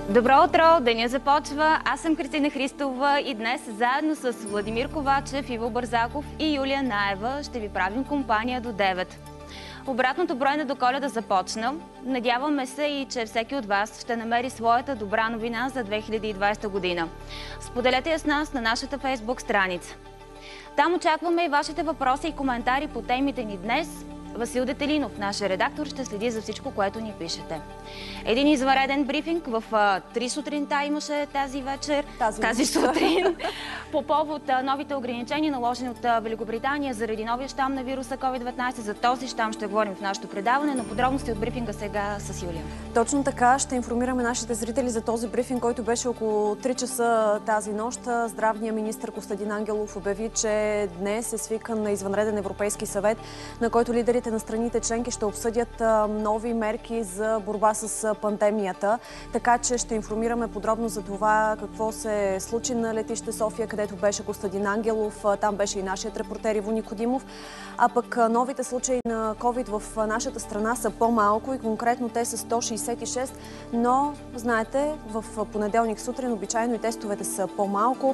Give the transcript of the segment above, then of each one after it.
Добро утро! Деня започва. Аз съм Кристина Христова и днес заедно с Владимир Ковачев, Иво Бързаков и Юлия Наева ще ви правим компания до 9. Обратното броене до Коледа започна. Надяваме се и, че всеки от вас ще намери своята добра новина за 2020 година. Споделете я с нас на нашата Фейсбук страница. Там очакваме и вашите въпроси и коментари по темите ни днес. Васил Детелинов, нашия редактор, ще следи за всичко, което ни пишете. Един извънреден брифинг в 3 сутринта имаше тази сутрин по повод новите ограничения, наложени от Великобритания заради новия щам на вируса COVID-19. За този щам ще говорим в нашото предаване, но подробности от брифинга сега с Юлия. Точно така, ще информираме нашите зрители за този брифинг, който беше около 3 часа тази нощ. Здравният министър Костадин Ангелов обяви, че днес е свикан на извънреден Европейски съвет, на който лидерите на страните членки ще обсъдят нови мерки за борба с пандемията. Така че ще информираме подробно за това какво се случи на летище София, където беше Костадин Ангелов. Там беше и нашият репортер Иво Никодимов. А пък новите случаи на COVID в нашата страна са по-малко и конкретно те са 166, но знаете, в понеделник сутрин обичайно и тестовете са по-малко.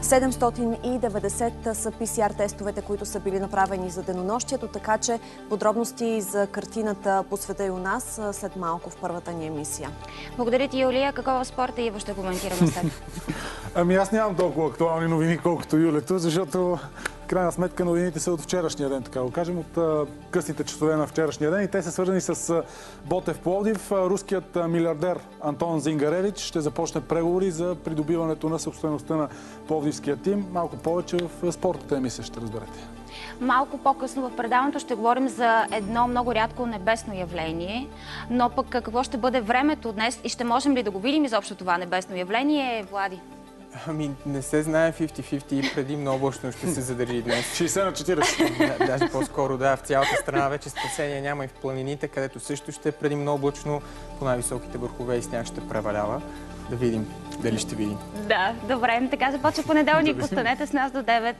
790 са PCR тестовете, които са били направени за денонощието, така че подробности за картината по света и у нас след малко в първата ни емисия. Благодаря ти, Юлия. Какво в спорта, Иво, ще коментираме след? Ами аз нямам толкова актуални новини, колкото Юлето, защото в крайна сметка новините са от вчерашния ден, така го кажем, от късните часове на вчерашния ден и те са свързани с Ботев Пловдив. Руският милиардер Антон Зингаревич ще започне преговори за придобиването на собствеността на пловдивския тим. Малко повече в спортната емисия ще разберете. Малко по-късно в предаването ще говорим за едно много рядко небесно явление, но пък какво ще бъде времето днес и ще можем ли да го видим изобщо това небесно явление, Влади? Ами не се знае 50-50 и предимно облачно ще се задържи днес. 60/40. Даже по-скоро, да, в цялата страна вече спасение няма и в планините, където също ще е предимно облачно, по най-високите върхове и сняг ще превалява. Да видим дали ще видим. Да, добре. Така започва понеделник. Останете с нас до 9.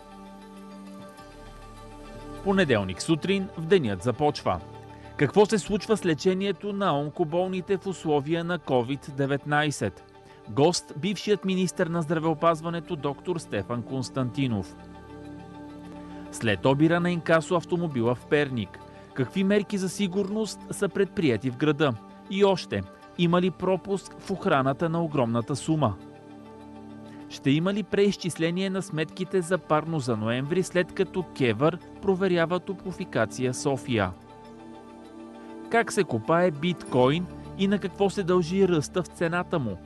Понеделник сутрин в денят започва. Какво се случва с лечението на онкоболните в условия на COVID-19? Гост – бившият министър на здравеопазването доктор Стефан Константинов. След обира на инкасо автомобила в Перник. Какви мерки за сигурност са предприети в града? И още, има ли пропуск в охраната на огромната сума? Ще има ли преизчисление на сметките за парно за ноември, след като КЕВР проверява Топлофикация София? Как се копае биткоин и на какво се дължи ръста в цената му?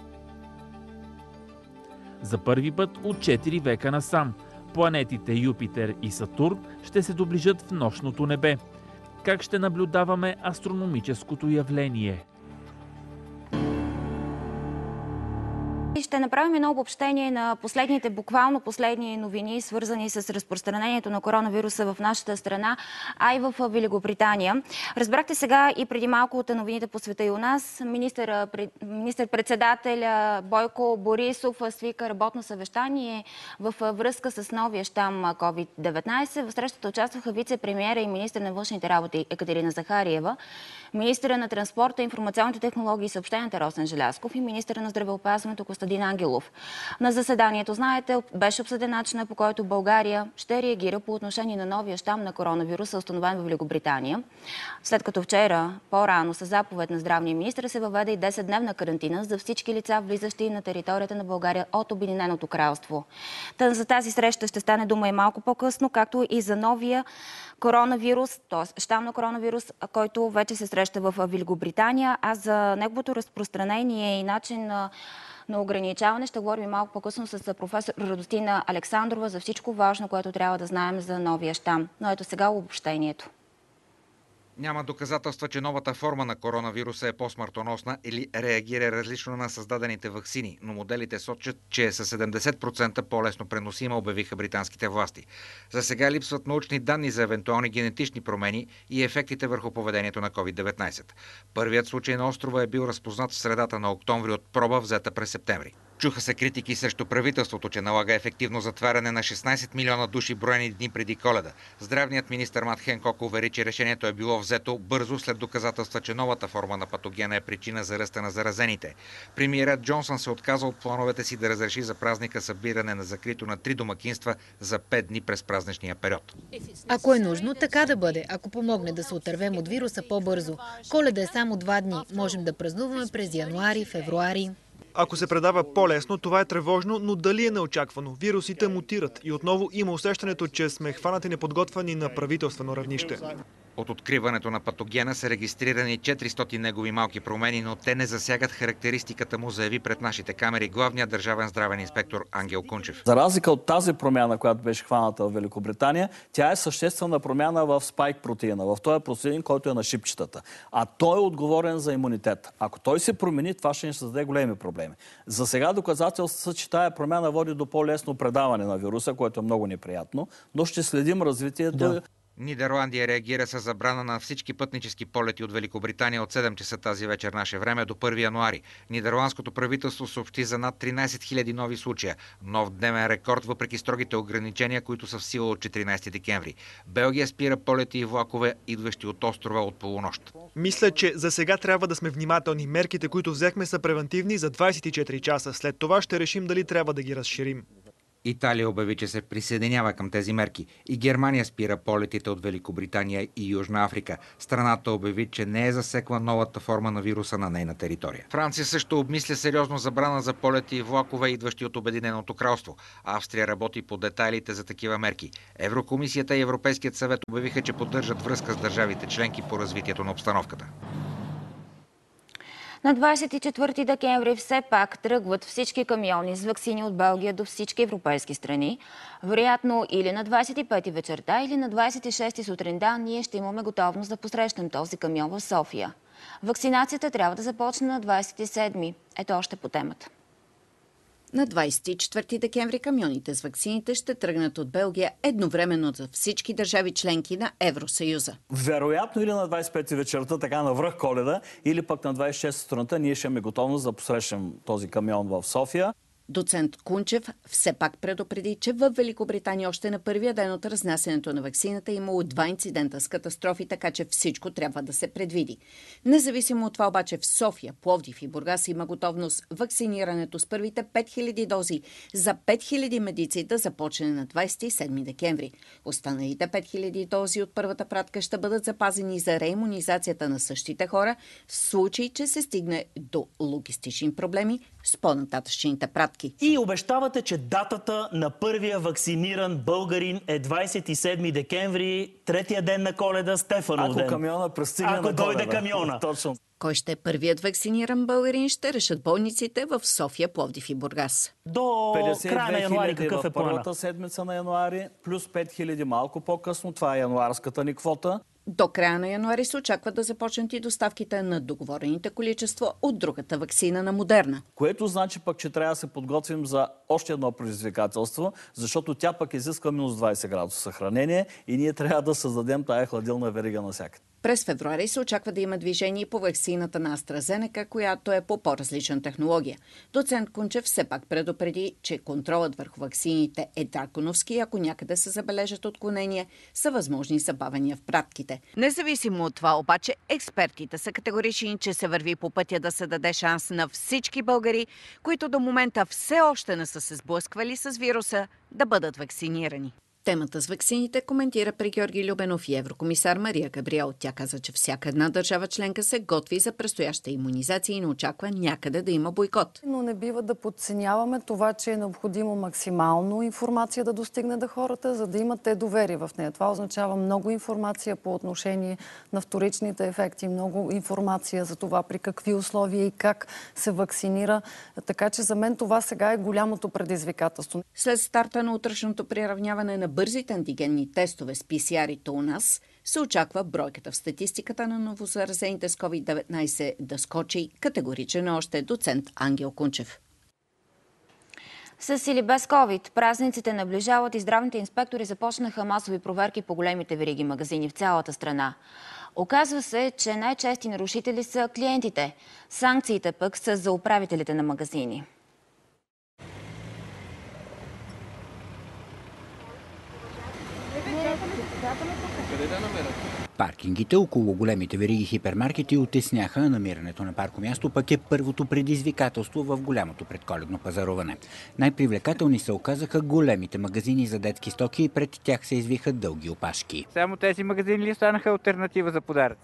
За първи път от 4 века насам планетите Юпитер и Сатурн ще се доближат в нощното небе. Как ще наблюдаваме астрономическото явление? Ще направим едно обобщение на буквално последни новини, свързани с разпространението на коронавируса в нашата страна, а и в Великобритания. Разбрахте сега и преди малко от новините по света и у нас. Министър-председателя Бойко Борисов свика работно съвещание в връзка с новия щам COVID-19. В срещата участваха вице-премиера и министър на външните работи Екатерина Захариева, министъра на транспорта, информационните технологии и съобщенията Росен Желязков и министъра на здравеопазването Костадин Ангелов. На заседанието, знаете, беше обсъден начинът, по който България ще реагира по отношение на новия щам на коронавируса, установен в Великобритания. След като вчера, по-рано, със заповед на здравния министър се въведе и 10-дневна карантина за всички лица, влизащи на територията на България от Обединеното кралство. За тази среща ще стане дума и малко по-късно, както и за новия коронавирус, т.е. щам на коронавирус, който вече се среща в Великобритания, а за неговото разпространение и начин на ограничаване ще говорим малко по-късно с професор Радостина Александрова за всичко важно, което трябва да знаем за новия щам. Но ето сега обобщението. Няма доказателства, че новата форма на коронавируса е по-смъртоносна или реагира различно на създадените ваксини, но моделите сочат, че е със 70% по-лесно преносима, обявиха британските власти. За сега липсват научни данни за евентуални генетични промени и ефектите върху поведението на COVID-19. Първият случай на острова е бил разпознат в средата на октомври от проба, взета през септември. Чуха се критики срещу правителството, че налага ефективно затваряне на 16 милиона души броени дни преди Коледа. Здравният министър Мат Хенкок увери, че решението е било взето бързо след доказателства, че новата форма на патогена е причина за ръста на заразените. Премиерът Джонсън се отказа от плановете си да разреши за празника събиране на закрито на 3 домакинства за 5 дни през празничния период. Ако е нужно, така да бъде. Ако помогне да се отървем от вируса по-бързо. Коледа е само 2 дни. Можем да празнуваме през януари, февруари. Ако се предава по-лесно, това е тревожно, но дали е неочаквано? Вирусите мутират и отново има усещането, че сме хванати неподготвени на правителствено равнище. От откриването на патогена са регистрирани 400 негови малки промени, но те не засягат характеристиката му, заяви пред нашите камери главният държавен здравен инспектор Ангел Кунчев. За разлика от тази промяна, която беше хваната в Великобритания, тя е съществена промяна в спайк протеина, в този протеин, който е на шипчетата. А той е отговорен за имунитет. Ако той се промени, това ще ни създаде големи проблеми. За сега доказателствата са, че тая промяна води до по-лесно предаване на вируса, което е много неприятно, но ще следим развитието. Да. Нидерландия реагира с забрана на всички пътнически полети от Великобритания от 7 часа тази вечер наше време до 1 януари. Нидерландското правителство съобщи за над 13 000 нови случая. Нов дневен рекорд въпреки строгите ограничения, които са в сила от 14 декември. Белгия спира полети и влакове, идващи от острова от полунощ. Мисля, че за сега трябва да сме внимателни. Мерките, които взехме, са превентивни за 24 часа. След това ще решим дали трябва да ги разширим. Италия обяви, че се присъединява към тези мерки. И Германия спира полетите от Великобритания и Южна Африка. Страната обяви, че не е засекла новата форма на вируса на нейна територия. Франция също обмисля сериозно забрана за полети и влакове, идващи от Обединеното кралство. Австрия работи по детайлите за такива мерки. Еврокомисията и Европейският съвет обявиха, че поддържат връзка с държавите членки по развитието на обстановката. На 24 декември все пак тръгват всички камиони с ваксини от Белгия до всички европейски страни. Вероятно или на 25 вечерта, или на 26 сутринта ние ще имаме готовност да посрещнем този камион в София. Вакцинацията трябва да започне на 27. Ето още по темата. На 24 декември камионите с ваксините ще тръгнат от Белгия едновременно за всички държави членки на Евросъюза. Вероятно или на 25 вечерта, така на връх Коледа, или пък на 26 сутринта ние ще имаме готовност да посрещнем този камион в София. Доцент Кунчев все пак предупреди, че в Великобритания още на първия ден от разнасянето на ваксината имало 2 инцидента с катастрофи, така че всичко трябва да се предвиди. Независимо от това обаче в София, Пловдив и Бургас има готовност вакцинирането с първите 5000 дози за 5000 медици да започне на 27 декември. Останалите 5000 дози от първата пратка ще бъдат запазени за реимунизацията на същите хора в случай, че се стигне до логистични проблеми с по-нататъчните пратки. И обещавате, че датата на първия вакциниран българин е 27 декември, третия ден на Коледа, Стефанов ден. Ако камиона пристигне на Коледа. Ако дойде камиона. Точно. Кой ще е първият вакциниран българин, ще решат болниците в София, Пловдив и Бургас. До края на януари какъв е плана? Първата седмица на януари, плюс 5000 малко по-късно. Това е януарската ни квота. До края на януари се очаква да започнат и доставките на договорените количества от другата ваксина на Модерна. Което значи пък, че трябва да се подготвим за още едно предизвикателство, защото тя пък изисква минус 20 градуса съхранение и ние трябва да създадем тая хладилна верига навсякъде. През февруари се очаква да има движение по ваксината на AstraZeneca, която е по по-различна технология. Доцент Кунчев все пак предупреди, че контролът върху ваксините е драконовски и ако някъде се забележат отклонения, са възможни забавения в пратките. Независимо от това, обаче, експертите са категорични, че се върви по пътя да се даде шанс на всички българи, които до момента все още не са се сблъсквали с вируса, да бъдат вакцинирани. Темата с ваксините коментира при Георги Любенов и еврокомисар Мария Габриел. Тя каза, че всяка една държава членка се готви за предстояща имунизация и не очаква някъде да има бойкот. Но не бива да подценяваме това, че е необходимо максимално информация да достигне до хората, за да имат те доверие в нея. Това означава много информация по отношение на вторичните ефекти, много информация за това при какви условия и как се вакцинира. Така че за мен това сега е голямото предизвикателство. След старта на утрешното приравняване на бързите антигенни тестове с PCR-ите у нас, се очаква бройката в статистиката на новозаразените с COVID-19 да скочи, категоричен е още доцент Ангел Кунчев. С или без COVID, празниците наближават и здравните инспектори започнаха масови проверки по големите вериги магазини в цялата страна. Оказва се, че най-чести нарушители са клиентите. Санкциите пък са за управителите на магазини. Паркингите около големите вериги хипермаркети утесняха намирането на паркомясто, пък е първото предизвикателство в голямото предколедно пазаруване. Най-привлекателни се оказаха големите магазини за детски стоки и пред тях се извиха дълги опашки. Само тези магазини ли станаха алтернатива за подаръци?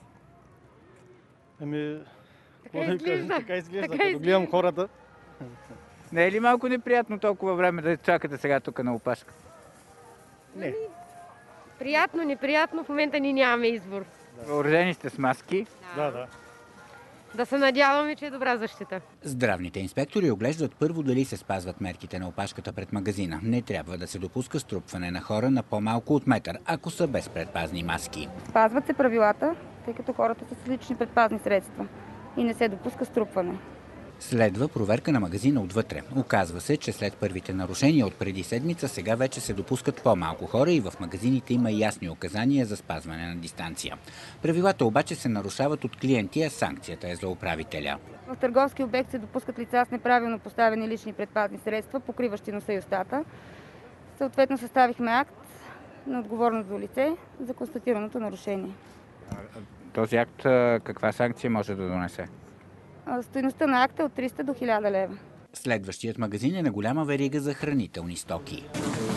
Така изглежда. Като гледам хората. Не е ли малко неприятно толкова време да чакате сега тук на опашка? Не. Приятно, неприятно, в момента ни нямаме избор. Въоръжени сте с маски? Да. Да се надяваме, че е добра защита. Здравните инспектори оглеждат първо дали се спазват мерките на опашката пред магазина. Не трябва да се допуска струпване на хора на по-малко от метър, ако са без предпазни маски. Спазват се правилата, тъй като хората са с лични предпазни средства и не се допуска струпване. Следва проверка на магазина отвътре. Оказва се, че след първите нарушения от преди седмица, сега вече се допускат по-малко хора и в магазините има ясни указания за спазване на дистанция. Правилата обаче се нарушават от клиенти, а санкцията е за управителя. В търговски обект се допускат лица с неправилно поставени лични предпазни средства, покриващи носа и устата. Съответно съставихме акт на отговорното лице за констатираното нарушение. Този акт каква санкция може да донесе? Стойността на акта е от 300 до 1000 лева. Следващият магазин е на голяма верига за хранителни стоки.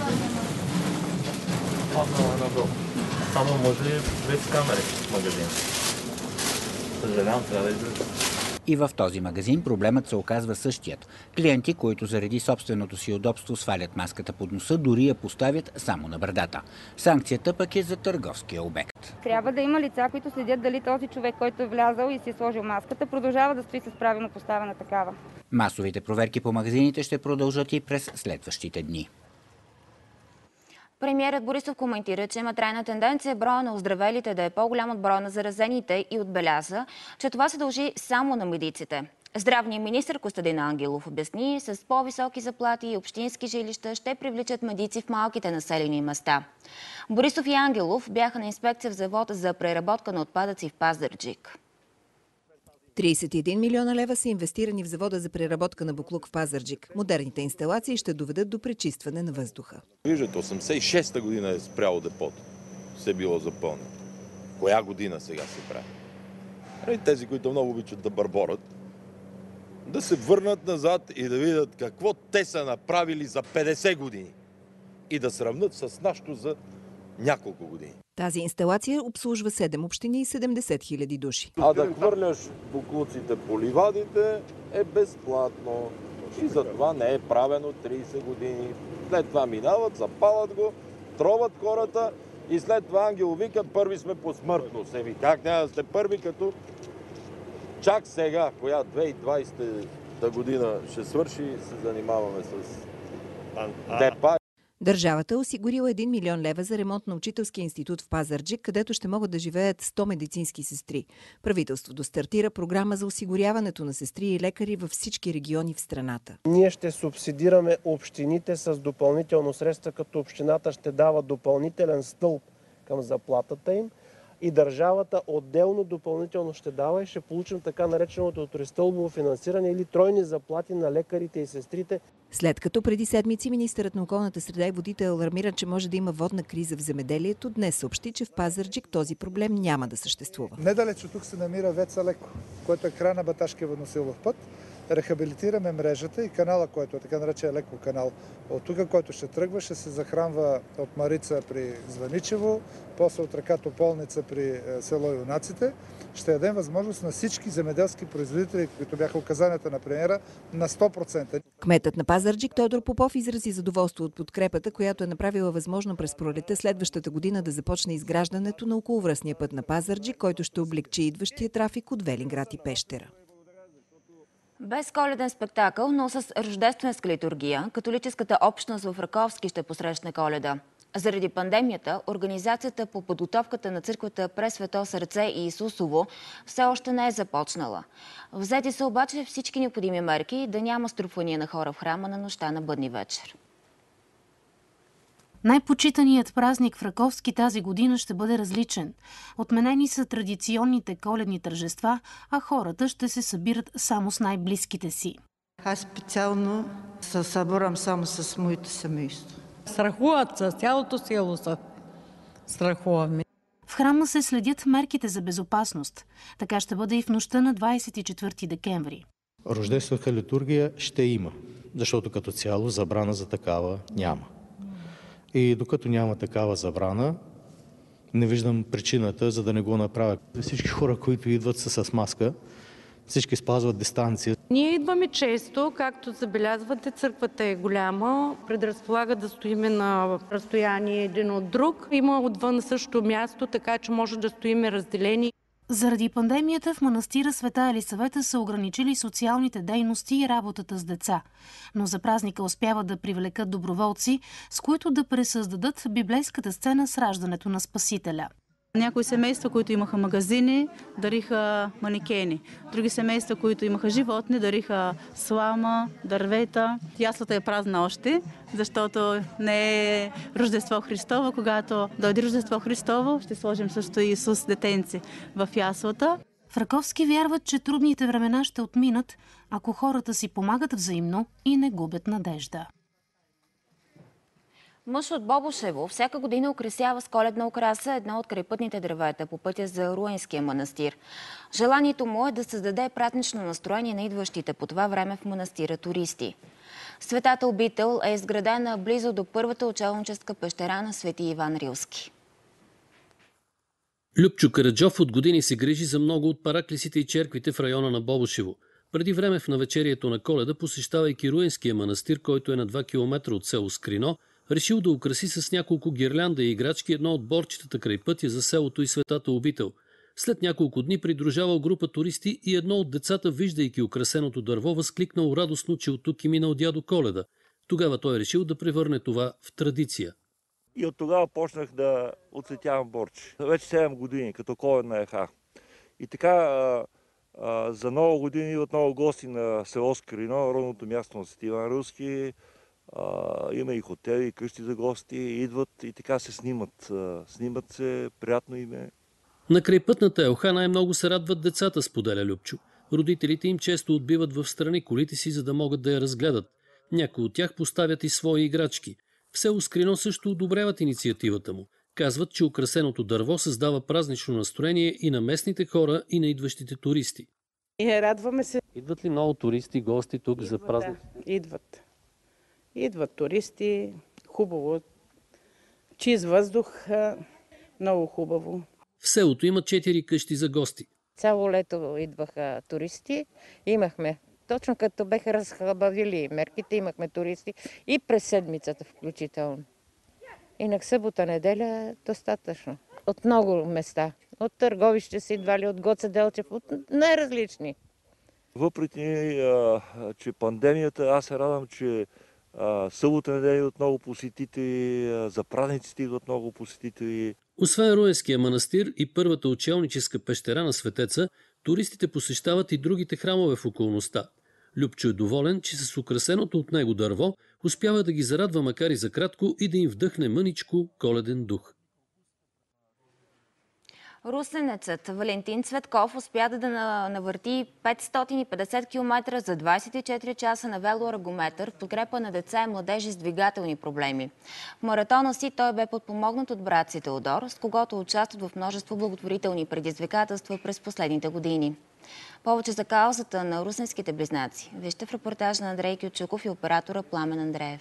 Само може без камери в магазин. Съжалявам, трябва да излезе. И в този магазин проблемът се оказва същият. Клиенти, които заради собственото си удобство свалят маската под носа, дори я поставят само на брадата. Санкцията пък е за търговския обект. Трябва да има лица, които следят дали този човек, който е влязал и си е сложил маската, продължава да стои с правилно поставена такава. Масовите проверки по магазините ще продължат и през следващите дни. Премиерът Борисов коментира, че има трайна тенденция броя на оздравелите да е по-голям от броя на заразените и отбеляза, че това се дължи само на медиците. Здравният министър Костадин Ангелов обясни, с по-високи заплати и общински жилища ще привличат медици в малките населени места. Борисов и Ангелов бяха на инспекция в завод за преработка на отпадъци в Пазарджик. 31 милиона лева са инвестирани в завода за преработка на боклук в Пазарджик. Модерните инсталации ще доведат до пречистване на въздуха. Виждате, 86-та година е спряло депото. Се било запълнено. Коя година сега се прави? Тези, които много обичат да бърборят, да се върнат назад и да видят какво те са направили за 50 години. И да сравнят с нашото за няколко години. Тази инсталация обслужва 7 общини и 70 хиляди души. А да хвърляш боклуците по ливадите е безплатно. И затова не е правено 30 години. След това минават, запалят го, троват хората и след това Ангел вика, първи сме по смъртност. Еми как няма да сте първи, като чак сега, коя 2020 година ще свърши, се занимаваме с депа. Държавата е осигурила 1 милион лева за ремонт на учителския институт в Пазарджик, където ще могат да живеят 100 медицински сестри. Правителството стартира програма за осигуряването на сестри и лекари във всички региони в страната. Ние ще субсидираме общините с допълнително средства, като общината ще дава допълнителен стълб към заплатата им и държавата отделно допълнително ще дава и ще получим така нареченото тристълбово финансиране или тройни заплати на лекарите и сестрите. След като преди седмици министърът на околната среда и водите алармира, че може да има водна криза в земеделието, днес съобщи, че в Пазарджик този проблем няма да съществува. Недалеч от тук се намира ВЕЦ Алеко, който е край на Баташкия водносилов път. Рехабилитираме мрежата и канала, който е така наречен Алеко канал. От тук, който ще тръгва, ще се захранва от Марица при Звъничево, после от река Тополница при село Юнаците. Ще дадем възможност на всички земеделски производители, които бяха указанията на премиера, на 100%. Кметът на Пазарджик Тодор Попов изрази задоволство от подкрепата, която е направила възможно през пролета следващата година да започне изграждането на околовръстния път на Пазарджик, който ще облегчи идващия трафик от Велинград и Пещера. Без коледен спектакъл, но с рождественска литургия, католическата общност в Раковски ще посрещне Коледа. Заради пандемията, организацията по подготовката на църквата Пресвето сърце и Исусово все още не е започнала. Взети са обаче всички необходими мерки да няма струпвания на хора в храма на нощта на Бъдни вечер. Най-почитаният празник в Раковски тази година ще бъде различен. Отменени са традиционните коледни тържества, а хората ще се събират само с най-близките си. Аз специално се събирам само с моето семейство. Страхуват се, цялото село се страхуваме. В храма се следят мерките за безопасност. Така ще бъде и в нощта на 24 декември. Рождественска литургия ще има, защото като цяло забрана за такава няма. И докато няма такава забрана, не виждам причината, за да не го направят. Всички хора, които идват, са с маска, всички спазват дистанция. Ние идваме често, както забелязвате, църквата е голяма, предразполага да стоиме на разстояние един от друг. Има отвън също място, така че може да стоиме разделени. Заради пандемията в манастира Света Елисавета са ограничили социалните дейности и работата с деца. Но за празника успяват да привлекат доброволци, с които да пресъздадат библейската сцена с раждането на Спасителя. Някои семейства, които имаха магазини, дариха манекени. Други семейства, които имаха животни, дариха слама, дървета. Яслата е празна още, защото не е Рождество Христово. Когато дойде Рождество Христово, ще сложим също Исус детенци в яслата. В Раковски вярват, че трудните времена ще отминат, ако хората си помагат взаимно и не губят надежда. Мъж от Бобошево всяка година украсява с коледна украса едно от крайпътните дървета по пътя за Руенския манастир. Желанието му е да създаде празнично настроение на идващите по това време в манастира туристи. Светата обител е изградена близо до първата учелническа пещера на Свети Иван Рилски. Любчо Караджов от години се грижи за много от параклисите и черквите в района на Бобошево. Преди време в навечерието на Коледа, посещавайки Руенския манастир, който е на 2 км от село Скрино, решил да украси с няколко гирлянда и играчки едно от борчетата край пътя за селото и Светата обител. След няколко дни придружавал група туристи и едно от децата, виждайки украсеното дърво, възкликнал радостно, че от тук и минал дядо Коледа. Тогава той решил да превърне това в традиция. И от тогава почнах да оцветявам борчи. Вече 7 години, като коледна еха. И така за Нова година идват много гости на село Скрино, родното място на Свети Иван Рилски. Има и хотели, и къщи за гости, идват и така се снимат. Снимат се, приятно им е. На крайпътната елха най-много се радват децата, споделя Любчо. Родителите им често отбиват в страни колите си, за да могат да я разгледат. Някои от тях поставят и свои играчки. В село Скрино също одобряват инициативата му. Казват, че украсеното дърво създава празнично настроение и на местните хора, и на идващите туристи. Радваме се. Идват ли много туристи, гости тук за празник? Да, идват. Идват туристи, хубаво, чист въздух, много хубаво. В селото има 4 къщи за гости. Цяло лето идваха туристи. Имахме, точно като беха разхабавили мерките, имахме туристи и през седмицата включително. Инак събота, неделя достатъчно. От много места. От Търговище си идвали, от Гоце Делчев, от най-различни. Въпреки, че пандемията, аз се радвам, че събота, неделя идват много посетители, за празниците идват много посетители. Освен Руенския манастир и първата учелническа пещера на Светеца, туристите посещават и другите храмове в околността. Любчо е доволен, че с украсеното от него дърво успява да ги зарадва макар и за кратко и да им вдъхне мъничко коледен дух. Русенецът Валентин Цветков успя да навърти 550 км за 24 часа на велоаргометър в подкрепа на деца и младежи с двигателни проблеми. В маратона си той бе подпомогнат от брат си Теодор, с когото участват в множество благотворителни предизвикателства през последните години. Повече за каузата на русенските близнаци вижте в репортажа на Андрей Кючуков и оператора Пламен Андреев.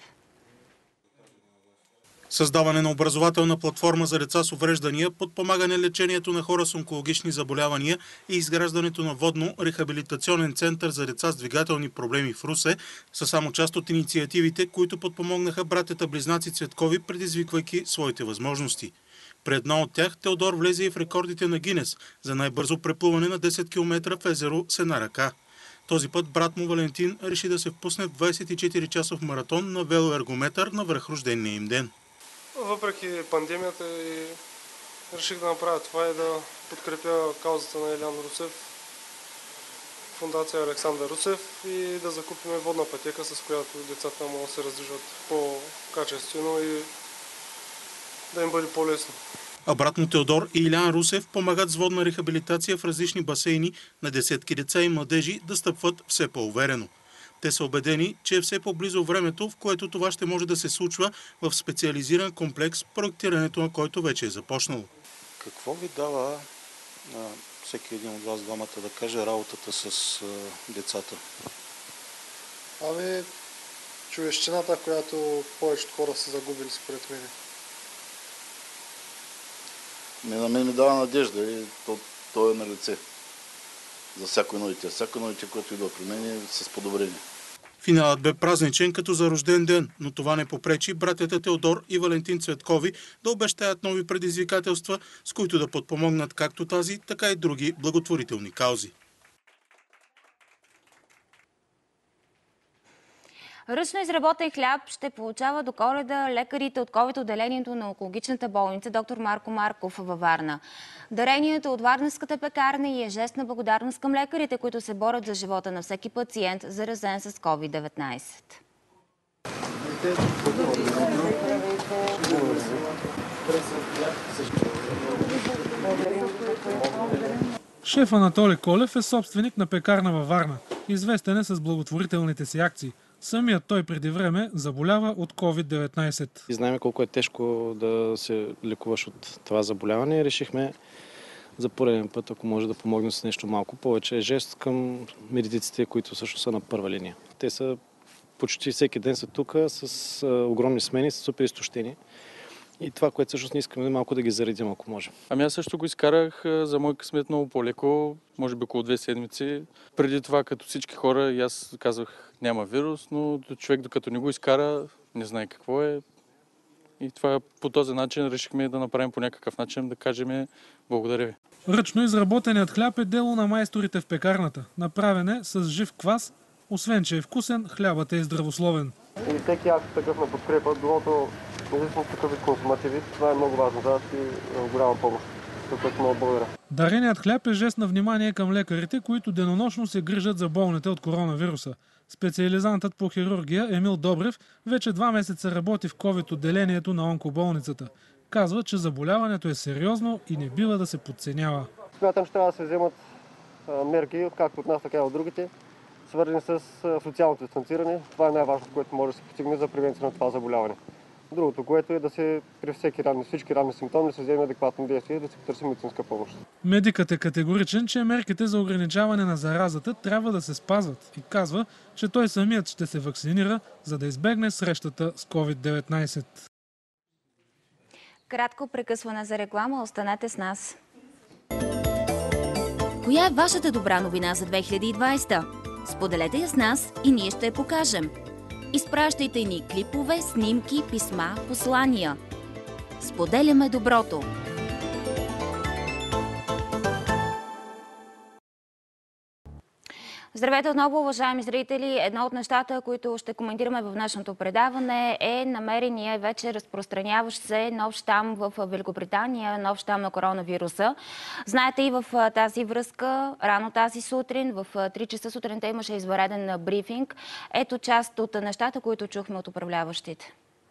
Създаване на образователна платформа за деца с увреждания, подпомагане лечението на хора с онкологични заболявания и изграждането на водно-рехабилитационен център за деца с двигателни проблеми в Русе са само част от инициативите, които подпомогнаха братята близнаци Цветкови, предизвиквайки своите възможности. При една от тях Теодор влезе и в рекордите на Гинес за най-бързо преплуване на 10 км в езеро с една ръка. Този път брат му Валентин реши да се впусне в 24-часов маратон на велоергометър на връхрождения им ден. Въпреки пандемията реших да направя това и да подкрепя каузата на Елян Русев, фондация Александър Русев и да закупим водна пътека, с която децата могат да се раздвижват по-качествено и да им бъде по-лесно. А брат му Теодор и Илян Русев помагат с водна рехабилитация в различни басейни на десетки деца и младежи да стъпват все по-уверено. Те са убедени, че е все по-близо времето, в което това ще може да се случва в специализиран комплекс, проектирането на който вече е започнало. Какво ви дава всеки един от вас двамата да каже работата с децата? Ами, човещината, която повечето хора са загубили според мен. На мен ми дава надежда и то е на лице. За всяко едно дете. Всяко едно дете, което идва при мен е с подобрение. Финалът бе празничен като за рожден ден, но това не попречи братята Теодор и Валентин Цветкови да обещаят нови предизвикателства, с които да подпомогнат както тази, така и други благотворителни каузи. Ръчно изработен хляб ще получава до Коледа лекарите от COVID-отделението на онкологичната болница доктор Марко Марков във Варна. Дарението от Варненската пекарна и е жест на благодарност към лекарите, които се борят за живота на всеки пациент, заразен с COVID-19. Шеф Анатолий Колев е собственик на пекарна във Варна. Известен е с благотворителните си акции. Самият той преди време заболява от COVID-19. И знаем колко е тежко да се лекуваш от това заболяване и решихме за пореден път, ако може да помогнем с нещо малко повече, жест към медиците, които също са на първа линия. Те са почти всеки ден са тук с огромни смени, са супер изтощени. И това, което всъщност не искаме, малко да ги заредим, ако може. Ами аз също го изкарах за мой късмет много по-леко, може би около 2 седмици. Преди това, като всички хора, и аз казвах, няма вирус, но човек докато не го изкара, не знае какво е. И това по този начин решихме да направим по някакъв начин, да кажем благодаря ви. Ръчно изработеният хляб е дело на майсторите в пекарната. Направен е с жив квас. Освен, че е вкусен, хлябът е здравословен. И всеки акт такъв на подкрепа, билото независимо с такъв консумативист, това е много важно за нас и голяма помощ. Тук много благодаря. Дареният хляб е жест на внимание към лекарите, които денонощно се грижат за болните от коронавируса. Специализантът по хирургия Емил Добрев вече 2 месеца работи в COVID-отделението на онкоболницата. Казва, че заболяването е сериозно и не бива да се подценява. Смятам, че трябва да се вземат мерки, както от нас, така и от другите, свързани с социалното дистанциране. Това е най-важното, което може да се постигне за превенция на това заболяване. Другото, което е да се при всички ранни симптоми да се вземе адекватно действие и да се търси медицинска помощ. Медикът е категоричен, че мерките за ограничаване на заразата трябва да се спазват и казва, че той самият ще се вакцинира, за да избегне срещата с COVID-19. Кратко прекъсване за реклама. Останете с нас. Коя е вашата добра новина за 2020? Споделете я с нас и ние ще я покажем. Изпращайте ни клипове, снимки, писма, послания. Споделяме доброто. Здравейте отново, уважаеми зрители! Едно от нещата, които ще коментираме в днешното предаване е намерения вече разпространяващ се нов щам в Великобритания, нов щам на коронавируса. Знаете и в тази връзка, рано тази сутрин, в 3 часа сутринта имаше извънреден брифинг. Ето част от нещата, които чухме от управляващите.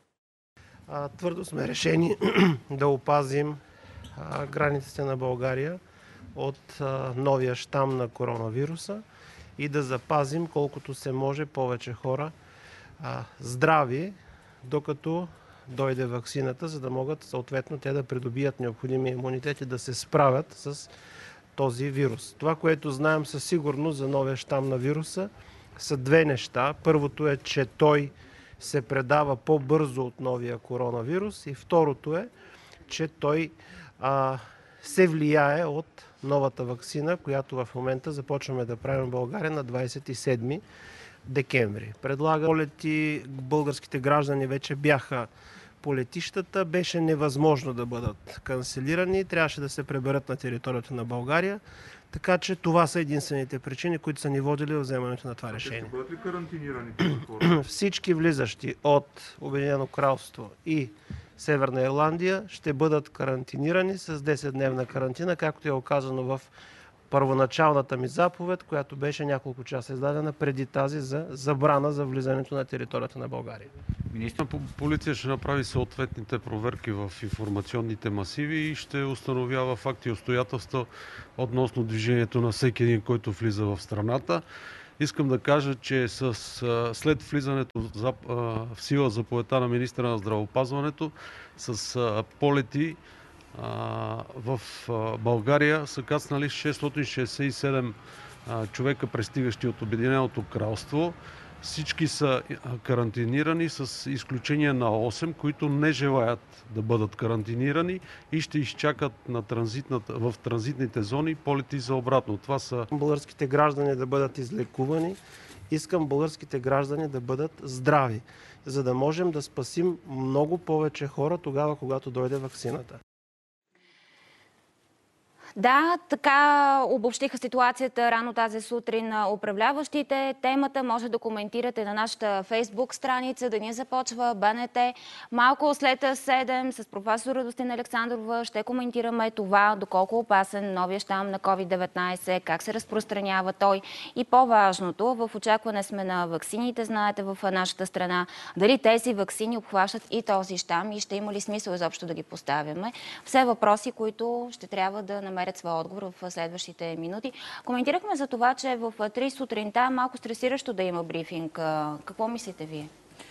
Твърдо сме решени да опазим границите на България от новия щам на коронавируса и да запазим колкото се може повече хора здрави, докато дойде ваксината, за да могат съответно те да придобият необходимия имунитет и да се справят с този вирус. Това, което знаем със сигурност за новия щам на вируса, са 2 неща. Първото е, че той се предава по-бързо от новия коронавирус и второто е, че той се влияе от новата ваксина, която в момента започваме да правим в България на 27 декември. Предлага полети, българските граждани вече бяха по летищата, беше невъзможно да бъдат канцелирани, трябваше да се преберат на територията на България, така че това са единствените причини, които са ни водили в вземането на това решение. Ще бъдат ли карантинирани тези хора? Всички влизащи от Обединено кралство и Северна Ирландия ще бъдат карантинирани с 10-дневна карантина, както е оказано в първоначалната ми заповед, която беше няколко часа издадена преди тази за забрана за влизането на територията на България. Полиция ще направи съответните проверки в информационните масиви и ще установява факти и обстоятелства относно движението на всеки един, който влиза в страната. Искам да кажа, че след влизането в сила заповедта на министъра на здравеопазването с полети в България са кацнали 667 човека, пристигащи от Обединеното кралство. Всички са карантинирани с изключение на 8, които не желаят да бъдат карантинирани и ще изчакат в транзитните зони полети за обратно. Това са българските граждани да бъдат излекувани. Искам българските граждани да бъдат здрави, за да можем да спасим много повече хора тогава, когато дойде ваксината. Да, така обобщиха ситуацията рано тази сутрин на управляващите. Темата може да коментирате на нашата Фейсбук страница. Деня започва БНТ. Малко след 7 с професор Радостина Александрова ще коментираме това, доколко опасен новия щам на COVID-19, как се разпространява той и по-важното, в очакване сме на ваксините, знаете, в нашата страна. Дали тези ваксини обхващат и този щам и ще има ли смисъл изобщо да ги поставяме? Все въпроси, които ще трябва да намерят своя отговор в следващите минути. Коментирахме за това, че в 3 сутринта малко стресиращо да има брифинг. Какво мислите вие?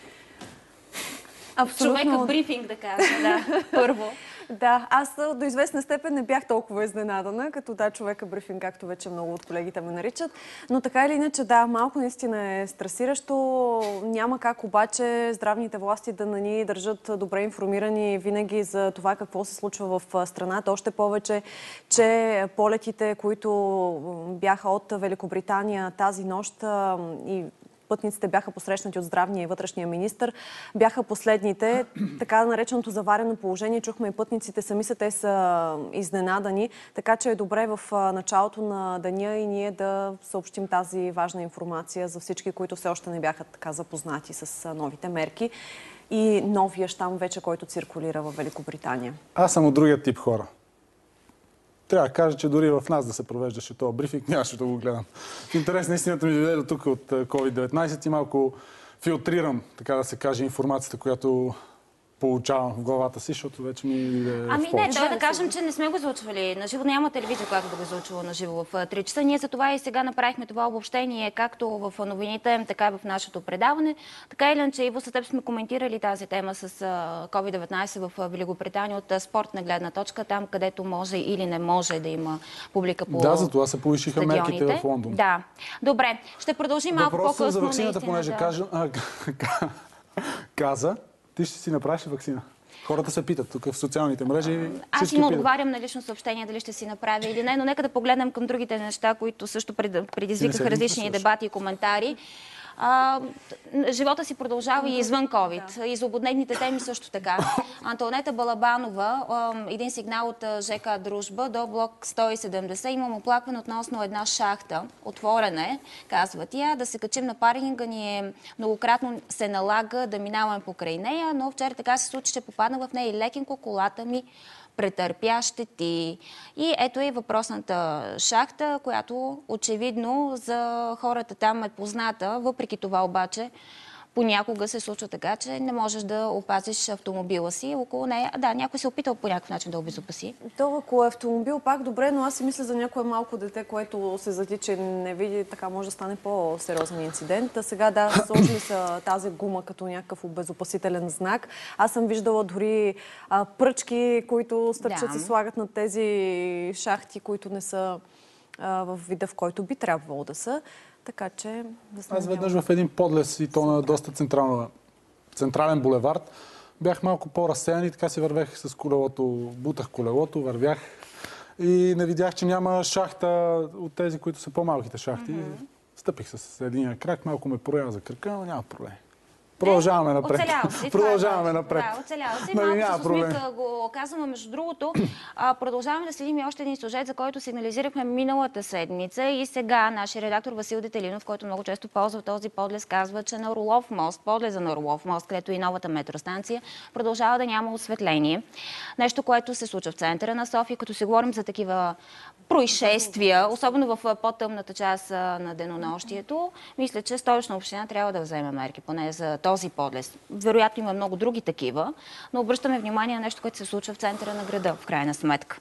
Абсолютно. Човека брифинг да кажа, да, първо. Да, аз до известна степен не бях толкова изненадана, като човека брифинг, както вече много от колегите ме наричат. Но така или иначе, да, малко наистина е стресиращо. Няма как обаче здравните власти да не ни държат добре информирани винаги за това какво се случва в страната. Още повече, че полетите, които бяха от Великобритания тази нощ и пътниците бяха посрещнати от здравния и вътрешния министър, бяха последните. Така нареченото заварено положение. Чухме и пътниците сами те са изненадани. Така че е добре в началото на деня и ние да съобщим тази важна информация за всички, които все още не бяха така запознати с новите мерки и новия щам вече, който циркулира в Великобритания. Аз съм от другия тип хора. Трябва да кажа, че дори в нас да се провеждаше този брифинг, нямаше да го гледам. В интерес на истината ми дойде до тук от COVID-19 и малко филтрирам, така да се каже, информацията, която получавам в главата си, защото вече ми иде Ами не, да кажем, че не сме го излъчвали на живо. Няма телевизия, която да го излъчва на живо в 3 часа. Ние за това и сега направихме това обобщение, както в новините, така и в нашето предаване. Така или иначе, Иво, с теб сме коментирали тази тема с COVID-19 в Великобритания от спортна гледна точка, там където може или не може да има публика по Да, за това се повишиха мерките в Лондон. Да. Добре, ще продължим малко по-късно. Въпросът за ваксината, понеже каза, ти ще си направиш ваксина. Хората се питат тук в социалните мрежи. Аз им отговарям на лично съобщение дали ще си направя или не, но нека да погледнем към другите неща, които също предизвикаха различни дебати и коментари. Живота си продължава и извън COVID. И злободневните теми също така. Антонета Балабанова, един сигнал от ЖК Дружба до блок 170. Имам оплакване относно една шахта. Отворена е, казва тя. Да се качим на паркинга ни многократно се налага да минаваме покрай нея, но вчера така се случи, че попадна в нея и лекенко колата ми претърпя щети. И ето е въпросната шахта, която очевидно за хората там е позната. Въпреки това обаче понякога се случва така, че не можеш да опазиш автомобила си около нея. Да, някой се опитал по някакъв начин да обезопаси. То, ако е автомобил, пак добре, но аз си мисля за някое малко дете, което се затича, не види, така може да стане по-сериозен инцидент. А сега да, сложили са тази гума като някакъв обезопасителен знак. Аз съм виждала дори пръчки, които стърчат се слагат на тези шахти, които не са в вида, в който би трябвало да са. Така че... Аз веднъж в един подлез и то на доста централен булевард бях малко по-разсеян и така си вървех с колелото, бутах колелото, вървях и не видях, че няма шахта от тези, които са по-малките шахти. Стъпих с единия крак, малко ме прояза кръка, но няма проблем. Продължаваме напред. Продължаваме напред. Да, оцелял си. Малко с усмивка го казваме. Между другото, продължаваме да следим и още един сюжет, за който сигнализирахме миналата седмица. И сега нашия редактор Васил Детелинов, който много често ползва този подлез, казва, че на Орлов мост, подлеза на Орлов мост, където и новата метростанция, продължава да няма осветление. Нещо, което се случва в центъра на София, като си говорим за такива происшествия, особено в по-тъмната част на денонощието. Мисля, че Столична община трябва да вземе мерки, поне за този подлез. Вероятно има много други такива, но обръщаме внимание на нещо, което се случва в центъра на града, в крайна сметка.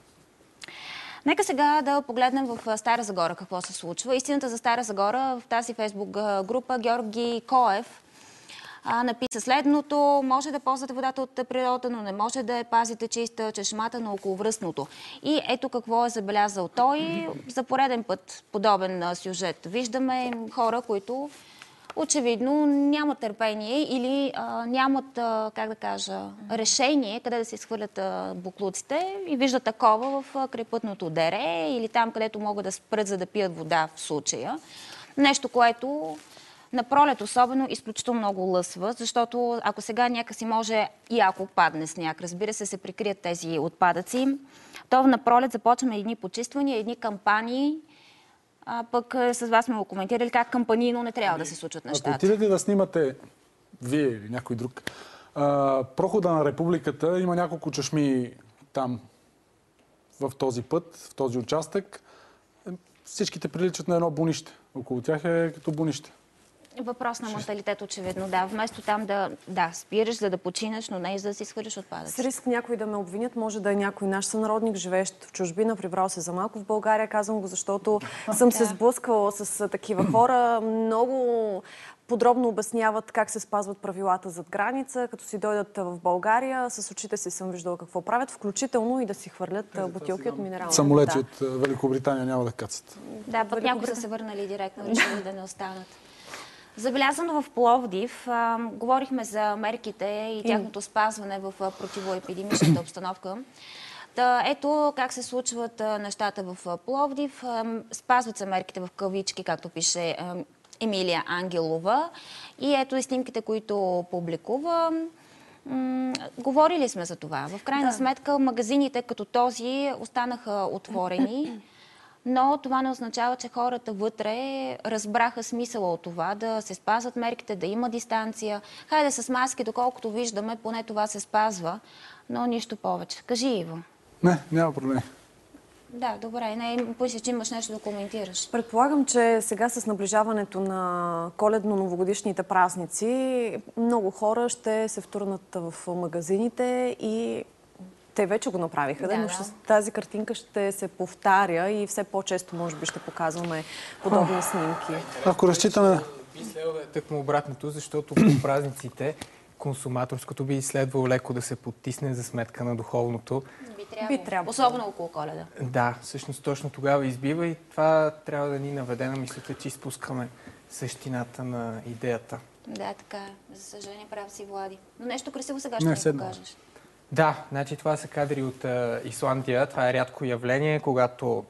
Нека сега да погледнем в Стара Загора какво се случва. Истината за Стара Загора в тази фейсбук група Георги Коев написа следното: може да ползвате водата от природа, но не може да я пазите чиста, чешмата на околовръстното. И ето какво е забелязал той. За пореден път подобен сюжет. Виждаме хора, които очевидно нямат търпение или нямат, как да кажа, решение къде да се изхвърлят боклуците и виждат такова в крайпътното дере или там, където могат да спрат, за да пият вода в случая. Нещо, което на пролет особено изключително много лъсва, защото ако сега някакси може и ако падне сняг, разбира се прикрият тези отпадъци, то на пролет започваме едни почиствания, едни кампании. Пък с вас сме го коментирали как кампанийно не трябва да се случват нещата. Ако отидете да снимате вие или някой друг прохода на Републиката, има няколко чешми там в този път, в този участък. Всичките приличат на едно бунище. Около тях е като бунище. Въпрос на менталитет, очевидно, да. Вместо там да спираш, за да починеш, но не и за да си изхвърлиш отпадъци. С риск някой да ме обвинят, може да е някой наш сънародник, живеещ в чужбина, прибрал се за малко в България. Казвам го, защото съм се сблъсквала с такива хора. Много подробно обясняват как се спазват правилата зад граница. Като си дойдат в България, с очите си съм виждала какво правят, включително и да си хвърлят бутилки от минерална вода. Самолети от Великобритания няма да кацат. Да, пък някои са се върнали директно, решили да не останат. Забелязано в Пловдив, говорихме за мерките и тяхното спазване в противоепидемичната обстановка. Ето как се случват нещата в Пловдив. Спазват се мерките в кавички, както пише Емилия Ангелова. И ето и снимките, които публикува. Говорили сме за това. В крайна сметка магазините като този останаха отворени. Но това не означава, че хората вътре разбраха смисъла от това, да се спазват мерките, да има дистанция. Хайде с маски, доколкото виждаме, поне това се спазва, но нищо повече. Кажи, Иво. Не, няма проблем. Да, добре. Не, поиси, че имаш нещо да коментираш. Предполагам, че сега с наближаването на коледно-новогодишните празници много хора ще се втурнат в магазините и те вече го направиха, но тази картинка ще се повтаря и все по-често, може би, ще показваме подобни снимки. Ако разчитаме... Би следвало да е тъкмо обратното, защото по празниците консуматорското би следвало леко да се подтисне за сметка на духовното. Би трябвало. Особено около Коледа. Да, всъщност точно тогава избива и това трябва да ни наведе на мислите, че изпускаме същината на идеята. Да, така е. За съжаление, прав си, Влади. Но нещо красиво сега ще ни покажеш. Да, значи това са кадри от Исландия. Това е рядко явление, когато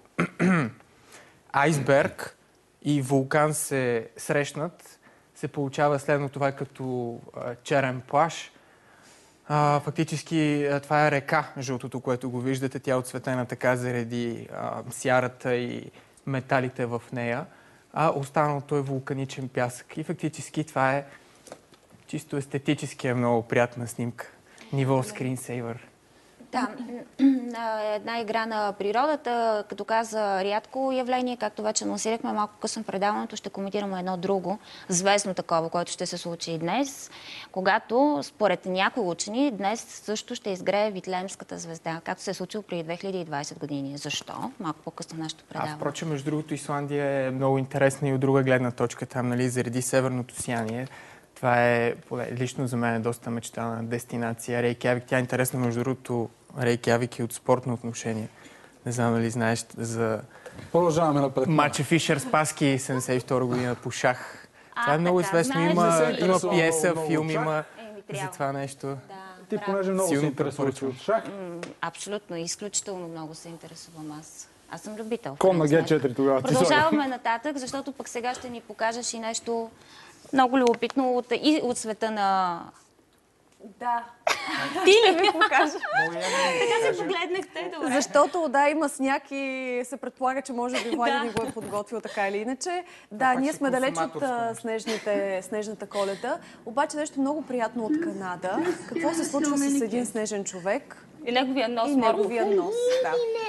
айсберг и вулкан се срещнат. Се получава следно, това като черен плаж. Фактически това е река, жълтото, което го виждате. Тя е отцветена така заради сярата и металите в нея. А останалото е вулканичен пясък. И фактически това е чисто естетически много приятна снимка. Ниво скринсейвър. Да, една игра на природата, като каза рядко явление, както вече анонсирахме малко късно предаването, ще коментираме едно друго, звездно такова, което ще се случи и днес, когато според някои учени днес също ще изгрее Витлеемската звезда, както се е случило преди 2020 години. Защо? Малко по-късно нашето предаване. Впрочем, между другото, Исландия е много интересна и от друга гледна точка там, нали, заради северното сияние. Това е, лично за мен, доста мечтана дестинация. Рейкявик, тя е интересна, между другото, Рейкявик и от спортно отношение. Не знам дали знаеш за матча Фишер Спаски 72 година по шах. Това е много известно. Има пиеса, филм, има за това нещо. Ти понеже много се интересуваш от шах. Абсолютно, изключително много се интересувам аз. Аз съм любител. Кон на Г4 тогава. Продължаваме нататък, защото пък сега ще ни покажеш и нещо много любопитно от света на... Да. Ти ли ми покажа? Така се погледнахте, добре. Защото, да, има сняг и се предполага, че може би Влади ни го е подготвил така или иначе. Да, ние сме далеч от снежната Коледа. Обаче нещо много приятно от Канада. Какво се случва с един снежен човек? И неговия нос. И неговия нос, да.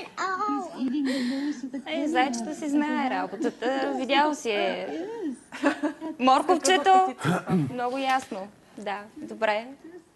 Зайчето си знае работата. Видял си е. Морковчето. Много ясно. Да, добре.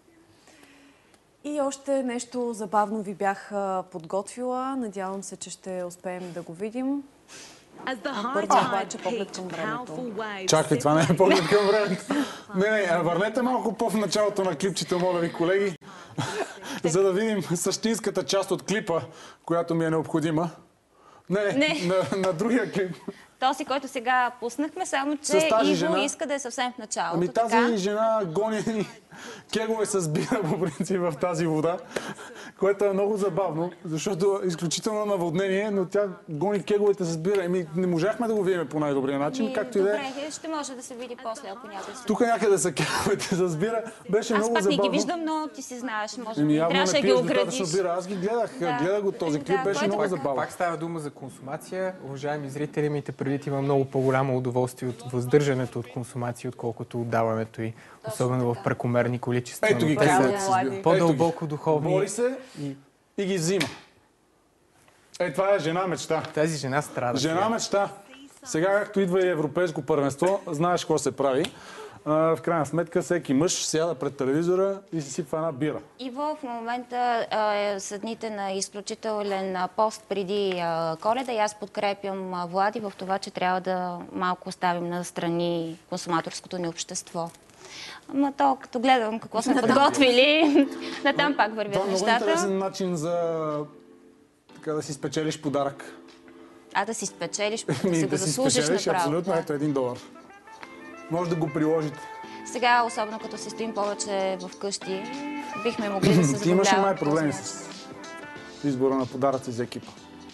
И още нещо забавно ви бях подготвила. Надявам се, че ще успеем да го видим. Първо обаче поглед към времето. Чакай, това не е поглед към времето. Не, върнете малко по в началото на клипчето, моля ви, колеги, за да видим същинската част от клипа, която ми е необходима. Не. На другия клип. Този, който сега пуснахме, само че Иво иска да е съвсем в началото. Ами тази жена гони кегове с бира по принцип в тази вода, което е много забавно, защото е изключително наводнение, но тя гони кеговете с бира. Ами не можахме да го видим по най-добрия начин, както и да е. Добре, ще може да се види после, ако някой се... Тук някъде са кеговете с бира. Беше много забавно. Аз пак не ги виждам, но ти си знаеш, може би трябваше да ги оградиш. Аз ги гледах. Гледах го този клип, беше много забавно. Пак става дума за консумация. Уважаеми зрители, имайте предвид, има много по-голямо удоволствие от въздържането от консумация, отколкото отдаването й, особено в прекомерни количества. Ето ги кеговете. По-дълбоко духовни. Бори се и ги взима. Това е жена мечта. Тази жена страда. Жена мечта. Сега, както идва и европейско първенство, знаеш какво се прави. В крайна сметка, всеки мъж сяда пред телевизора и си сипва една бира. Иво в момента са дните на изключителен пост преди Коледа и аз подкрепям Влади в това, че трябва да малко оставим на страни консуматорското ни общество. Ама то, като гледам какво сме подготвили, натам пак вървят нещата. Това е много интересен начин за да си спечелиш подарък. Да си спечелиш, да си го заслужиш направо. Абсолютно, ето $1. Може да го приложите. Сега, особено като се стоим повече вкъщи, бихме могли да се забавляваме. Ти имаш ли май проблеми с избора на подаръци за екипа?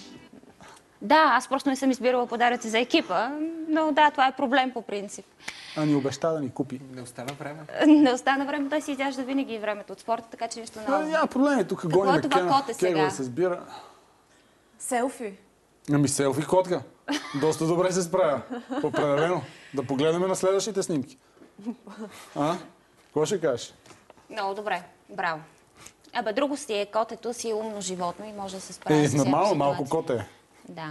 Да, аз просто не съм избирала подаръци за екипа, но да, това е проблем по принцип. Ни обеща да ни купи. Не остана време. Не остана време, той си изяжда винаги времето от спорта, така че нищо ново. Няма проблеми, тук гоним кегове се сбира. Селфи. Ами селфи котка. Доста добре се справя. Определено. Да погледнем на следващите снимки. Какво ще кажеш? Много добре. Браво. Друго си е, котето си е умно животно и може да се справи с всяка нормално, ситуация. малко коте. Да.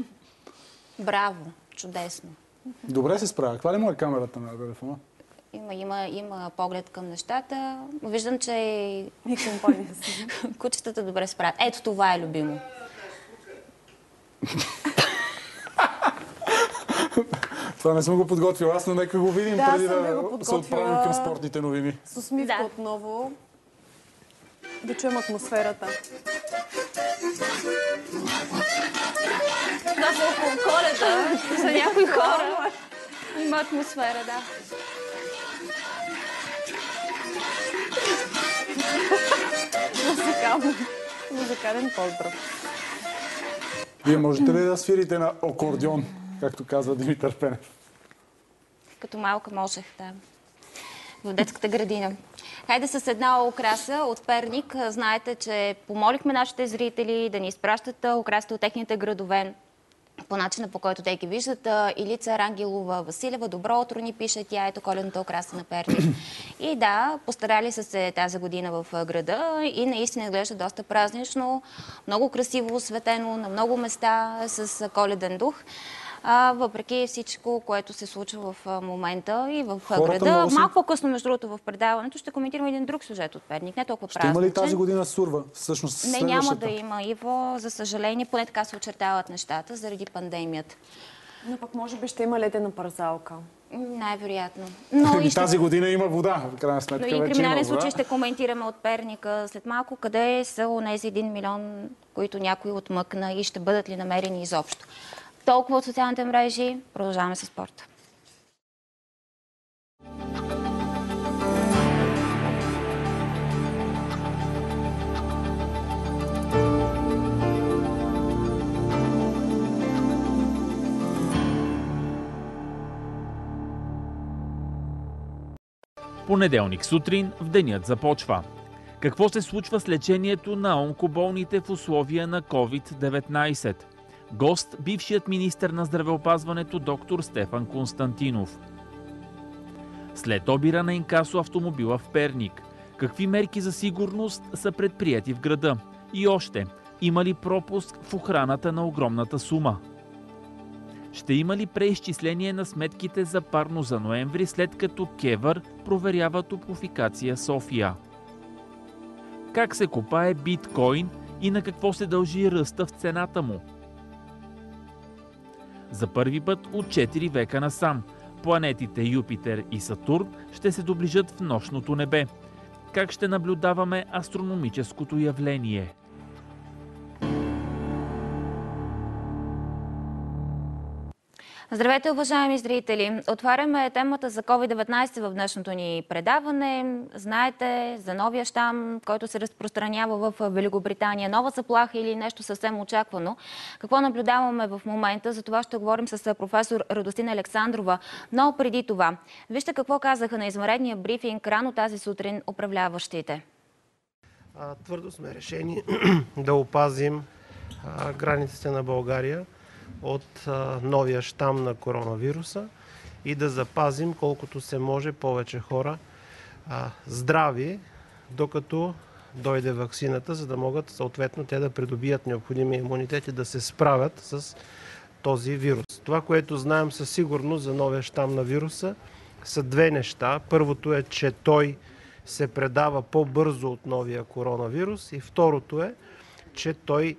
Браво. Чудесно. Добре се справя. Каква ли му е камерата на телефона? Има поглед към нещата. Виждам, че и кучетата добре справят. Ето това е любимо. Това не съм го подготвил аз, но нека го видим преди да се отправим към спортните новини. С усмивка отново. Да чуем атмосферата. Това са около Коледа. За някои хора има атмосфера, да. Музикален поздрав. Вие можете ли да свирите на акордеон, както казва Димитър Пенев? Като малка можех, да. В детската градина. Хайде с една украса от Перник. Знаете, че помолихме нашите зрители да ни изпращат украсите от техните градове по начина, по който те ги виждат. Илица Рангелова Василева, добро утро ни пише, тя ето коледната украса на Перник. И да, постарали са се тази година в града и наистина изглежда доста празнично, много красиво осветено на много места с коледен дух. Въпреки всичко, което се случва в момента и в града. Малко по-късно, между другото, в предаването ще коментираме един друг сюжет от Перник, не толкова празничен. Ще има ли тази година сурва? Всъщност, не, няма да има, Иво. За съжаление, поне така се очертават нещата заради пандемията. Но пък може би ще има ледена парзалка. Най-вероятно. Тази година има вода, в крайна сметка. Но и криминален случай ще коментираме от Перника след малко, къде са онези 1 милион, които някой отмъкна и ще бъдат ли намерени изобщо. Толкова от социалните мрежи. Продължаваме с спорта. Понеделник сутрин в денят започва. Какво се случва с лечението на онкоболните в условия на COVID-19? Гост – бившият министър на здравеопазването доктор Стефан Константинов. След обира на инкасо автомобила в Перник. Какви мерки за сигурност са предприяти в града? И още, има ли пропуск в охраната на огромната сума? Ще има ли преизчисление на сметките за парно за ноември, след като КЕВР проверява Топлофикация София? Как се копае биткоин и на какво се дължи ръста в цената му? За първи път от 4 века насам планетите Юпитер и Сатурн ще се доближат в нощното небе. Как ще наблюдаваме астрономическото явление? Здравейте, уважаеми зрители! Отваряме темата за COVID-19 в днешното ни предаване. Знаете за новия щам, който се разпространява в Великобритания. Нова заплаха или нещо съвсем очаквано. Какво наблюдаваме в момента? За това ще говорим с професор Радостина Александрова. Но преди това, вижте какво казаха на извънредния брифинг рано тази сутрин управляващите. Твърдо сме решени да опазим границите на България от новия щам на коронавируса и да запазим колкото се може повече хора здрави, докато дойде ваксината, за да могат съответно те да придобият необходимия имунитет и да се справят с този вирус. Това, което знаем със сигурност за новия щам на вируса, са две неща. Първото е, че той се предава по-бързо от новия коронавирус и второто е, че той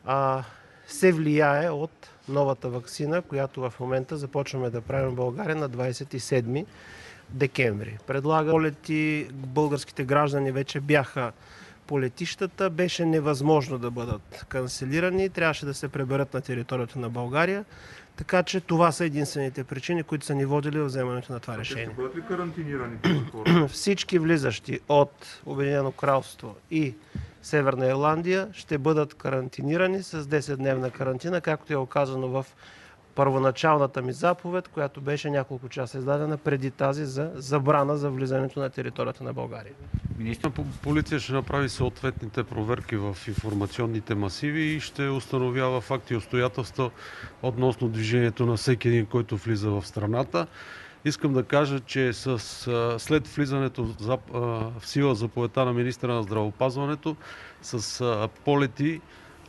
се влияе от новата ваксина, която в момента започваме да правим в България на 27 декември. Предлага полети, българските граждани вече бяха по летищата, беше невъзможно да бъдат канцелирани, трябваше да се преберат на територията на България, така че това са единствените причини, които са ни водили в вземането на това решение. Ще бъдат ли карантинирани тези хора? Всички влизащи от Обединено кралство и Северна Ирландия ще бъдат карантинирани с 10-дневна карантина, както е оказано в първоначалната ми заповед, която беше няколко часа издадена преди тази за забрана за влизането на територията на България. Министър полиция ще направи съответните проверки в информационните масиви и ще установява факти и обстоятелства относно движението на всеки един, който влиза в страната. Искам да кажа, че след влизането в сила заповедта на министъра на здравеопазването с полети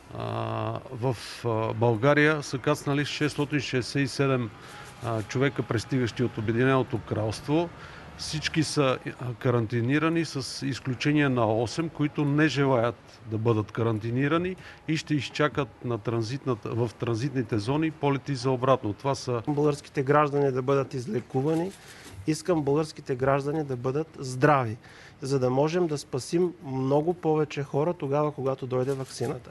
в България са кацнали 667 човека, пристигащи от Обединеното кралство. Всички са карантинирани с изключение на 8, които не желаят да бъдат карантинирани и ще изчакат в транзитните зони полети за обратно. Това са българските граждани да бъдат излекувани. Искам българските граждани да бъдат здрави, за да можем да спасим много повече хора тогава, когато дойде ваксината.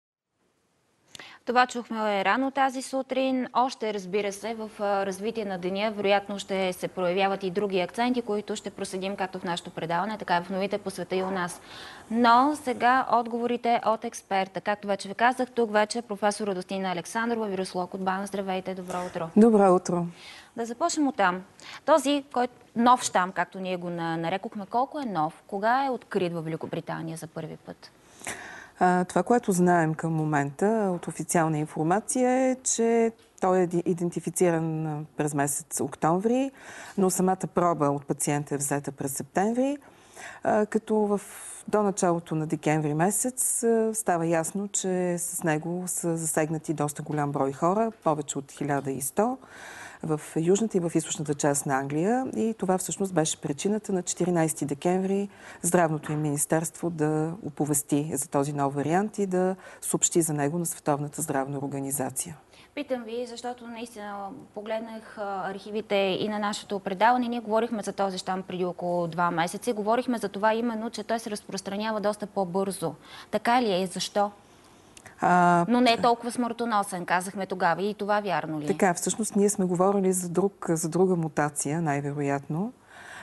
Това чухме рано тази сутрин. Още, разбира се, в развитие на деня вероятно ще се проявяват и други акценти, които ще проследим както в нашото предаване, така и в новите по света и у нас. Но сега отговорите от експерта. Както вече ви казах, тук вече професор Радостина Александрова, вирусолог от БАН. Здравейте, добро утро. Добро утро. Да започнем от там. Този нов щам, както ние го нарекохме, колко е нов? Кога е открит в Великобритания за първи път? Това, което знаем към момента от официална информация е, че той е идентифициран през месец октомври, но самата проба от пациента е взета през септември, като до началото на декември месец става ясно, че с него са засегнати доста голям брой хора, повече от 1100 в южната и в източната част на Англия. И това всъщност беше причината на 14 декември здравното им министерство да оповести за този нов вариант и да съобщи за него на Световната здравна организация. Питам ви, защото наистина погледнах архивите и на нашето предаване. Ние говорихме за този щам преди около 2 месеца и говорихме за това именно, че той се разпространява доста по-бързо. Така ли е? Защо? Но не е толкова смъртоносен, казахме тогава. И това вярно ли? Така, всъщност ние сме говорили за друга мутация, най-вероятно.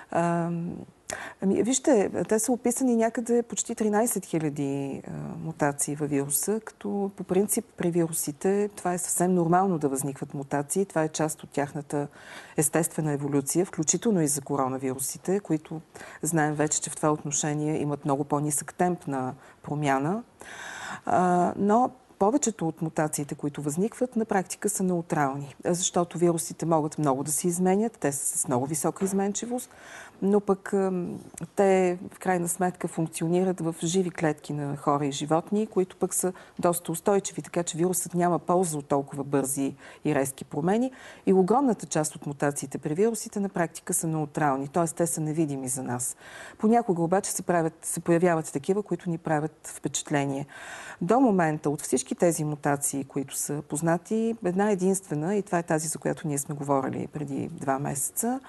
Вижте, те са описани някъде почти 13 000 мутации във вируса, като по принцип при вирусите това е съвсем нормално да възникват мутации. Това е част от тяхната естествена еволюция, включително и за коронавирусите, които знаем вече, че в това отношение имат много по-нисък темп на промяна. Но повечето от мутациите, които възникват, на практика са неутрални, защото вирусите могат много да се изменят, те са с много висока изменчивост, но пък те в крайна сметка функционират в живи клетки на хора и животни, които пък са доста устойчиви, така че вирусът няма полза от толкова бързи и резки промени. И огромната част от мутациите при вирусите на практика са неутрални, т.е. те са невидими за нас. Понякога обаче се появяват такива, които ни правят впечатление. До момента от всички всички тези мутации, които са познати, една единствена, и това е тази, за която ние сме говорили преди 2 месеца,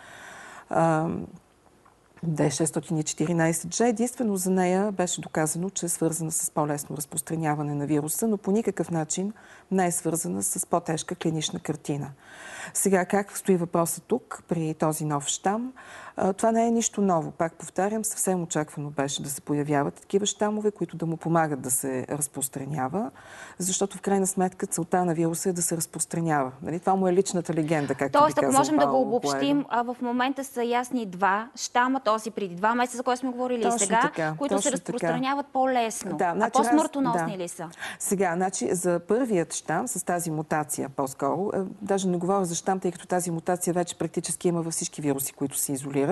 D614G, единствено за нея беше доказано, че е свързана с по-лесно разпространяване на вируса, но по никакъв начин не е свързана с по-тежка клинична картина. Сега, как стои въпросът тук при този нов щам? Това не е нищо ново. Пак повтарям, съвсем очаквано беше да се появяват такива щамове, които да му помагат да се разпространява, защото в крайна сметка целта на вируса е да се разпространява. Нали? Това му е личната легенда, както Тоест, би казал ако можем да го Пауло обобщим, в момента са ясни 2 щама, този преди 2 месеца, за който сме говорили и сега, така, които се разпространяват по-лесно. А по-смъртоносни ли са? Сега, значи, за първият щам с тази мутация по-скоро, даже не говоря за щам, тъй като тази мутация вече практически има във всички вируси, които се изолират,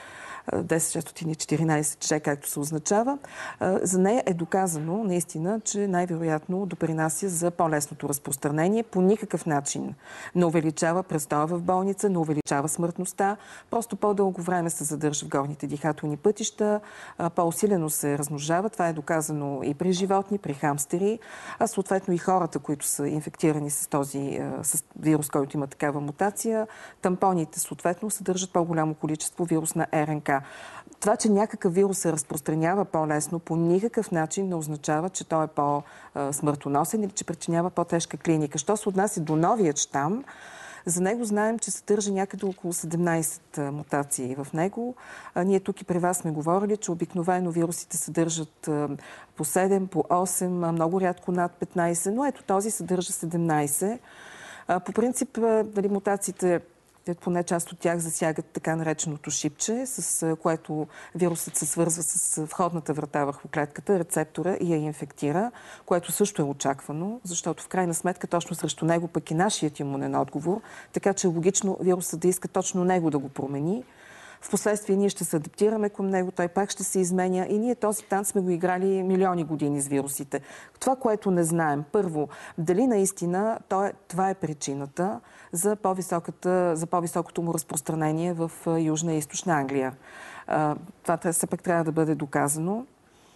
10-614G, както се означава. За нея е доказано наистина, че най-вероятно допринася за по-лесното разпространение. По никакъв начин не увеличава престоя в болница, не увеличава смъртността. Просто по-дълго време се задържа в горните дихателни пътища, по-усилено се размножава. Това е доказано и при животни, при хамстери, а съответно и хората, които са инфектирани с този с вирус, който има такава мутация. Тампоните съответно съдържат по-голямо количество вирус на РНК. Това, че някакъв вирус се разпространява по-лесно, по никакъв начин не означава, че той е по-смъртоносен или че причинява по-тежка клиника. Що се отнася до новият щам, за него знаем, че съдържа някъде около 17 мутации в него. Ние тук и при вас сме говорили, че обикновено вирусите съдържат по 7, по 8, много рядко над 15, но ето този съдържа 17. По принцип, мутациите, поне част от тях засягат така нареченото шипче, с което вирусът се свързва с входната врата върху клетката, рецептора и я инфектира, което също е очаквано, защото в крайна сметка точно срещу него пък и нашият имунен отговор, така че е логично вирусът да иска точно него да го промени. Впоследствие ние ще се адаптираме към него, той пак ще се изменя и ние този танц сме го играли милиони години с вирусите. Това, което не знаем, първо, дали наистина това е причината за по-високото му разпространение в Южна и Източна Англия. Това все пак трябва да бъде доказано.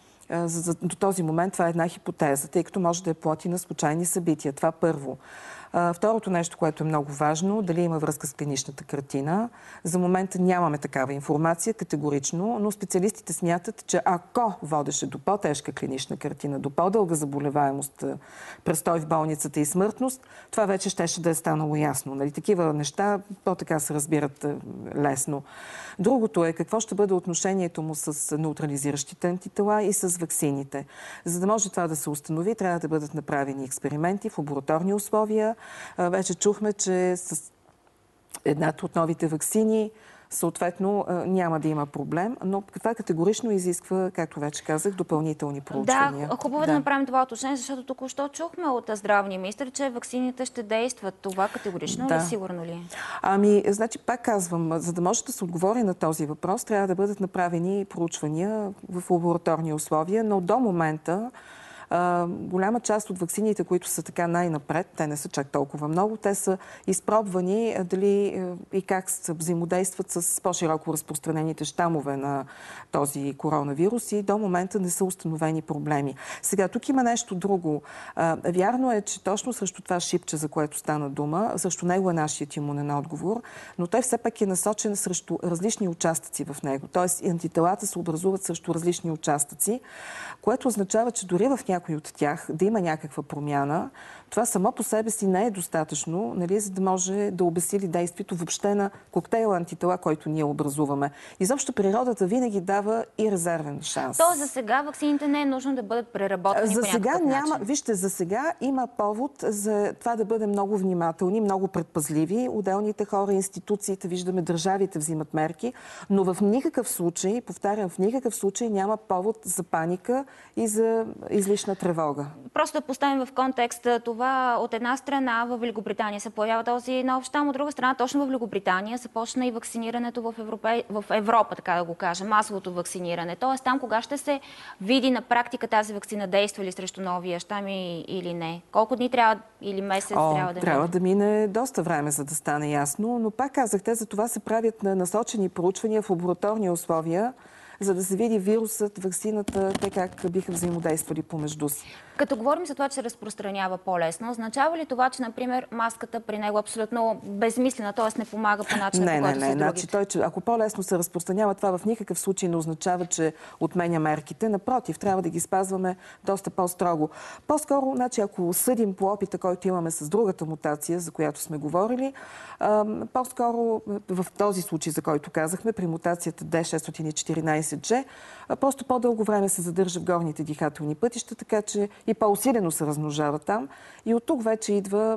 До този момент това е една хипотеза, тъй като може да е плод и на случайни събития. Това първо. Второто нещо, което е много важно, дали има връзка с клиничната картина. За момента нямаме такава информация категорично, но специалистите смятат, че ако водеше до по-тежка клинична картина, до по-дълга заболеваемост, престой в болницата и смъртност, това вече щеше да е станало ясно. Нали? Такива неща по-така се разбират лесно. Другото е какво ще бъде отношението му с неутрализиращите антитела и с ваксините. За да може това да се установи, трябва да бъдат направени експерименти в лабораторни условия. Вече чухме, че с едната от новите ваксини съответно няма да има проблем, но това категорично изисква, както вече казах, допълнителни проучвания. Да, хубаво да направим това уточнение, защото току-що чухме от здравния министър, че ваксините ще действат. Това категорично ли, сигурно ли? Значи пак казвам, за да може да се отговори на този въпрос, трябва да бъдат направени проучвания в лабораторни условия, но до момента голяма част от ваксините, които са така най-напред, те не са чак толкова много, те са изпробвани дали и как се взаимодействат с по-широко разпространените щамове на този коронавирус и до момента не са установени проблеми. Сега, тук има нещо друго. Вярно е, че точно срещу това шипче, за което стана дума, срещу него е нашият имунен отговор, но той все пак е насочен срещу различни участъци в него. Тоест, антителата се образуват срещу различни участъци, което означава, че дори в някои от тях да има някаква промяна, това само по себе си не е достатъчно, нали, за да може да обезсили действието въобще на коктейла антитела, който ние образуваме. Изобщо природата винаги дава и резервен шанс. То за сега ваксините не е нужно да бъдат преработени по някакъв начин. Вижте, за сега има повод за това да бъдем много внимателни, много предпазливи. Отделните хора, институциите, виждаме, държавите взимат мерки, но в никакъв случай, повтарям, в никакъв случай няма повод за паника и за излишна тревога. Просто да поставим в контекст това, от една страна в Великобритания се появява този нов щам, от друга страна точно в Великобритания започна и вакцинирането в Европа, така да го кажа, масовото вакциниране. Тоест там кога ще се види на практика тази вакцина действа ли срещу новия щам или не? Колко дни трябва или месец трябва да трябва да мине доста време, за да стане ясно, но пак казахте, за това се правят насочени проучвания в лабораторни условия, за да се види вирусът, ваксината, те как биха взаимодействали помежду си. Като говорим за това, че се разпространява по-лесно, означава ли това, че, например, маската при него е абсолютно безмислена, т.е. не помага по начина, по който са другите? Ако по-лесно се разпространява, това в никакъв случай не означава, че отменя мерките. Напротив, трябва да ги спазваме доста по-строго. По-скоро, ако съдим по опита, който имаме с другата мутация, за която сме говорили, по-скоро в този случай, за който казахме, при мутацията D614G, просто по-дълго време се задържа в горните дихателни пътища, така че и по-усилено се размножава там. И от тук вече идва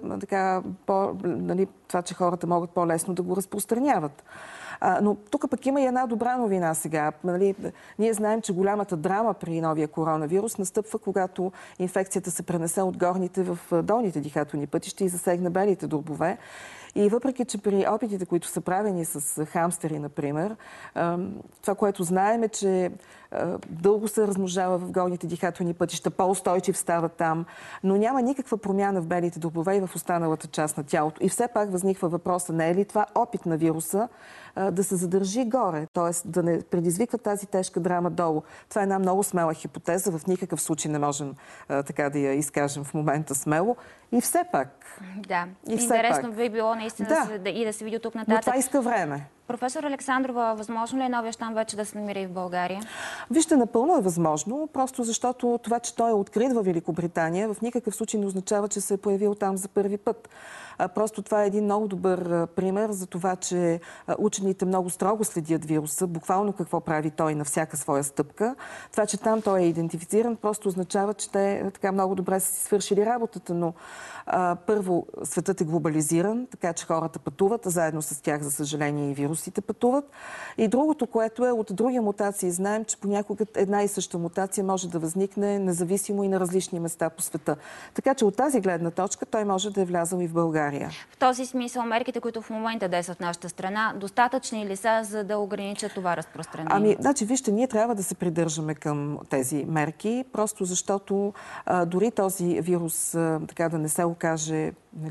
това, че хората могат по-лесно да го разпространяват. Но тук пък има и една добра новина сега. Ние знаем, че голямата драма при новия коронавирус настъпва, когато инфекцията се пренесе от горните в долните дихателни пътища и засегна белите дробове. И въпреки, че при опитите, които са правени с хамстери, например, това, което знаем е, че дълго се размножава в горните дихателни пътища, по-устойчив става там, но няма никаква промяна в белите дробове и в останалата част на тялото. И все пак възниква въпроса, не е ли това опит на вируса да се задържи горе, т.е. да не предизвиква тази тежка драма долу. Това е една много смела хипотеза, в никакъв случай не можем така да я изкажем в момента смело. И все пак. Да, интересно би било наистина и да се види от тук нататък. Но това иска време. Професор Александрова, възможно ли е новия щам вече да се намира и в България? Вижте, напълно е възможно, просто защото това, че той е открит във Великобритания, в никакъв случай не означава, че се е появил там за първи път. Просто това е един много добър пример за това, че учените много строго следят вируса, буквално какво прави той на всяка своя стъпка. Това, че там той е идентифициран, просто означава, че те така много добре са си свършили работата, но първо светът е глобализиран, така че хората пътуват, заедно с тях, за съжаление, и вирусите пътуват. И другото, което е от други мутации, знаем, че понякога една и съща мутация може да възникне независимо и на различни места по света. Така че от тази гледна точка той може да е влязъл и в България. В този смисъл мерките, които в момента действат в нашата страна, достатъчни ли са, за да ограничат това разпространение? Вижте, ние трябва да се придържаме към тези мерки, просто защото дори този вирус така да не се окаже,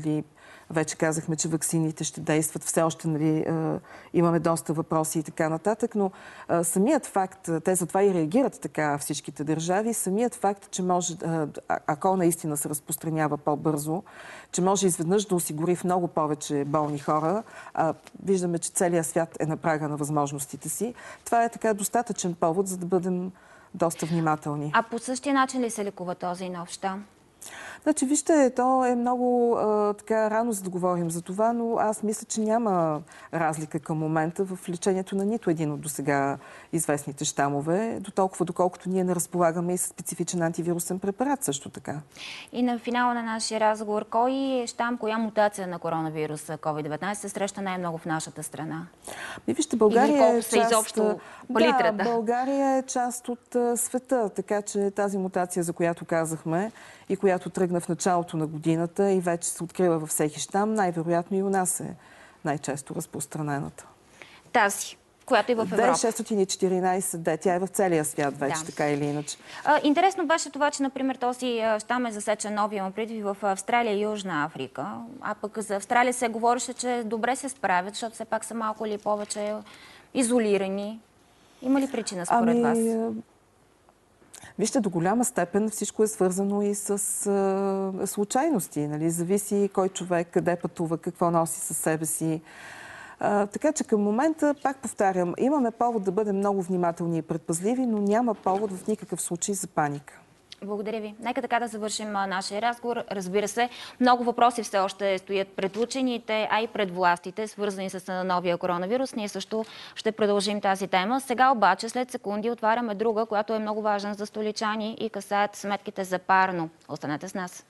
вече казахме, че ваксините ще действат, все още имаме доста въпроси и така нататък, но самият факт, те затова и реагират така всичките държави, самият факт, че може, ако наистина се разпространява по-бързо, че може изведнъж да осигури в много повече болни хора, виждаме, че целият свят е на прага на възможностите си. Това е така достатъчен повод, за да бъдем доста внимателни. А по същия начин ли се лекува този нов щам? Вижте, то е много така рано за да говорим за това, но аз мисля, че няма разлика към момента в лечението на нито един от досега известните щамове, дотолкова доколкото ние не разполагаме и със специфичен антивирусен препарат също така. И на финала на нашия разговор, кой щам, коя мутация на коронавируса COVID-19 се среща най-много в нашата страна? Вижте, България е изобщо палитрата? България е част от света, така че тази мутация, за която казахме и която тръгна в началото на годината и вече се открива във всеки щам, най-вероятно и у нас е най-често разпространената. Тази, която и в Европа. D614D, тя е в целия свят вече, така или иначе. Интересно беше това, че, например, този щам е засечен новия предвид в Австралия и Южна Африка. А пък за Австралия се говореше, че добре се справят, защото все пак са малко или повече изолирани. Има ли причина според вас? Вижте, до голяма степен всичко е свързано и с случайности. Зависи кой човек, къде пътува, какво носи със себе си. Така че към момента, пак повтарям, имаме повод да бъдем много внимателни и предпазливи, но няма повод в никакъв случай за паника. Благодаря ви. Нека така да завършим нашия разговор. Разбира се, много въпроси все още стоят пред учените, а и пред властите, свързани с новия коронавирус. Ние също ще продължим тази тема. Сега обаче, след секунди, отваряме друга, която е много важна за столичани и касаят сметките за парно. Останете с нас.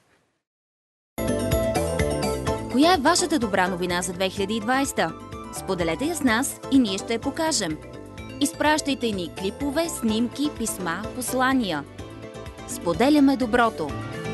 Коя е вашата добра новина за 2020? Споделете я с нас и ние ще я покажем. Изпращайте ни клипове, снимки, писма, послания. Споделяме доброто.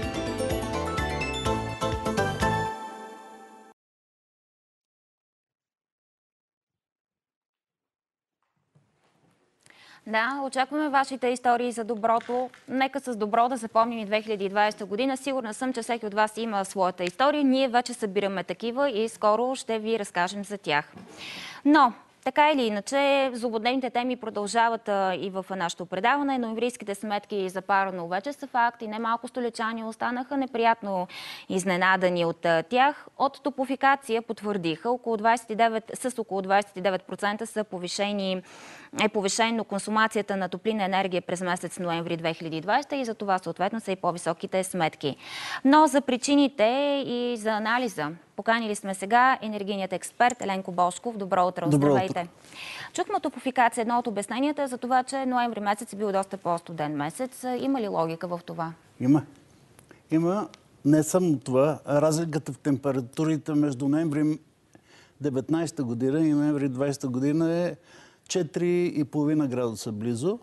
Да, очакваме вашите истории за доброто. Нека с добро да запомним и 2020 година. Сигурна съм, че всеки от вас има своята история. Ние вече събираме такива и скоро ще ви разкажем за тях. Но Така или иначе, злободневните теми продължават и в нашето предаване. Ноемврийските сметки за парно вече са факт и немалко столичани останаха неприятно изненадани от тях. От Топлофикация потвърдиха, с около 29% е повишено консумацията на топлинна енергия през месец ноември 2020 и за това съответно са и по-високите сметки. Но за причините и за анализа поканили сме сега енергийният експерт Еленко Божков. Добро утро, здравейте. Чухме от Топлофикация едно от обясненията за това, че ноември месец е бил доста по-студен месец. Има ли логика в това? Има. Не само това. Разликата в температурите между ноември 19 година и ноември 20 година е 4,5 градуса близо.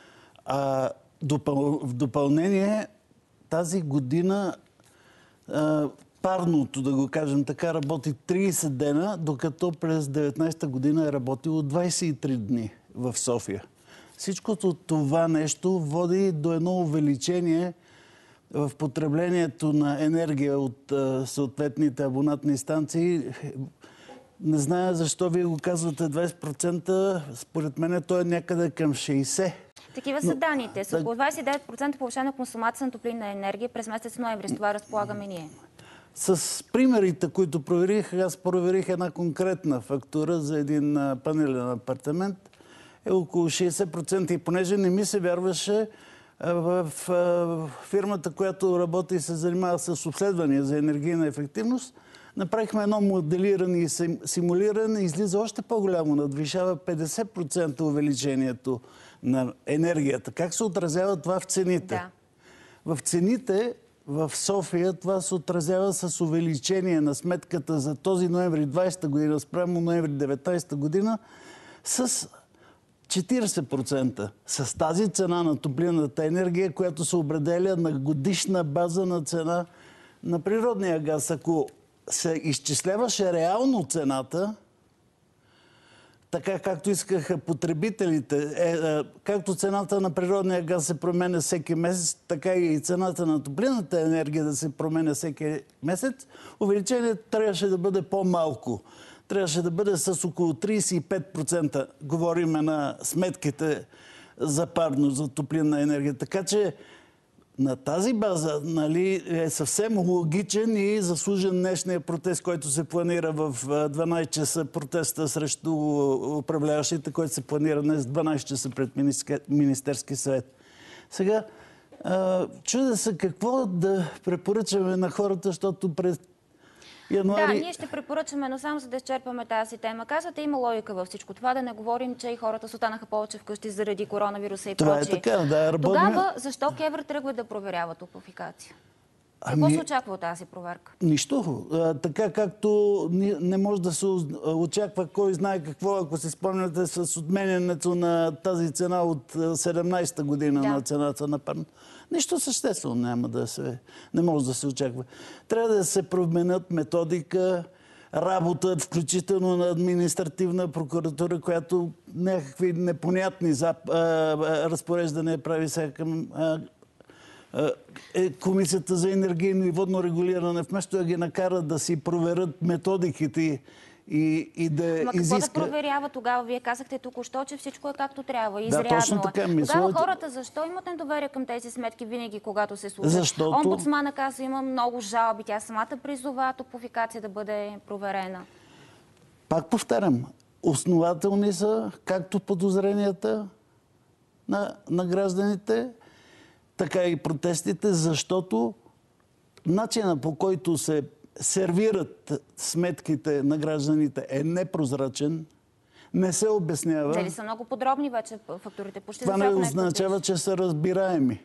В допълнение тази година парното, да го кажем така, работи 30 дена, докато през 19-та година е работило 23 дни в София. Всичкото това нещо води до едно увеличение в потреблението на енергия от съответните абонатни станции. Не зная защо вие го казвате 20%, според мен то е някъде към 60%. Такива са данните. С около 29% повишена консумация на топлинна енергия през месец ноември. С това разполагаме ние. С примерите, които проверих, аз проверих една конкретна фактура за един панелен апартамент. Е около 60%. И понеже не ми се вярваше, в фирмата, която работи и се занимава с обследвания за енергийна ефективност, направихме едно моделиране и симулиране. Излиза още по-голямо. Надвишава 50% увеличението на енергията. Как се отразява това в цените? Да. В цените в София това се отразява с увеличение на сметката за този ноември 20 година спрямо ноември 19 година с 40%. С тази цена на топлинната енергия, която се определя на годишна база на цена на природния газ. Ако се изчисляваше реално цената, така както искаха потребителите, както цената на природния газ се променя всеки месец, така и цената на топлинната енергия да се променя всеки месец, увеличението трябваше да бъде по-малко. Трябваше да бъде с около 35%. Говориме на сметките за парно, за топлинна енергия. Така че на тази база е съвсем логичен и заслужен днешния протест, който се планира в 12 часа, протеста срещу управляващите, който се планира днес 12 часа пред Министерски съвет. Сега, чудя се какво да препоръчаме на хората, защото през януари... Да, ние ще препоръчаме, но само за да изчерпаме тази тема. Казвате, има логика във всичко това, да не говорим, че и хората се останаха повече вкъщи заради коронавируса и прочие. Това е така, да. Тогава защо КЕВР тръгва да проверява Топлофикация? Какво се очаква от тази проверка? Нищо. Така както не може да се очаква кой знае какво, ако се спомняте с отменянето на тази цена от 17-та година на цената на парно. Нищо съществено не може да се очаква. Трябва да се променят методика, работа, включително на административна прокуратура, която някакви непонятни разпореждания прави сега към Комисията за енергийно и водно регулиране, вместо да ги накара да си проверят методиките и да изиска... Какво да проверява тогава? Вие казахте току-що, че всичко е както трябва. Изрядно. Да, точно така. Тогава хората защо имат недоверие към тези сметки винаги, когато се случва? Защото... Омбудсмана казва, има много жалби. Тя самата призова Топлофикация да бъде проверена. Пак повтарям, основателни са както подозренията на гражданите, така и протестите, защото начина, по който се сервират сметките на гражданите, е непрозрачен, не се обяснява. Дали са много подробни вече фактурите? Почти това не означава, че са разбираеми.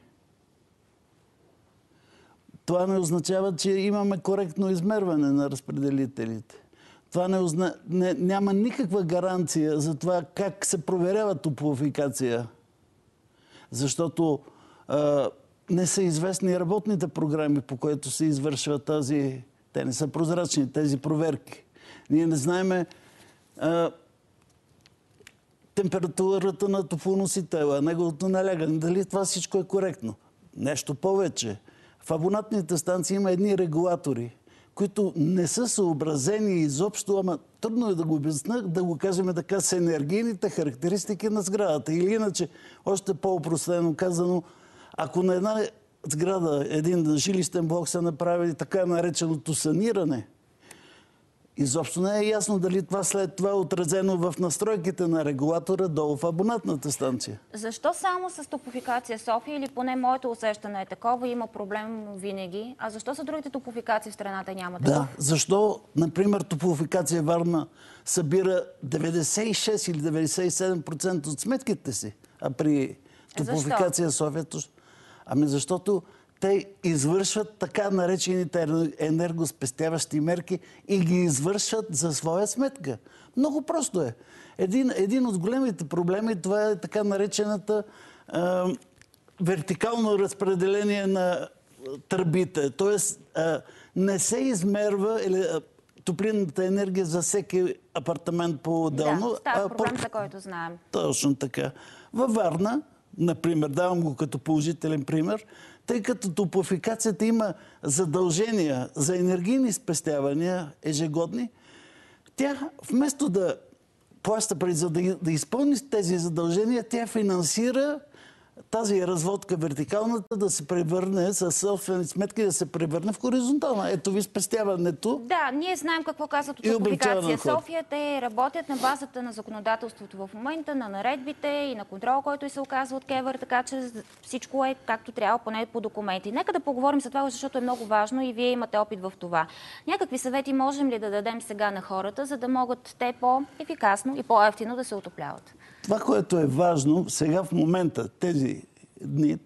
Това не означава, че имаме коректно измерване на разпределителите. Това няма никаква гаранция за това как се проверява Топлофикация. Защото не са известни работните програми, по които се извършва тази... Те не са прозрачни, тези проверки. Ние не знаеме температурата на топлоносителя, неговото налягане, дали това всичко е коректно. Нещо повече. В абонатните станции има едни регулатори, които не са съобразени изобщо, ама трудно е да го обясня, да го кажем така, с енергийните характеристики на сградата. Или иначе, още по-опростено казано, ако на една сграда, един жилищен блок се направи така нареченото саниране, изобщо не е ясно дали това след това е отразено в настройките на регулатора долу в абонатната станция. Защо само с Топлофикация София, или поне моето усещане е такова, има проблем винаги, а защо са другите топлофикации в страната няма такова? Да, защо, например, Топлофикация Варна събира 96 или 97% от сметките си, а при Топлофикация София... Ами защото те извършват така наречените енергоспестяващи мерки и ги извършват за своя сметка. Много просто е. Един от големите проблеми, това е така наречената вертикално разпределение на тръбите. Тоест не се измерва топлинната енергия за всеки апартамент по-отделно. Да, става проблем, за който знаем. Точно така. Във Варна, например, давам го като положителен пример, тъй като Топлофикацията има задължения за енергийни спестявания ежегодни, тя вместо да плаща, за да изпълни тези задължения, тя финансира тази разводка вертикалната да се превърне със собствени сметки, да се превърне в хоризонтална. Ето ви спестяването. Да, ние знаем какво казват от Топлофикация София. Те работят на базата на законодателството в момента, на наредбите и на контрол, който и се оказва от КЕВР, така че всичко е както трябва, поне по документи. Нека да поговорим за това, защото е много важно и вие имате опит в това. Някакви съвети можем ли да дадем сега на хората, за да могат те по-ефикасно и по-евтино да се отопляват? Това, което е важно сега в момента, тези дни,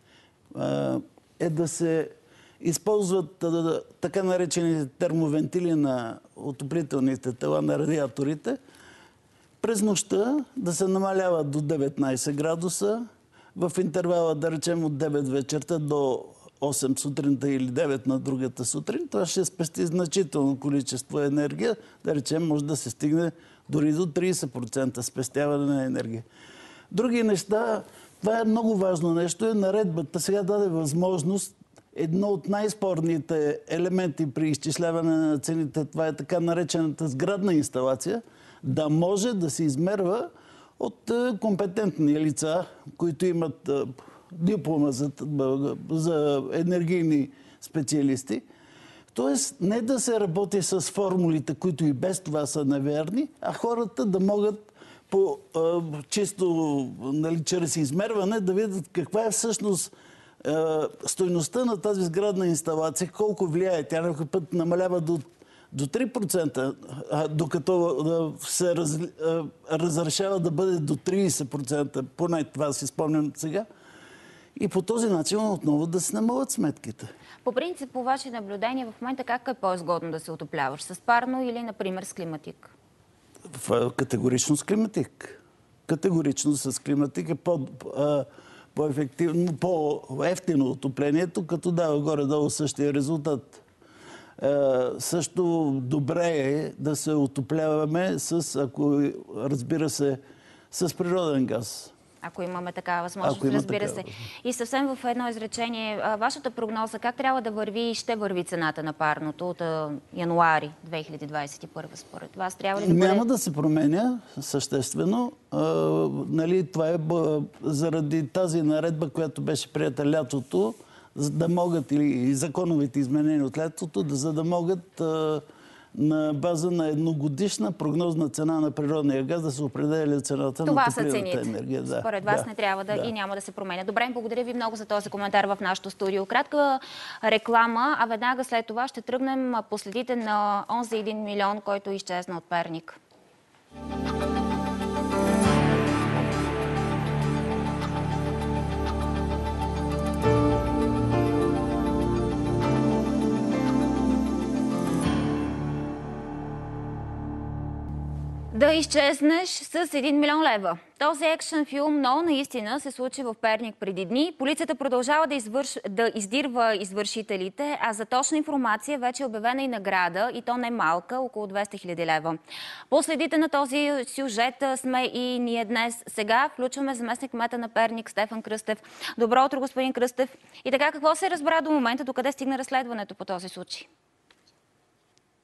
е да се използват така наречените термовентили на отоплителните тела на радиаторите. През нощта да се намаляват до 19 градуса, в интервала, да речем, от 9 вечерта до 8 сутринта или 9 на другата сутрин. Това ще спести значително количество енергия. Да речем, може да се стигне дори до 30% спестяване на енергия. Други неща, това е много важно нещо, е наредбата сега даде възможност, едно от най-спорните елементи при изчисляване на цените, това е така наречената сградна инсталация, да може да се измерва от компетентни лица, които имат диплома за енергийни специалисти. Тоест, не да се работи с формулите, които и без това са неверни, а хората да могат по чисто, чрез измерване да видят каква е всъщност стойността на тази сградна инсталация, колко влияе. Тя някой път намалява до 3%, докато се разрешава да бъде до 30%, поне това си спомням сега. И по този начин отново да се намалят сметките. По принцип, по ваше наблюдение, в момента как е по-изгодно да се отопляваш? С парно или, например, с климатик? Категорично с климатик. Категорично с климатик е по-ефективно, по-ефтино отоплението, като дава горе-долу същия резултат. Също добре е да се отопляваме разбира се, с природен газ. Ако имаме такава възможност, разбира се. И съвсем в едно изречение, вашата прогноза, как трябва да върви и ще върви цената на парното от януари 2021 според вас? Трябва ли да бъде... Няма да се променя съществено. Това е заради тази наредба, която беше прията лятото, за да могат, или законовите изменения от лятото, за да могат на база на едногодишна прогнозна цена на природния газ да се определя цената на топлинната енергия. Да. Според вас не трябва и няма да се променя. Добре, благодаря ви много за този коментар в нашото студио. Кратка реклама, а веднага след това ще тръгнем по следите на онзи 1 милион, който изчезна от Перник. Да изчезнеш с 1 милион лева. Този екшен филм, но наистина се случи в Перник преди дни. Полицията продължава да издирва извършителите, а за точна информация вече е обявена и награда, и то не малка, около 200 хиляди лева. По следите на този сюжет сме и ние днес. Сега включваме заместник кмета на Перник Стефан Кръстев. Добро утро, господин Кръстев. И така, какво се разбра до момента, докъде стигна разследването по този случай?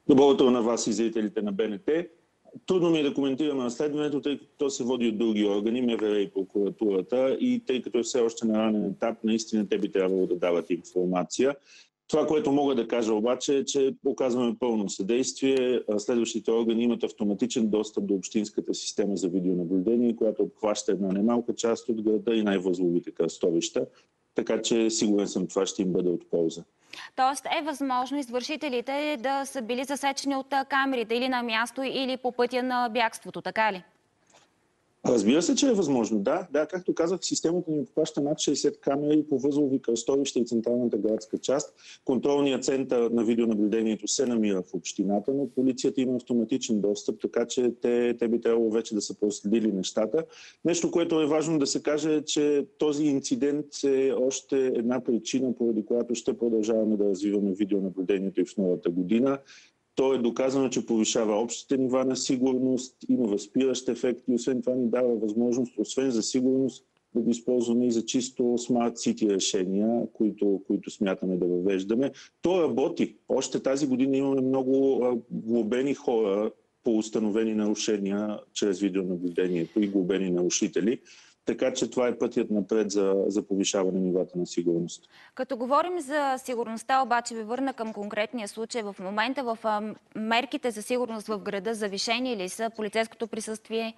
Добро утро на вас и зрителите на БНТ. Трудно ми е да коментираме разследването, тъй като то се води от други органи, МВР и прокуратурата, и тъй като е все още на ранен етап, наистина те би трябвало да дават информация. Това, което мога да кажа обаче, е, че оказваме пълно съдействие. Следващите органи имат автоматичен достъп до общинската система за видеонаблюдение, която обхваща една немалка част от града и най-възловите кръстовища. Така че сигурен съм, това ще им бъде от полза. Тоест е възможно извършителите да са били засечени от камерите или на място, или по пътя на бягството, така ли? Разбира се, че е възможно. Да, както казах, системата ни обхваща над 60 камери по възлови кръстовища и централната градска част. Контролният център на видеонаблюдението се намира в общината, но полицията има автоматичен достъп, така че те би трябвало вече да са проследили нещата. Нещо, което е важно да се каже, е, че този инцидент е още една причина, поради която ще продължаваме да развиваме видеонаблюдението и в новата година. То е доказано, че повишава общите нива на сигурност, има възпиращ ефект и освен това ни дава възможност, освен за сигурност, да го използваме и за чисто Smart City решения, които смятаме да въвеждаме. То работи. Още тази година имаме много глобени хора по установени нарушения чрез видеонаблюдението и глобени нарушители. Така че това е пътят напред за повишаване нивата на сигурност. Като говорим за сигурността, обаче ви върна към конкретния случай. В момента в мерките за сигурност в града завишени ли са полицейското присъствие?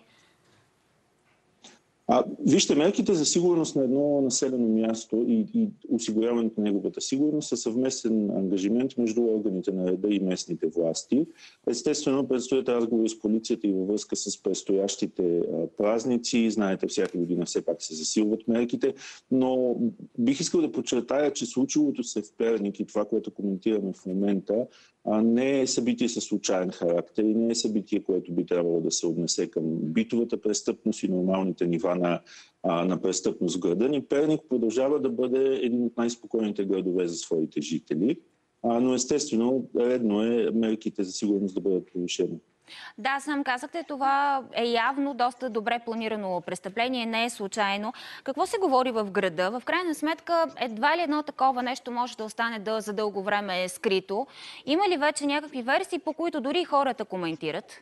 Вижте, мерките за сигурност на едно населено място и осигуряването на неговата сигурност са съвместен ангажимент между органите на реда и местните власти. Естествено, предстоят разговори с полицията и във връзка с предстоящите празници. Знаете, всяка година все пак се засилват мерките, но бих искал да подчертая, че случилото се в Перник и това, което коментираме в момента, не е събитие със случайен характер и не е събитие, което би трябвало да се отнесе към битовата престъпност и нормалните нива на престъпност в града ни. Перник продължава да бъде един от най-спокойните градове за своите жители, но естествено редно е мерките за сигурност да бъдат повишени. Да, сам казахте, това е явно доста добре планирано престъпление, не е случайно. Какво се говори в града? В крайна сметка, едва ли едно такова нещо може да остане за дълго време скрито? Има ли вече някакви версии, по които дори хората коментират?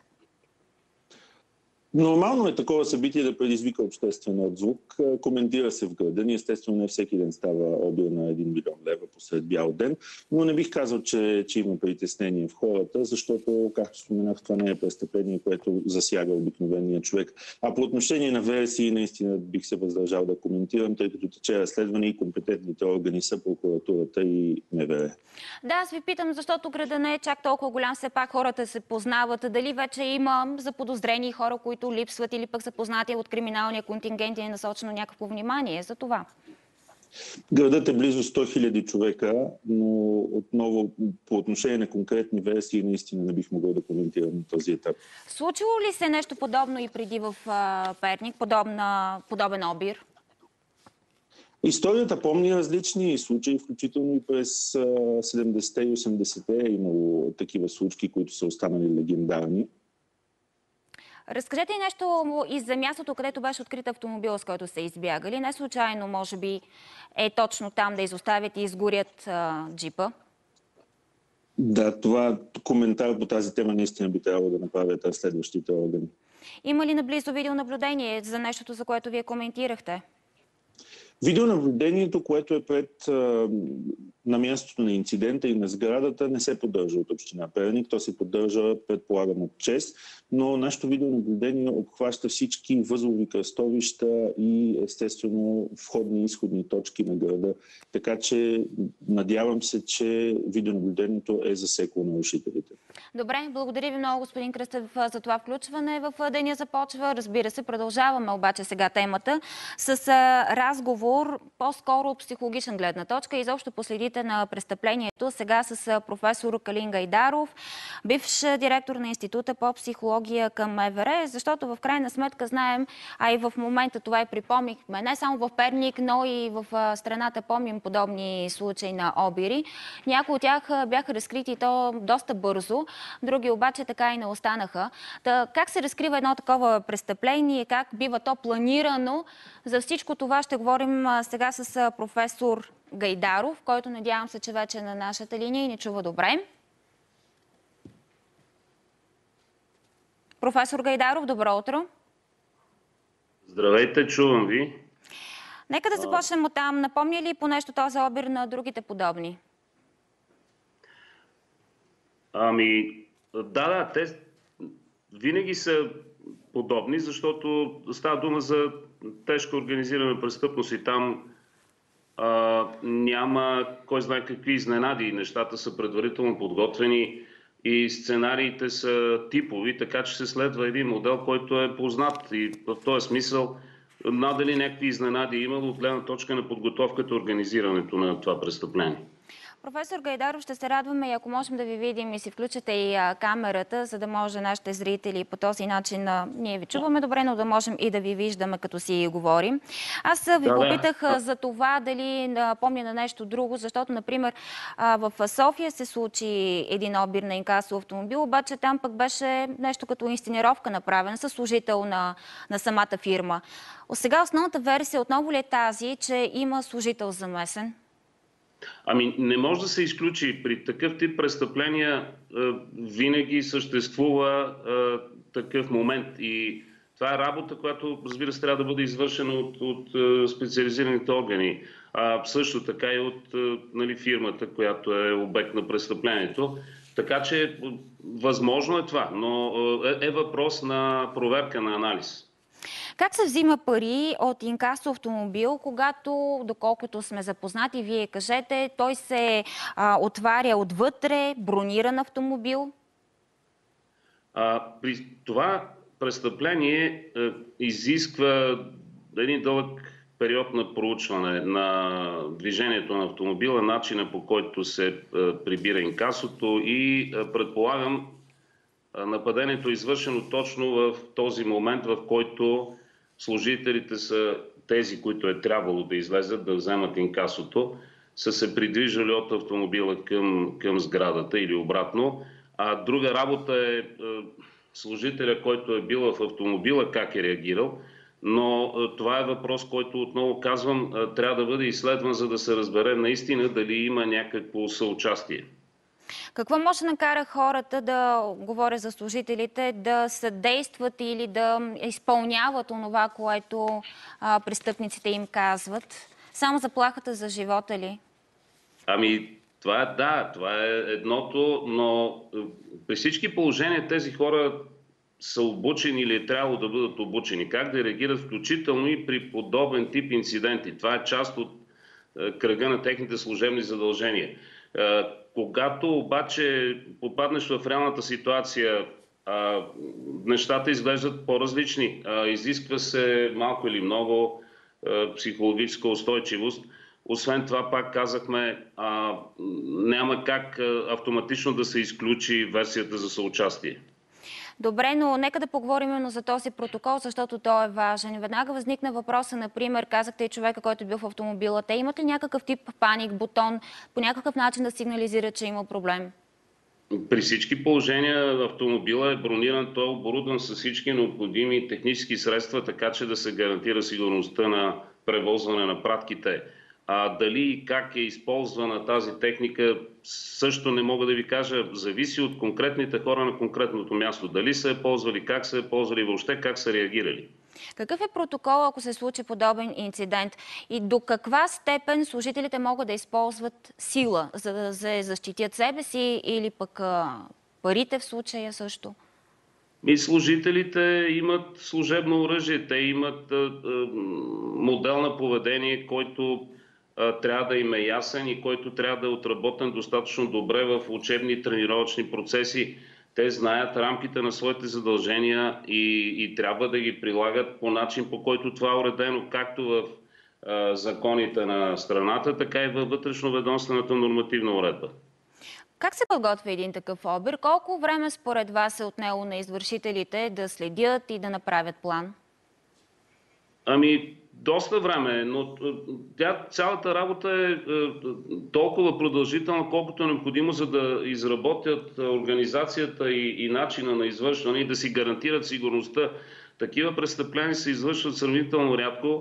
Нормално е такова събитие да предизвика обществен отзвук. Коментира се в града ни. Естествено, не всеки ден става обир на 1 милион лева посред бял ден, но не бих казал, че има притеснение в хората, защото, както споменах, това не е престъпление, което засяга обикновения човек. А по отношение на версии, наистина бих се въздържал да коментирам, тъй като тече разследване и компетентните органи са прокуратурата и МВР. Да, аз ви питам, защото града не е чак толкова голям, все пак хората се познават. Дали вече има заподозрени хора, които липсват или пък са познати от криминалния контингент и е насочено някакво внимание за това? Градът е близо 100 000 човека, но отново по отношение на конкретни версии наистина не бих могъл да коментирам на този етап. Случило ли се нещо подобно и преди в Перник, подобен обир? Историята помни различни случаи, включително и през 70-те и 80-те е имало такива случки, които са останали легендарни. Разкажете и нещо и за мястото, където беше открит автомобил, с който са избягали. Не случайно, може би, е точно там да изоставят и изгорят джипа. Да, това коментар по тази тема наистина би трябвало да направят следващите органи. Има ли наблизо видеонаблюдение за нещото, за което вие коментирахте? Видеонаблюдението, което е на мястото на инцидента и на сградата, не се поддържа от община Перник. То се поддържа, предполагам, от ЧЕС, но нашето видеонаблюдение обхваща всички възлови кръстовища и естествено входни и изходни точки на града. Така че надявам се, че видеонаблюдението е засекло нарушителите. Добре, благодаря ви много, господин Кръстев, за това включване в Деня започва. Разбира се, продължаваме обаче сега темата с разговор по-скоро от психологична гледна точка и изобщо последите на престъплението. Сега с професор Калин Гайдаров, бивш директор на Института по психология към МВР, защото в крайна сметка знаем, а и в момента това и припомнихме, не само в Перник, но и в страната помним подобни случаи на обири. Някои от тях бяха разкрити и то доста бързо, други обаче така и не останаха. Как се разкрива едно такова престъпление, как бива то планирано? За всичко това ще говорим сега с професор Гайдаров, който надявам се, че вече е на нашата линия и ни чува добре. Професор Гайдаров, добро утро. Здравейте, чувам ви. Нека да започнем оттам. Напомня ли по нещо този обир на другите подобни? Да, те винаги са подобни, защото става дума за тежко организирана престъпност и там няма кой знае какви изненади. Нещата са предварително подготвени и сценариите са типови, така че се следва един модел, който е познат. И в този смисъл надали някакви изненади имало от гледна точка на подготовката и организирането на това престъпление. Професор Гайдаров, ще се радваме и ако можем да ви видим и си включите и камерата, за да може нашите зрители по този начин, ние ви чуваме добре, но да можем и да ви виждаме, като си говорим. Аз ви попитах за това дали помня на нещо друго, защото, например, в София се случи един обир на инкасов автомобил, обаче там пък беше нещо като инсценировка направена със служител на самата фирма. Сега основната версия отново ли е тази, че има служител замесен? Не може да се изключи. При такъв тип престъпления винаги съществува такъв момент. И това е работа, която, разбира се, трябва да бъде извършена от специализираните органи. Също така и от фирмата, която е обект на престъплението. Така че възможно е това, но е въпрос на проверка, на анализ. Как се взима пари от инкасо автомобил, когато, доколкото сме запознати, вие кажете, той се отваря отвътре, брониран автомобил? При това престъпление изисква един дълъг период на проучване на движението на автомобила, начина по който се прибира инкасото и предполагам нападението е извършено точно в този момент, в който служителите са тези, които е трябвало да излезат, да вземат инкасото, са се придвижали от автомобила към сградата или обратно. А друга работа е служителя, който е бил в автомобила, как е реагирал. Но това е въпрос, който, отново казвам, трябва да бъде изследван, за да се разбере наистина дали има някакво съучастие. Какво може да накара хората, да говоря за служителите, да съдействат или да изпълняват онова, което престъпниците им казват? Само заплахата за живота ли? Това е едното, но при всички положения тези хора са обучени или е трябвало да бъдат обучени. Как да реагират, включително и при подобен тип инциденти. Това е част от кръга на техните служебни задължения. Когато обаче попаднеш в реалната ситуация, нещата изглеждат по-различни. Изисква се малко или много психологическа устойчивост. Освен това, пак казахме, няма как автоматично да се изключи версията за съучастие. Добре, но нека да поговорим именно за този протокол, защото той е важен. Веднага възникна въпроса, например, казахте и човека, който е бил в автомобила. Те имат ли някакъв тип паник, бутон, по някакъв начин да сигнализира, че има проблем? При всички положения автомобила е брониран, той е оборудван с всички необходими технически средства, така че да се гарантира сигурността на превозване на пратките. Дали и как е използвана тази техника, също не мога да ви кажа. Зависи от конкретните хора на конкретното място. Дали са я ползвали, как са я ползвали, въобще как са реагирали. Какъв е протокол, ако се случи подобен инцидент? И до каква степен служителите могат да използват сила, за да защитят себе си или пък парите в случая също? И служителите имат служебно оръжие. Те имат модел на поведение, който трябва да им е ясен и който трябва да е отработен достатъчно добре в учебни и тренировъчни процеси. Те знаят рамките на своите задължения и трябва да ги прилагат по начин, по който това е уредено както в законите на страната, така и във вътрешноведомствената нормативна уредба. Как се подготвя един такъв обир? Колко време според вас е отнело на извършителите да следят и да направят план? Доста време, но цялата работа е толкова продължителна, колкото е необходимо, за да изработят организацията и начина на извършване и да си гарантират сигурността. Такива престъпления се извършват сравнително рядко.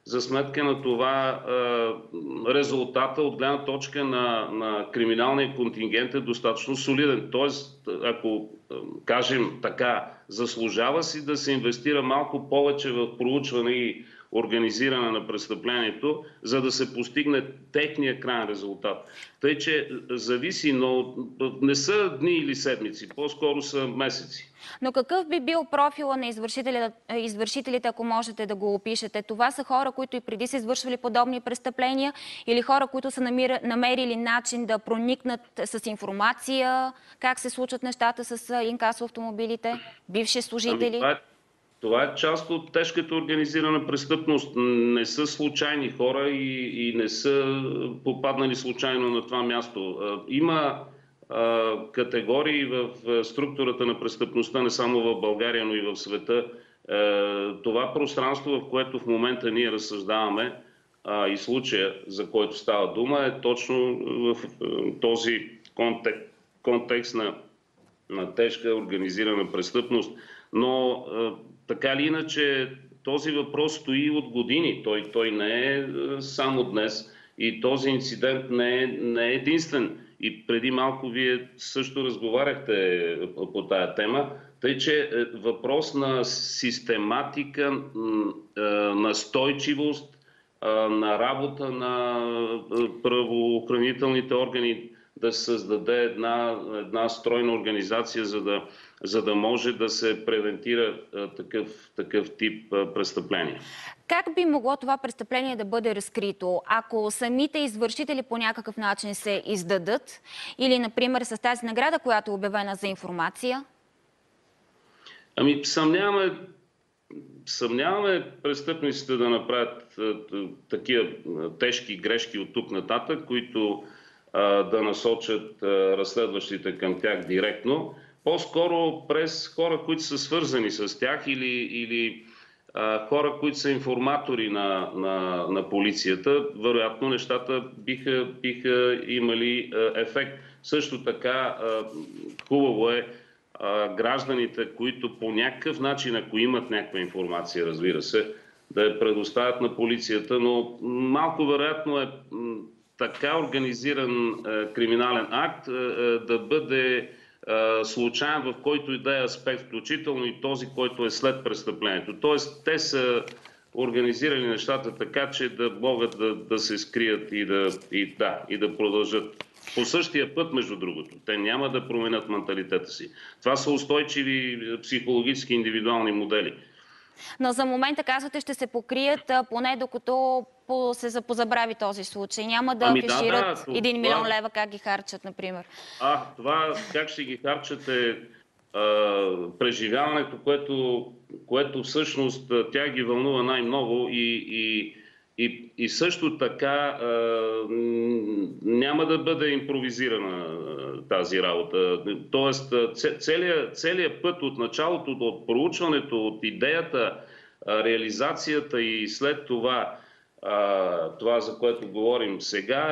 за сметка на това резултата от гледна точка на криминалния контингент е достатъчно солиден. Тоест, ако кажем така, заслужава си да се инвестира малко повече в проучване и организиране на престъплението, за да се постигне техния крайен резултат. Тъй, че зависи, но не са дни или седмици, по-скоро са месеци. Но какъв би бил профила на извършителите, ако можете да го опишете? Това са хора, които и преди са извършвали подобни престъпления, или хора, които са намерили начин да проникнат с информация как се случват нещата с инкасо автомобилите? Бивши служители? Това е част от тежката организирана престъпност. Не са случайни хора и не са попаднали случайно на това място. Има категории в структурата на престъпността, не само в България, но и в света. Това пространство, в което в момента ние разсъждаваме, и случая, за който става дума, е точно в този контекст на тежка организирана престъпност. Но така или иначе този въпрос стои от години. Той не е само днес и този инцидент не е единствен. И преди малко вие също разговаряхте по тая тема. Тъй, че въпрос на систематика, настойчивост, на работа на правоохранителните органи да се създаде една стройна организация, за да може да се превентира такъв тип престъпления. Как би могло това престъпление да бъде разкрито, ако самите извършители по някакъв начин се издадат или, например, с тази награда, която е обявена за информация? Съмняваме престъпниците да направят такива тежки грешки от тук нататък, които да насочат разследващите към тях директно. По-скоро през хора, които са свързани с тях или хора, които са информатори на полицията, вероятно нещата биха имали ефект. Също така хубаво е гражданите, които по някакъв начин, ако имат някаква информация, разбира се, да я предоставят на полицията, но малко вероятно е така организиран криминален акт да бъде случайен в който и да е аспект, включително и този, който е след престъплението. Тоест, те са организирали нещата така, че да могат да се скрият и да продължат. По същия път, между другото. Те няма да променят менталитета си. Това са устойчиви психологически индивидуални модели. Но за момента, казвате, ще се покрият, поне докато се запозабрави този случай. Няма да афишират 1 милион лева как ги харчат, например. Това как ще ги харчат е преживяването, което всъщност тя ги вълнува най-много и също така няма да бъде импровизирана тази работа. Тоест, целият път от началото, от проучването, от идеята, реализацията и след това, за което говорим сега,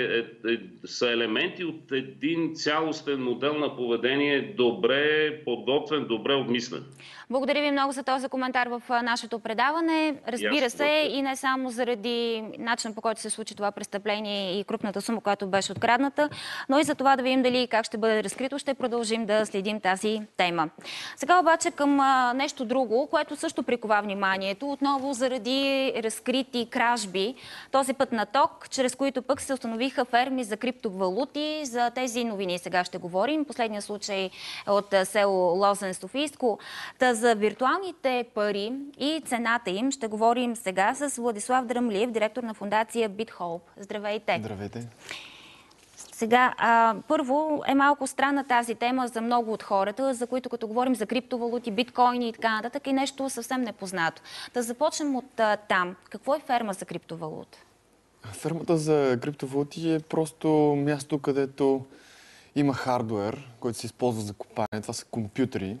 са елементи от един цялостен модел на поведение, добре подготвен, добре обмислен. Благодаря ви много за този коментар в нашето предаване. Разбира се, и не само заради начина, по който се случи това престъпление и крупната сума, която беше открадната, но и за това да видим дали как ще бъде разкрито. Ще продължим да следим тази тема. Сега обаче към нещо друго, което също прикова вниманието. Отново заради разкрити кражби, този път на ток, чрез които пък се установиха ферми за криптовалути. За тези новини сега ще говорим. Последният случай от село Лозен, Софийско. За виртуалните пари и цената им ще говорим сега с Владислав Дръмлиев, директор на фондация BitHope. Здравейте! Здравейте! Сега, първо е малко странна тази тема за много от хората, за които като говорим за криптовалути, биткоини и така нататък, е нещо съвсем непознато. Да започнем от там. Какво е ферма за криптовалута? Фермата за криптовалути е просто място, където има хардуер, който се използва за копане. Това са компютри.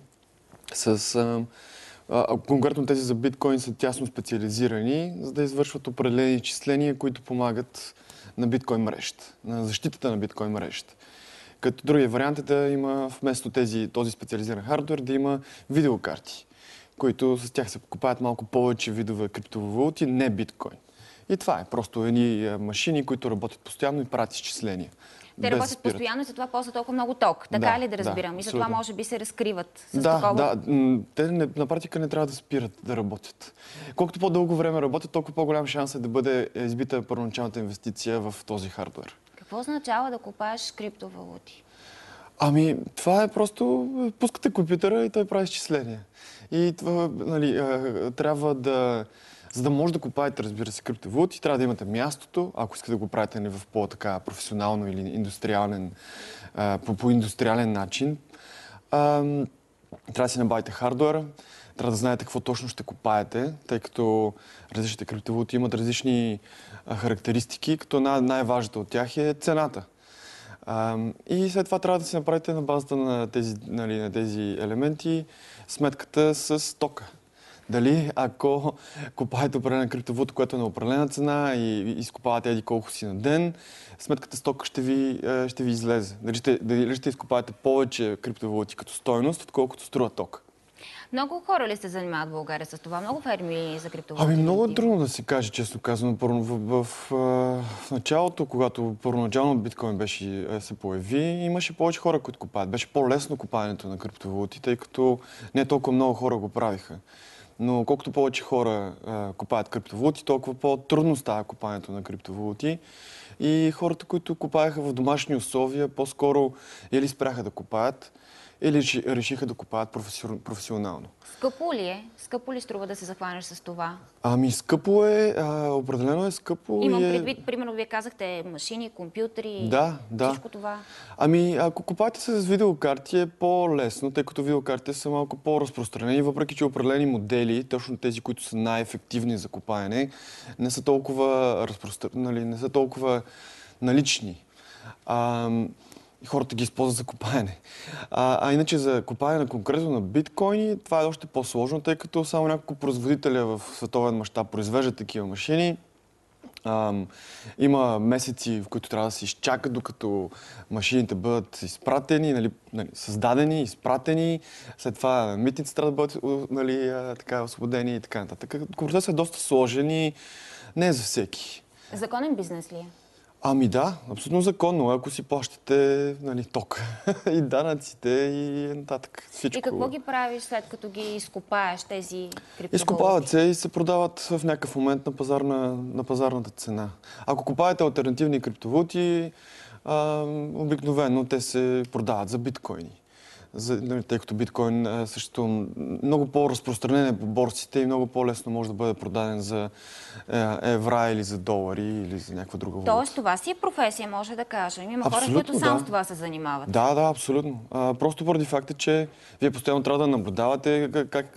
Конкретно тези за биткоин са тясно специализирани, за да извършват определени изчисления, които помагат на биткоин мрежата, на защитата на биткоин мрежата. Като другия вариант е да има вместо този специализиран хардуер да има видеокарти, които с тях се купаят малко повече видове криптовалути, не биткоин. И това е просто едни машини, които работят постоянно и правят изчисления. Те работят постоянно и затова ползват толкова много ток. Така ли да разбирам? И затова може би се разкриват с такова... Те на практика не трябва да спират да работят. Колкото по-дълго време работят, толкова по-голям шанс е да бъде избита първоначалната инвестиция в този хардуер. Какво означава да купаеш криптовалути? Това е просто пускате компютъра и той прави изчисления. И това, трябва да... За да може да купаете, разбира се, криптовалути, трябва да имате мястото, ако искате да го правите в по-така професионално или индустриален, по индустриален начин. Трябва да си набавите хардуера, трябва да знаете какво точно ще купаете, тъй като различните криптовалути имат различни характеристики, като най-важната от тях е цената. И след това трябва да си направите на базата на тези елементи сметката с тока. Дали ако купаете определена криптовалута, която е на определена цена и изкупавате еди колко си на ден, сметката с тока ще ви излезе. Дали ще изкупавате повече криптовалути като стойност, отколкото струва тока. Много хора ли се занимават в България с това? Много ферми за криптовалути? Много е трудно да се каже, честно казано. В началото, когато първоначално биткоин се появи, имаше повече хора, които купаят. Беше по-лесно купаенето на криптовалути, тъй като не толкова много хора го правиха. Но колкото повече хора купаят криптовалути, толкова по-трудно става купаенето на криптовалути. И хората, които купаеха в домашни условия, по-скоро или спряха да купаят, или решиха да купаят професионално. Скъпо ли е? Скъпо ли струва да се захванеш с това? Скъпо е, определено е скъпо. Имам предвид, примерно, вие казахте машини, компютри, всичко това. Ако купаете се с видеокарти е по-лесно, тъй като видеокартите са малко по-разпространени, въпреки че определени модели, точно тези, които са най-ефективни за купаене, не са толкова не са толкова налични. И хората ги използват за купаене. Иначе за купаене конкретно на биткоини, това е още по-сложно, тъй като само няколко производителя в световен мащаб произвеждат такива машини. Има месеци, в които трябва да се изчакат, докато машините бъдат изпратени, създадени, изпратени. След това митници трябва да бъдат освободени и така нататък. Процесът е доста сложен и не е за всеки. Законен бизнес ли е? Да, абсолютно законно, ако си плащате ток и данъците и нататък. Всичко. И какво ги правиш след като ги изкопаеш тези криптовалути? Изкопават се и се продават в някакъв момент на пазарната цена. Ако купаете алтернативни криптовалути, обикновено те се продават за биткоини. Тъй като биткоин също много по-разпространен е по борсите и много по-лесно може да бъде продаден за евра или за долари или за някаква друга валута. Как това си е професия, може да кажем. Има хора, които само с това се занимават. Да, абсолютно. Просто поради факта, че вие постоянно трябва да наблюдавате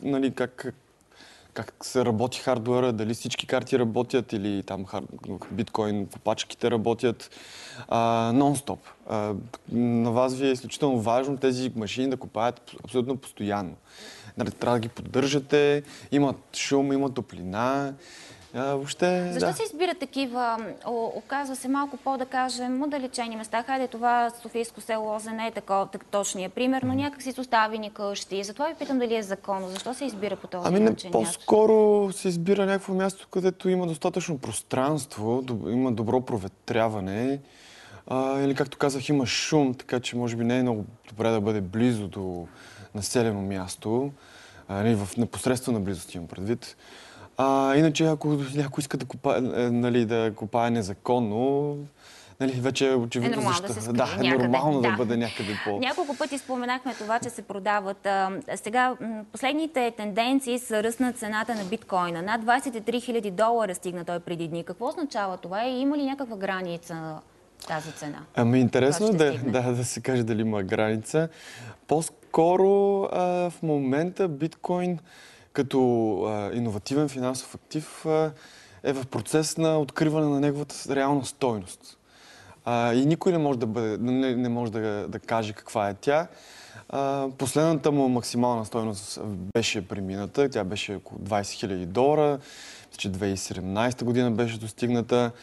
как се работи хардуера, дали всички карти работят или там биткоин копачките работят нон-стоп. На вас ви е изключително важно тези машини да копаят абсолютно постоянно. Трябва да ги поддържате, имат шум, имат топлина. Защо се избират такива, оказва се малко да кажем, отдалечени места? Хайде, това Софийско село Лозен не е точния пример, но някак си с оставени къщи. Затова ви питам дали е законно. Защо се избира по този начин? По-скоро се избира някакво място, където има достатъчно пространство, има добро проветряване. Или, както казах, има шум, така че може би не е много добре да бъде близо до населено място. В непосредствена близост имам предвид. Иначе, ако някой иска да копае незаконно, вече е очевидно защо. Е нормално да бъде някъде по... Няколко пъти споменахме това, че се продават. Сега, последните тенденции са ръст на цената на биткоина. Над 23 000 стигна той преди дни. Какво означава това и има ли някаква граница на тази цена? Интересно е да се каже дали има граница. По-скоро в момента биткоин като иновативен финансов актив е в процес на откриване на неговата реална стойност. И никой не може да каже каква е тя. Последната му максимална стойност беше премината. Тя беше около $20 000. Мисля, че 2017 година беше достигната.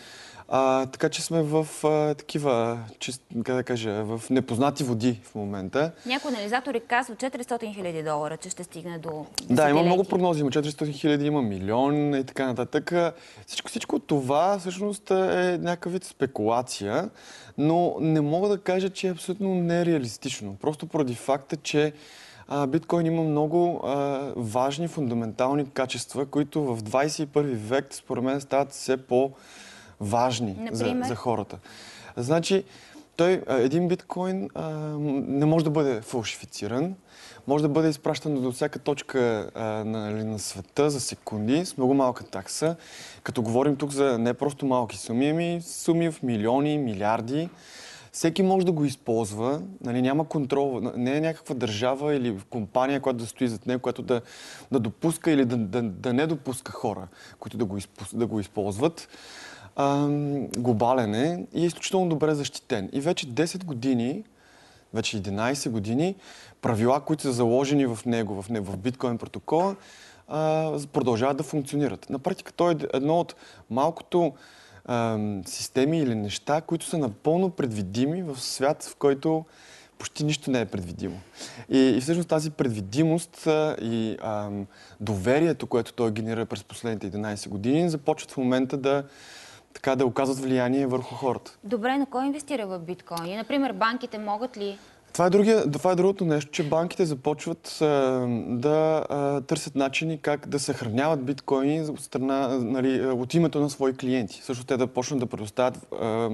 Така че сме в такива, как да кажа, в непознати води в момента. Някои анализатори казват $400,000, че ще стигне до Да, има много прогнози. Има 400,000, има милион и така нататък. Всичко това всъщност е някакъв вид спекулация, но не мога да кажа, че е абсолютно нереалистично. Просто поради факта, че биткоин има много важни, фундаментални качества, които в 21 век, според мен, стават все по-важни за хората. Значи, един биткоин не може да бъде фалшифициран, може да бъде изпращан до всяка точка на света за секунди с много малка такса. Като говорим тук за не просто малки суми, ами суми в милиони, милиарди. Всеки може да го използва, няма контрол, не е някаква държава или компания, която да стои зад него, която да допуска или да не допуска хора, които да го използват. Глобален е и е изключително добре защитен. И вече 10 години, вече 11 години, правила, които са заложени в него, в биткоин протокола, продължават да функционират. На практика той е едно от малкото системи или неща, които са напълно предвидими в свят, в който почти нищо не е предвидимо. И всъщност тази предвидимост и доверието, което той генерира през последните 11 години, започват в момента да оказват влияние върху хората. Добре, но кой инвестира в биткоини? Например, банките могат ли? Това е другото нещо, че банките започват да търсят начини как да съхраняват биткоини от страна, от името на свои клиенти. Също те да почнат да предоставят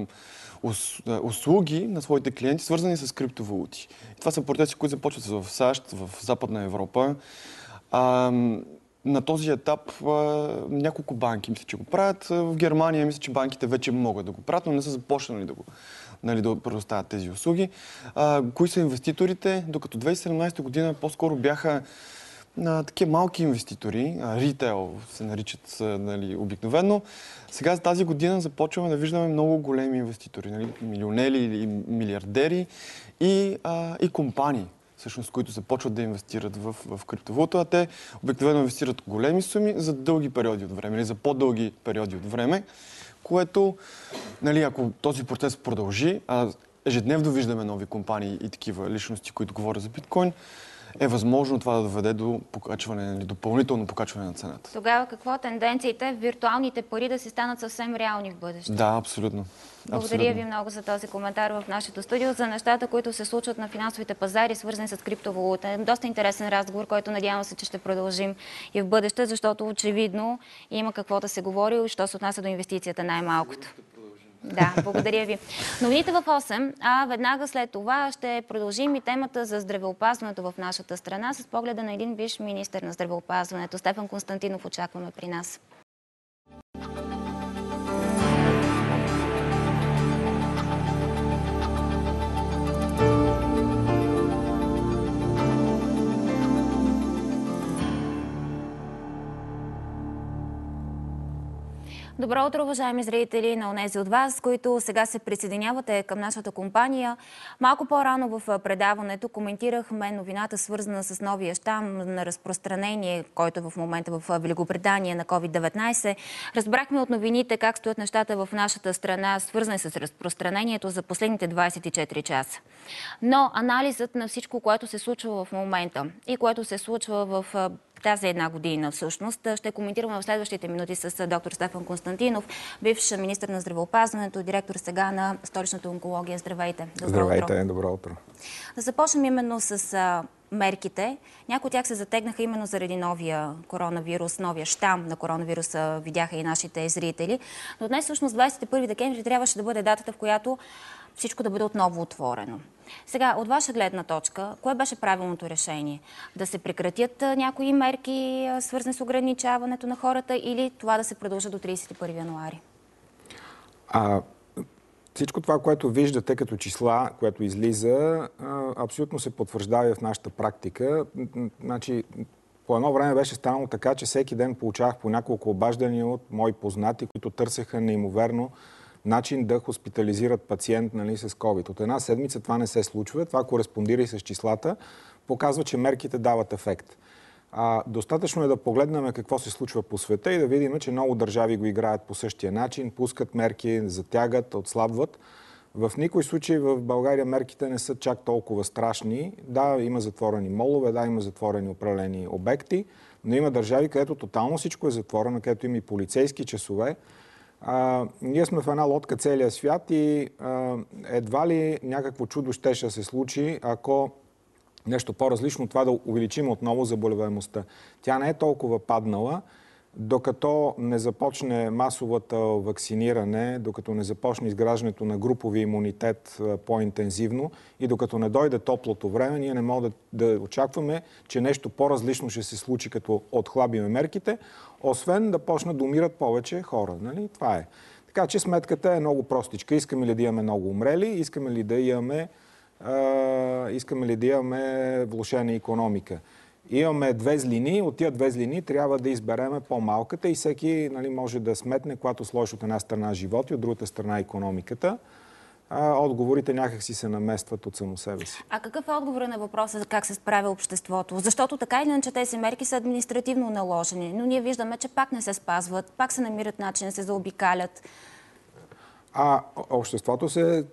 услуги на своите клиенти, свързани с криптовалути. Това са процеси, които започват в САЩ, в Западна Европа. На този етап няколко банки мисля, че го правят. В Германия мисля, че банките вече могат да го правят, но не са започнали да предоставят тези услуги. Кои са инвеститорите? Докато 2017 година по-скоро бяха такива малки инвеститори, ритейл се наричат обикновено. Сега за тази година започваме да виждаме много големи инвеститори, милионери или милиардери и компании, всъщност, които започват да инвестират в криптовалута, а те обикновено инвестират големи суми за дълги периоди от време или за по-дълги периоди от време, което, ако този процес продължи, ежедневно виждаме нови компании и такива личности, които говорят за биткоин, е възможно това да доведе до допълнително покачване на цената. Тогава какво тенденциите виртуалните пари да си станат съвсем реални в бъдеще? Да, абсолютно. Благодаря ви много за този коментар в нашето студио, за нещата, които се случват на финансовите пазари, свързани с криптовалута. Доста интересен разговор, който надявам се, че ще продължим и в бъдеще, защото очевидно има какво да се говори, що се отнася до инвестицията най-малкото. Да, благодаря ви. Новините в 8, а веднага след това ще продължим и темата за здравеопазването в нашата страна с погледа на един бивш министър на здравеопазването. Стефан Константинов очакваме при нас. Добро утро, уважаеми зрители, на онези от вас, които сега се присъединявате към нашата компания. Малко по-рано в предаването коментирахме новината, свързана с новия щам на разпространение, който е в момента в Великобритания на COVID-19. Разбрахме от новините как стоят нещата в нашата страна, свързани с разпространението за последните 24 часа. Но анализът на всичко, което се случва в момента и което се случва в тази една година всъщност, ще коментираме в следващите минути с доктор Стефан Константинов, бивш министър на здравеопазването, директор сега на столичната онкология. Здравейте! Здравейте, добро утро! Да започнем именно с мерките. Някои от тях се затегнаха именно заради новия коронавирус, новия щам на коронавируса, видяха и нашите зрители. Но днес всъщност 21 декември трябваше да бъде датата, в която всичко да бъде отново отворено. Сега, от ваша гледна точка, кое беше правилното решение? Да се прекратят някои мерки, свързани с ограничаването на хората, или това да се продължи до 31 януари? Всичко това, което виждате като числа, което излиза, абсолютно се потвърждава в нашата практика. Значи, по едно време беше станало така, че всеки ден получавах по няколко обаждания от мои познати, които търсеха неимоверно начин да хоспитализират пациент с COVID. От една седмица това не се случва. Това кореспондира и с числата. Показва, че мерките дават ефект. Достатъчно е да погледнем какво се случва по света и да видим, че много държави го играят по същия начин, пускат мерки, затягат, отслабват. В никой случай в България мерките не са чак толкова страшни. Да, има затворени молове, да, има затворени определени обекти, но има държави, където тотално всичко е затворено, където има и полицейски часове. Ние сме в една лодка целия свят и едва ли някакво чудо щеше да се случи, ако нещо по-различно, това да увеличим отново заболеваемостта. Тя не е толкова паднала, докато не започне масовата вакциниране, докато не започне изграждането на групови имунитет по-интензивно и докато не дойде топлото време, ние не можем да очакваме, че нещо по-различно ще се случи, като отхлабиме мерките, освен да почнат да умират повече хора. Нали? Това е. Така че сметката е много простичка. Искаме ли да имаме много умрели, искаме ли да имаме влошена икономика. Имаме две злини, от тия две злини трябва да избереме по-малката и всеки може да сметне, когато сложиш от една страна живот и от другата страна икономиката. Отговорите някак си се наместват от само себе си. А какъв е отговор на въпроса за как се справя обществото? Защото така или иначе тези мерки са административно наложени, но ние виждаме, че пак не се спазват, пак се намират начин да се заобикалят. Обществото се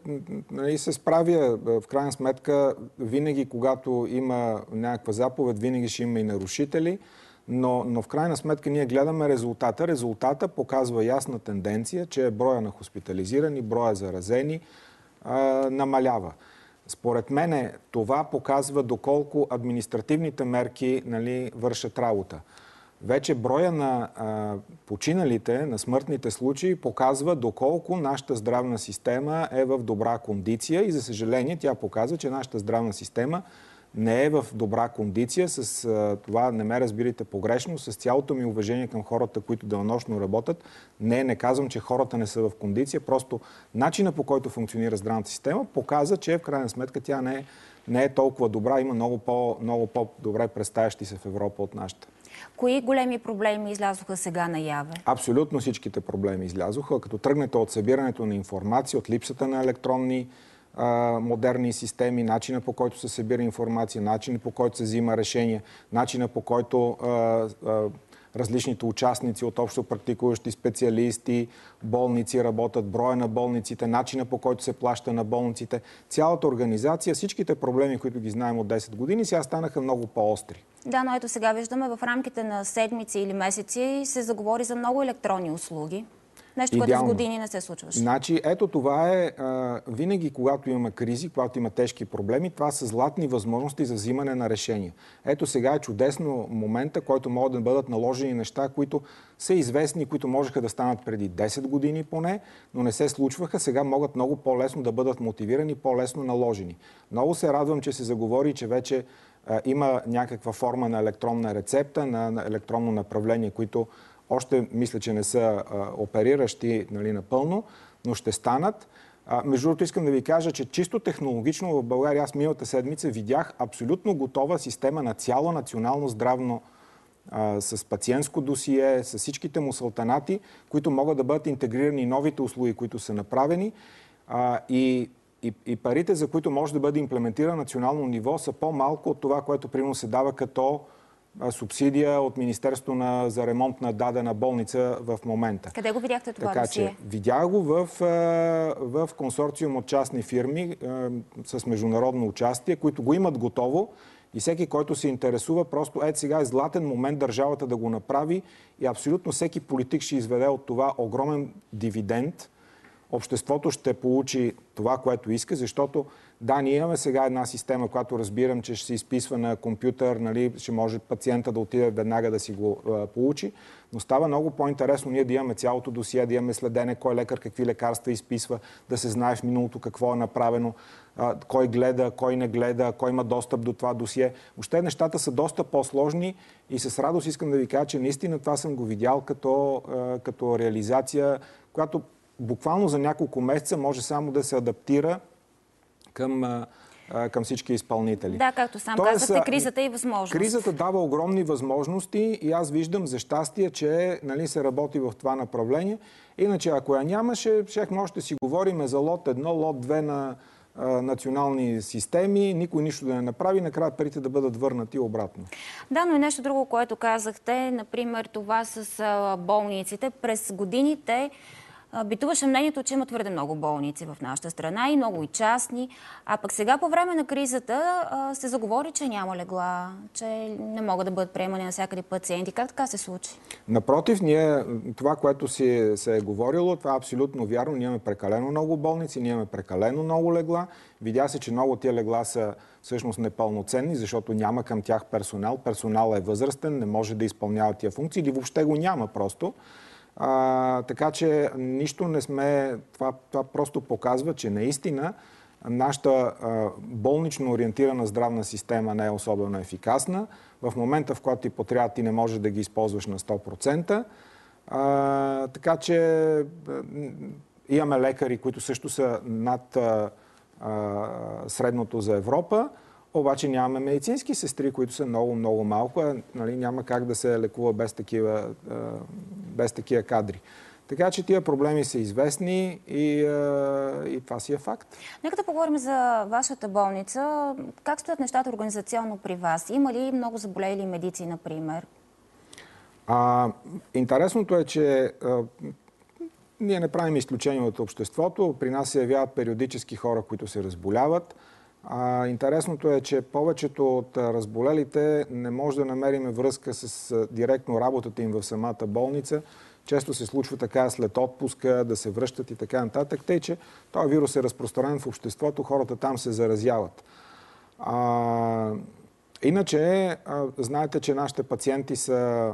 справя. В крайна сметка, винаги, когато има някаква заповед, винаги ще има и нарушители, но в крайна сметка ние гледаме резултата. Резултата показва ясна тенденция, че броя на хоспитализирани, броя заразени намалява. Според мен това показва доколко административните мерки вършат работа. Вече броя на починалите, на смъртните случаи показва доколко нашата здравна система е в добра кондиция и за съжаление тя показва, че нашата здравна система не е в добра кондиция. С това не ме разбирайте погрешно, с цялото ми уважение към хората, които денонощно работят. Не казвам, че хората не са в кондиция, просто начинът, по който функционира здравната система, показва, че в крайна сметка тя не е толкова добра. Има много по-добре представящи се в Европа от нашата. Кои големи проблеми излязоха сега наяве? Абсолютно всичките проблеми излязоха. Като тръгнете от събирането на информация, от липсата на електронни модерни системи, начина по който се събира информация, начина по който се взима решение, начина по който различните участници от общо практикуващи специалисти, болници работят, броя на болниците, начина по който се плаща на болниците. Цялата организация, всичките проблеми, които ги знаем от 10 години, сега станаха много по-остри. Да, но ето сега виждаме в рамките на седмици или месеци се заговори за много електронни услуги. Нещо, което с години не се случваше. Значи, ето това е винаги, когато имаме кризи, когато има тежки проблеми, това са златни възможности за взимане на решения. Ето сега е чудесно момента, който могат да бъдат наложени неща, които са известни, които можеха да станат преди 10 години поне, но не се случваха. Сега могат много по-лесно да бъдат мотивирани, по-лесно наложени. Много се радвам, че се заговори, че вече има някаква форма на електронна рецепта, на електронно направление, които още мисля, че не са опериращи напълно, но ще станат. Между другото, искам да ви кажа, че чисто технологично в България аз миналата седмица видях абсолютно готова система на цяло национално здравно с пациентско досие, с всичките му салтанати, които могат да бъдат интегрирани новите услуги, които са направени. И парите, за които може да бъде имплементирано национално ниво, са по-малко от това, което примерно се дава като субсидия от Министерството за ремонт на дадена болница в момента. Къде го видяхте това така, досие? Че, видях го в консорциум от частни фирми с международно участие, които го имат готово и всеки, който се интересува, просто сега е златен момент държавата да го направи и абсолютно всеки политик ще изведе от това огромен дивиденд. Обществото ще получи това, което иска, защото да, ние имаме сега една система, която разбирам, че ще се изписва на компютър, ще може пациента да отиде веднага да си го получи, но става много по-интересно ние да имаме цялото досие, да имаме следене кой лекар какви лекарства изписва, да се знае в миналото какво е направено, кой гледа, кой не гледа, кой има достъп до това досие. Въобще нещата са доста по-сложни и с радост искам да ви кажа, че наистина това съм го видял като реализация, която буквално за няколко месеца може само да се адаптира към всички изпълнители. Да, както сам казахте, кризата и възможности. Кризата дава огромни възможности и аз виждам за щастие, че се работи в това направление. Иначе, ако я нямаше, щехме още си говорим за лот 1, лот 2 национални системи, никой нищо да не направи, накрая парите да бъдат върнати обратно. Да, но и нещо друго, което казахте, например това с болниците. През годините битуваше мнението, че има твърде много болници в нашата страна и много и частни. А пък сега по време на кризата се заговори, че няма легла, че не могат да бъдат приемани навсякъде пациенти. Как така се случи? Напротив, това, което се е говорило, това е абсолютно вярно. Ние имаме прекалено много болници, ние имаме прекалено много легла. Видя се, че много от тия легла са всъщност непълноценни, защото няма към тях персонал. Персоналът е възрастен, не може да изпълнява тия функции или въобще го няма просто. Така че нищо не сме... Това просто показва, че наистина нашата болнично ориентирана здравна система не е особено ефикасна. В момента, в който ти потрябва, ти не можеш да ги използваш на 100%. Така че имаме лекари, които също са над средното за Европа, обаче нямаме медицински сестри, които са много, много малко. Нали, няма как да се лекува без такива кадри. Така че тия проблеми са известни и това си е факт. Нека да поговорим за вашата болница. Как стоят нещата организационно при вас? Има ли много заболели медици, например? Интересното е, че ние не правим изключение от обществото. При нас се явяват периодически хора, които се разболяват. Интересното е, че повечето от разболелите не може да намерим връзка с директно работата им в самата болница. Често се случва така след отпуска да се връщат и така нататък. Тъй, че този вирус е разпространен в обществото, хората там се заразяват. Иначе, знаете, че нашите пациенти са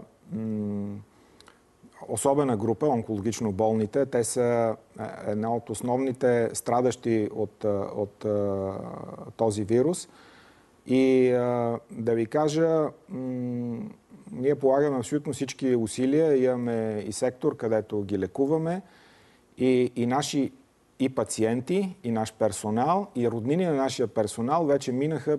особена група, онкологично болните. Те са една от основните страдащи от този вирус. И да ви кажа, ние полагаме абсолютно всички усилия. Имаме и сектор, където ги лекуваме. И наши и пациенти, и наш персонал, и роднини на нашия персонал вече минаха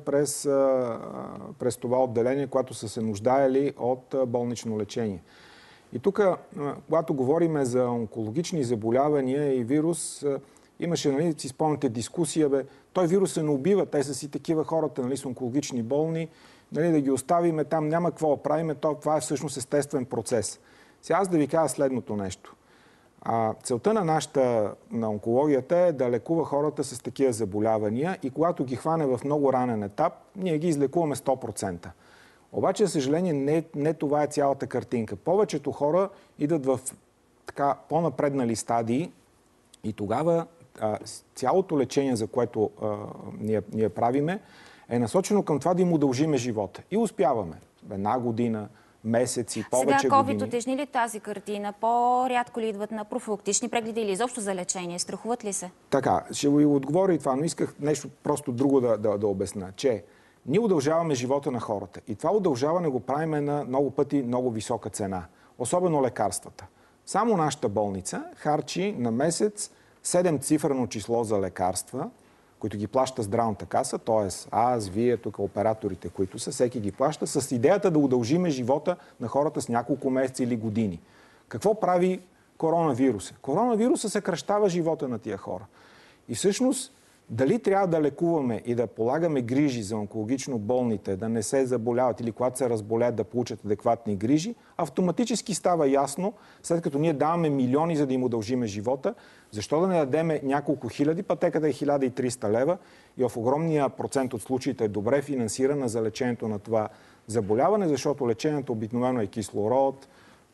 през това отделение, което са се нуждаели от болнично лечение. И тук, когато говорим за онкологични заболявания и вирус, имаше, нали, си спомняте дискусия, той вирус не убива, те са си такива хората, нали, с онкологични болни, нали, да ги оставиме там, няма какво да правиме, това е всъщност естествен процес. Сега аз да ви кажа следното нещо. Целта на онкологията е да лекува хората с такива заболявания и когато ги хване в много ранен етап, ние ги излекуваме 100%. Обаче, за съжаление, не това е цялата картинка. Повечето хора идат в така по-напреднали стадии и тогава цялото лечение, за което ние правиме, е насочено към това да им удължиме живота. И успяваме. Една година, месеци, повече години. Сега COVID утежни ли тази картина? По-рядко ли идват на профилактични прегледи или изобщо за лечение? Страхуват ли се? Така, ще ви отговоря и това, но исках нещо просто друго да обясня, че ние удължаваме живота на хората. И това удължаване го правим на много пъти много висока цена. Особено лекарствата. Само нашата болница харчи на месец 7-цифрено число за лекарства, които ги плаща здравната каса, т.е. аз, вие, тук операторите, които са, всеки ги плаща, с идеята да удължиме живота на хората с няколко месеца или години. Какво прави коронавируса? Коронавируса съкращава живота на тия хора. И всъщност, дали трябва да лекуваме и да полагаме грижи за онкологично болните, да не се заболяват или когато се разболеят да получат адекватни грижи, автоматически става ясно, след като ние даваме милиони, за да им удължиме живота, защо да не дадеме няколко хиляди, пътеката е 1300 лева и в огромния процент от случаите е добре финансирана за лечението на това заболяване, защото лечението обикновено е кислород,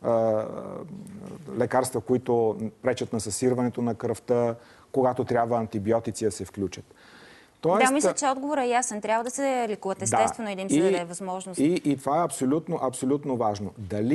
лекарства, които пречат на съсирването на кръвта, когато трябва антибиотици да се включат. Да, мисля, че отговорът е ясен. Трябва да се лекуват естествено и да им се даде възможност. И това е абсолютно важно.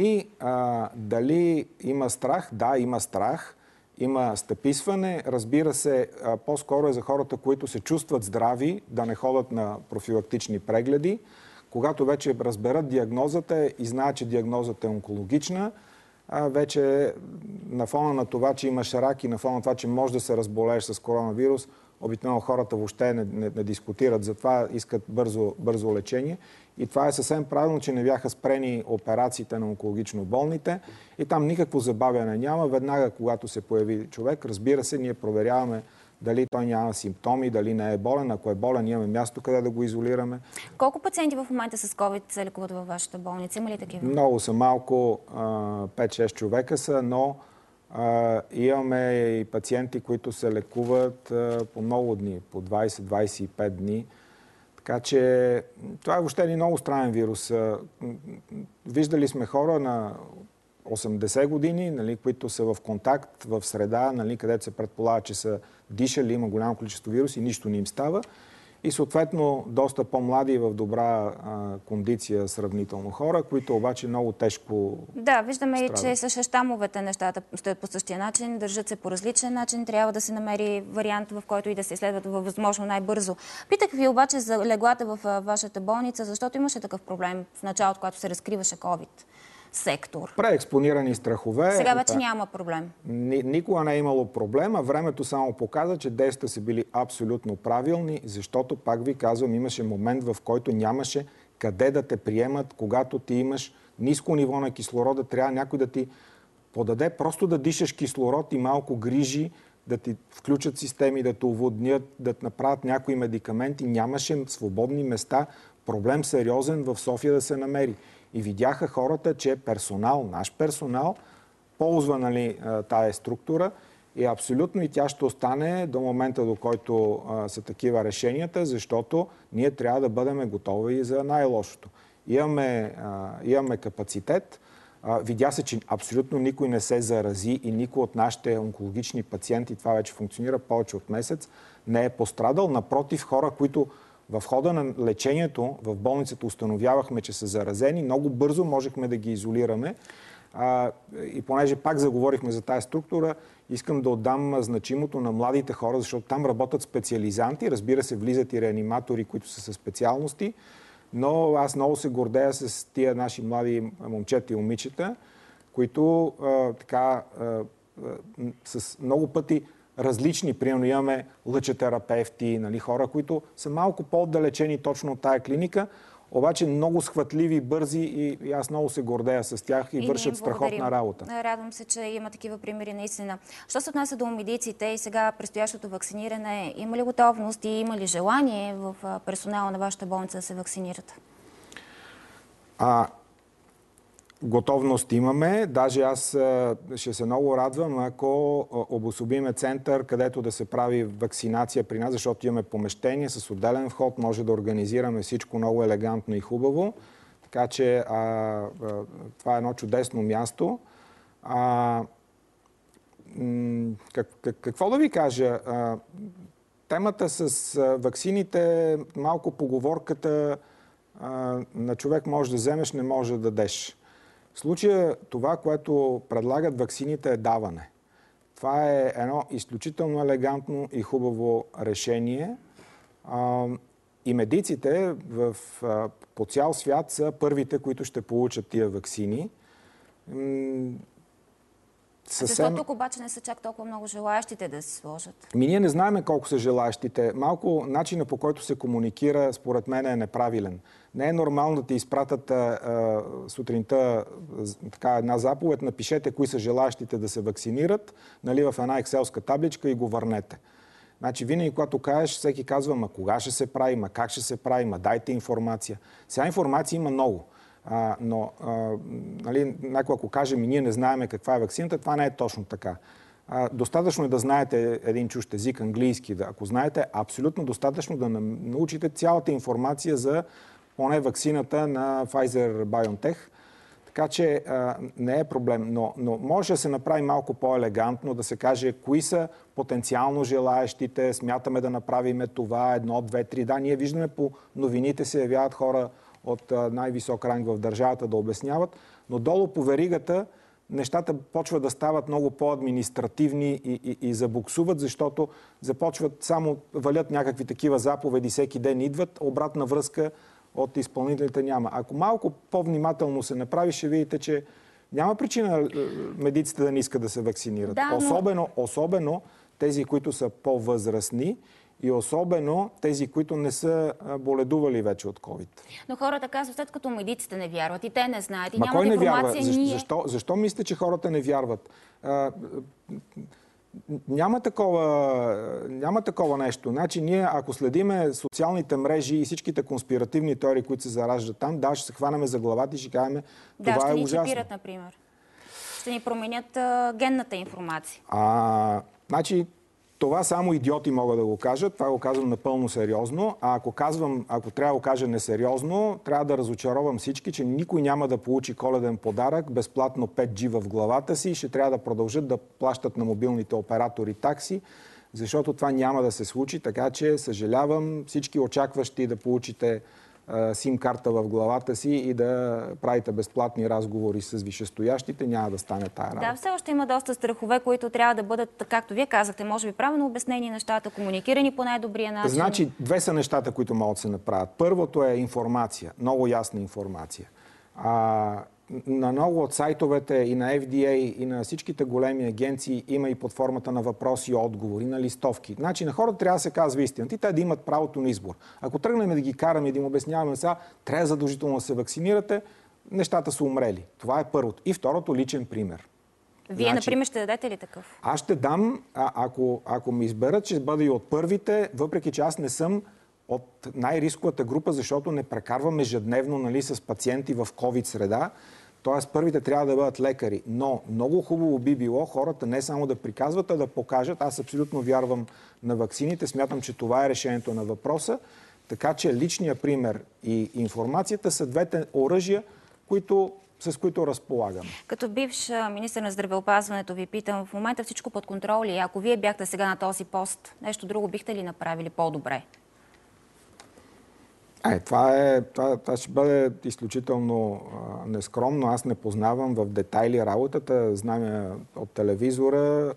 Дали има страх? Да, има страх. Има стъписване. Разбира се, по-скоро е за хората, които се чувстват здрави, да не ходят на профилактични прегледи. Когато вече разберат диагнозата и знаят, че диагнозата е онкологична, вече на фона на това, че имаш рак и на фона на това, че можеш да се разболееш с коронавирус, обикновено хората въобще не дискутират, затова искат бързо лечение. И това е съвсем правилно, че не бяха спрени операциите на онкологично болните и там никакво забавяне няма. Веднага, когато се появи човек, разбира се, ние проверяваме дали той няма симптоми, дали не е болен. Ако е болен, имаме място къде да го изолираме. Колко пациенти в момента с COVID се лекуват във вашата болница? Има ли такива? Много са, малко, 5-6 човека са, но имаме и пациенти, които се лекуват по много дни, по 20-25 дни. Така че това е въобще един много странен вирус. Виждали сме хора на 80 години, нали, които са в контакт, в среда, нали, където се предполага, че са дишали, има голямо количество вируси, нищо не им става. И съответно доста по-млади и в добра кондиция сравнително хора, които обаче много тежко Да, виждаме страдат. и, че с щамовете нещата стоят по същия начин, държат се по различен начин. Трябва да се намери вариант, в който и да се изследват възможно най-бързо. Питах ви обаче за леглата в вашата болница, защото имаше такъв проблем в началото, когато се разкриваше COVID сектор. Преекспонирани страхове. Сега вече няма проблем. Никога не е имало проблем, а времето само показа, че действията са били абсолютно правилни, защото, пак ви казвам, имаше момент, в който нямаше къде да те приемат, когато ти имаш ниско ниво на кислорода, трябва някой да ти подаде, просто да дишаш кислород и малко грижи, да ти включат системи, да те уводнят, да те направят някои медикаменти. Нямаше свободни места, проблем сериозен в София да се намери. И видяха хората, че персонал, наш персонал, ползва, нали, тая структура и абсолютно и тя ще остане до момента, до който са такива решенията, защото ние трябва да бъдем готови за най-лошото. Имаме капацитет. Видя се, че абсолютно никой не се зарази и никой от нашите онкологични пациенти, това вече функционира повече от месец, не е пострадал. Напротив, хора, които в хода на лечението в болницата установявахме, че са заразени, много бързо можехме да ги изолираме. И понеже пак заговорихме за тази структура, искам да отдам значимото на младите хора, защото там работят специализанти. Разбира се, влизат и реаниматори, които са със специалности, но аз много се гордея с тия наши млади момчета и момичета, които с много пъти различни, примерно имаме лъчетерапевти, нали, хора, които са малко по-отдалечени точно от тая клиника, обаче много схватливи, бързи и аз много се гордея с тях и вършат страхотна работа. Радвам се, че има такива примери наистина. Що се отнася до медиците и сега предстоящото вакциниране, има ли готовност и има ли желание в персонала на вашата болница да се вакцинират? Готовност имаме. Даже аз ще се много радвам, ако обособиме център, където да се прави вакцинация при нас, защото имаме помещение с отделен вход, може да организираме всичко много елегантно и хубаво. Така че това е едно чудесно място. Какво да ви кажа? Темата с ваксините, малко поговорката на човек може да вземеш, не може да дадеш. В случая това, което предлагат ваксините, е даване. Това е едно изключително елегантно и хубаво решение. И медиците по цял свят са първите, които ще получат тия ваксини. Защо тук обаче не са чак толкова много желаящите да се сложат? Ние не знаем колко са желаящите. Малко начина, по който се комуникира, според мен е неправилен. Не е нормално да ти изпратят сутринта една заповед, напишете кои са желаящите да се вакцинират, нали, в една екселска табличка и го върнете. Значи винаги, когато кажеш, всеки казва, ма кога ще се прави, ма как ще се прави, ма дайте информация. Сега информация има много. Но нали, някой ако кажем и ние не знаем каква е ваксината, това не е точно така. Достатъчно е да знаете един чужд език, английски. Ако знаете, абсолютно достатъчно да научите цялата информация за поне ваксината на Pfizer-BioNTech. Така че не е проблем. Но може да се направи малко по-елегантно, да се каже кои са потенциално желаещите, смятаме да направиме това, 1, 2, 3. Да, ние виждаме по новините се явяват хора от най-висок ранг в държавата да обясняват, но долу по веригата нещата почват да стават много по-административни и забуксуват, защото започват само валят някакви такива заповеди, всеки ден идват, обратна връзка от изпълнителите няма. Ако малко по-внимателно се направи, ще видите, че няма причина медиците да не искат да се вакцинират. Да, но... Особено тези, които са по-възрастни и особено тези, които не са боледували вече от COVID. Но хората казват, след като медиците не вярват и те не знаят и нямат информация. Ние... Защо мислите, че хората не вярват? Няма такова нещо. Значи ние, ако следиме социалните мрежи и всичките конспиративни теории, които се зараждат там, да, ще се хванаме за главата и ще кажем, това е ужасно. Да, ще ни чипират, например. Ще ни променят генната информация. Значи, това само идиоти могат да го кажат. Това го казвам напълно сериозно. А ако трябва да го кажа несериозно, трябва да разочаровам всички, че никой няма да получи коледен подарък, безплатно 5G в главата си. Ще трябва да продължат да плащат на мобилните оператори такси, защото това няма да се случи. Така че съжалявам всички очакващи да получите сим-карта в главата си и да правите безплатни разговори с висшестоящите, няма да стане тая работа. Да, все още има доста страхове, които трябва да бъдат, както вие казахте, може би правилно обяснени нещата, комуникирани по най-добрия начин. Значи, две са нещата, които могат да се направят. Първото е информация, много ясна информация. На много от сайтовете и на FDA, и на всичките големи агенции има и под формата на въпроси и отговори, на листовки. Значи на хората трябва да се казва истината и те да имат правото на избор. Ако тръгнем да ги караме и да им обясняваме сега, трябва задължително да се вакцинирате, нещата са умрели. Това е първото. И второто, личен пример. Вие, например, ще дадете ли такъв? Аз ще дам, ако ми изберат, ще бъда и от първите, въпреки че аз не съм от най-рисковата група, защото не прекарвам ежедневно с пациенти в COVID среда. Тоест, първите трябва да бъдат лекари. Но много хубаво би било хората не само да приказват, а да покажат. Аз абсолютно вярвам на ваксините. Смятам, че това е решението на въпроса. Така че личният пример и информацията са двете оръжия, с които разполагаме. Като бивш министър на здравеопазването ви питам, в момента всичко под контрол ли? Ако вие бяхте сега на този пост, нещо друго бихте ли направили по-добре? Това ще бъде изключително нескромно. Аз не познавам в детайли работата. Знам от телевизора.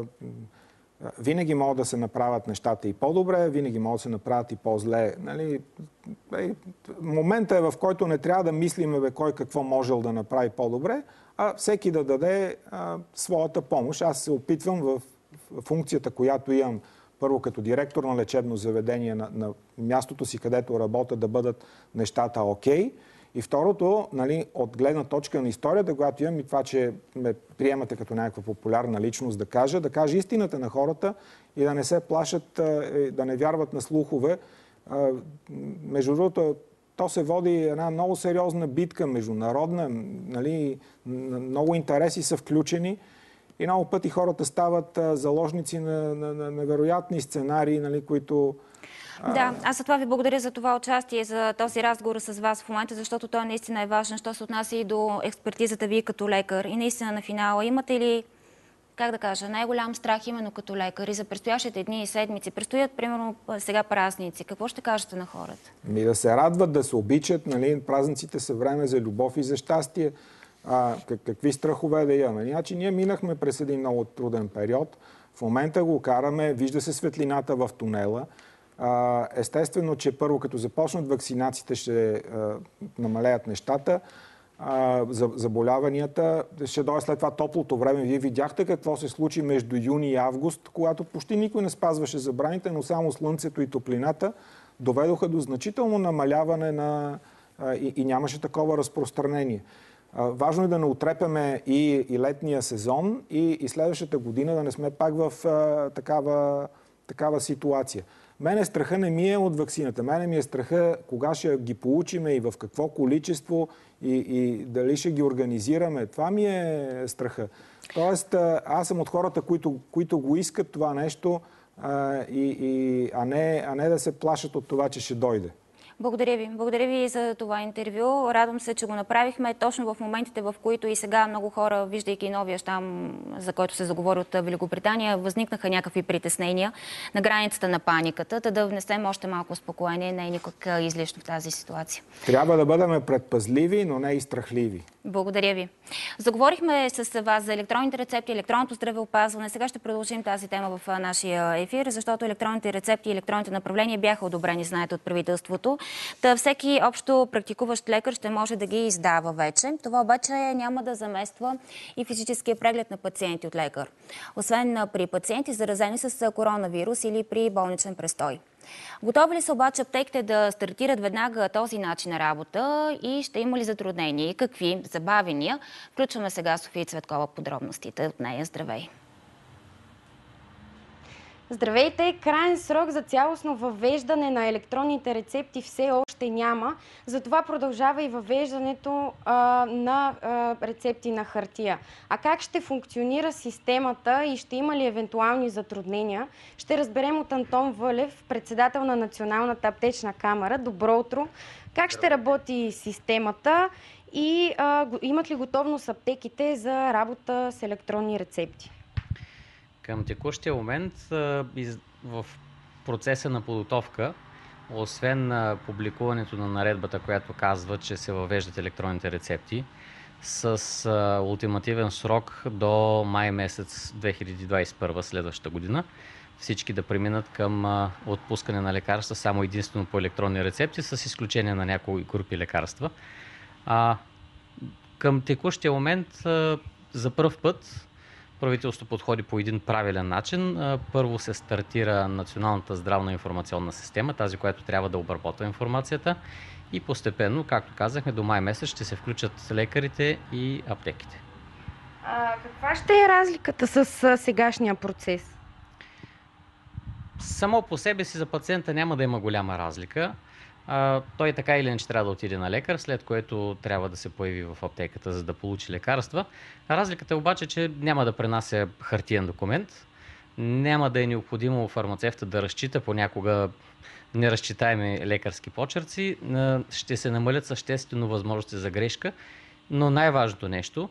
Винаги могат да се направят нещата и по-добре, винаги могат да се направят и по-зле. Нали? Моментът е, в който не трябва да мислим кой какво можел да направи по-добре, а всеки да даде своята помощ. Аз се опитвам в функцията, която имам, първо като директор на лечебно заведение на мястото си, където работя, да бъдат нещата окей. И второто, от гледна точка на историята, която имам и това, че ме приемате като някаква популярна личност, да кажа истината на хората и да не се плашат, да не вярват на слухове. Между другото, то се води една много сериозна битка, международна, много интереси са включени. И много пъти хората стават заложници на невероятни сценарии, които... Да, аз за това ви благодаря за това участие, за този разговор с вас в момента, защото той наистина е важен, що се отнася и до експертизата ви като лекар. И наистина на финала имате ли, най-голям страх именно като лекар и за предстоящите дни и седмици? Предстоят, примерно, сега празници. Какво ще кажете на хората? Да се радват, да се обичат. Празниците са време за любов и за щастие. Какви страхове да имаме? Значи, ние минахме през един много труден период. В момента го караме, вижда се светлината в тунела. Естествено, че първо, като започнат вакцинациите, ще намалеят нещата. Заболяванията. Ще дойде след това топлото време. Вие видяхте какво се случи между юни и август, когато почти никой не спазваше забраните, но само слънцето и топлината доведоха до значително намаляване и нямаше такова разпространение. Важно е да не отрепяме и летния сезон и следващата година да не сме пак в такава ситуация. Мене страха не ми е от ваксината. Мене ми е страха кога ще ги получиме и в какво количество и дали ще ги организираме. Това ми е страха. Тоест, аз съм от хората, които го искат това нещо, а не да се плашат от това, че ще дойде. Благодаря ви. Благодаря ви за това интервю. Радвам се, че го направихме точно в моментите, в които и сега много хора, виждайки новия щам, за който се заговори от Великобритания, възникнаха някакви притеснения на границата на паниката, да внесем още малко спокойствие. Не е никак излишно в тази ситуация. Трябва да бъдем предпазливи, но не и страхливи. Благодаря ви. Заговорихме с вас за електронните рецепти, електронното здравеопазване. Сега ще продължим тази тема в нашия ефир, защото електронните рецепти и електронните направления бяха одобрени, знаете, от правителството. Всеки общо практикуващ лекар ще може да ги издава вече. Това обаче няма да замества и физическия преглед на пациенти от лекар. Освен при пациенти, заразени с коронавирус или при болничен престой. Готови ли са обаче аптеките да стартират веднага този начин на работа и ще има ли затруднения и какви забавения? Включваме сега София Цветкова подробностите от нея. Здравей! Здравейте! Краен срок за цялостно въвеждане на електронните рецепти все още няма. Затова продължава и въвеждането на рецепти на хартия. А как ще функционира системата и ще има ли евентуални затруднения, ще разберем от Антон Вълев, председател на Националната аптечна камара. Добро утро! Как ще работи системата и имат ли готовност аптеките за работа с електронни рецепти? Към текущия момент в процеса на подготовка, освен публикуването на наредбата, която казва, че се въвеждат електронните рецепти, с ултимативен срок до май месец 2021 следващата година, всички да преминат към отпускане на лекарства само единствено по електронни рецепти, с изключение на някои групи лекарства. Към текущия момент за пръв път правителството подходи по един правилен начин. Първо се стартира Националната здравна информационна система, тази, която трябва да обработва информацията, и постепенно, както казахме, до май месец ще се включат лекарите и аптеките. Каква ще е разликата с сегашния процес? Само по себе си за пациента няма да има голяма разлика. Той така или иначе трябва да отиде на лекар, след което трябва да се появи в аптеката, за да получи лекарства. Разликата е обаче, че няма да пренася хартиен документ, няма да е необходимо фармацевта да разчита понякога неразчитаеми лекарски почерци, ще се намалят съществено възможности за грешка, но най-важното нещо,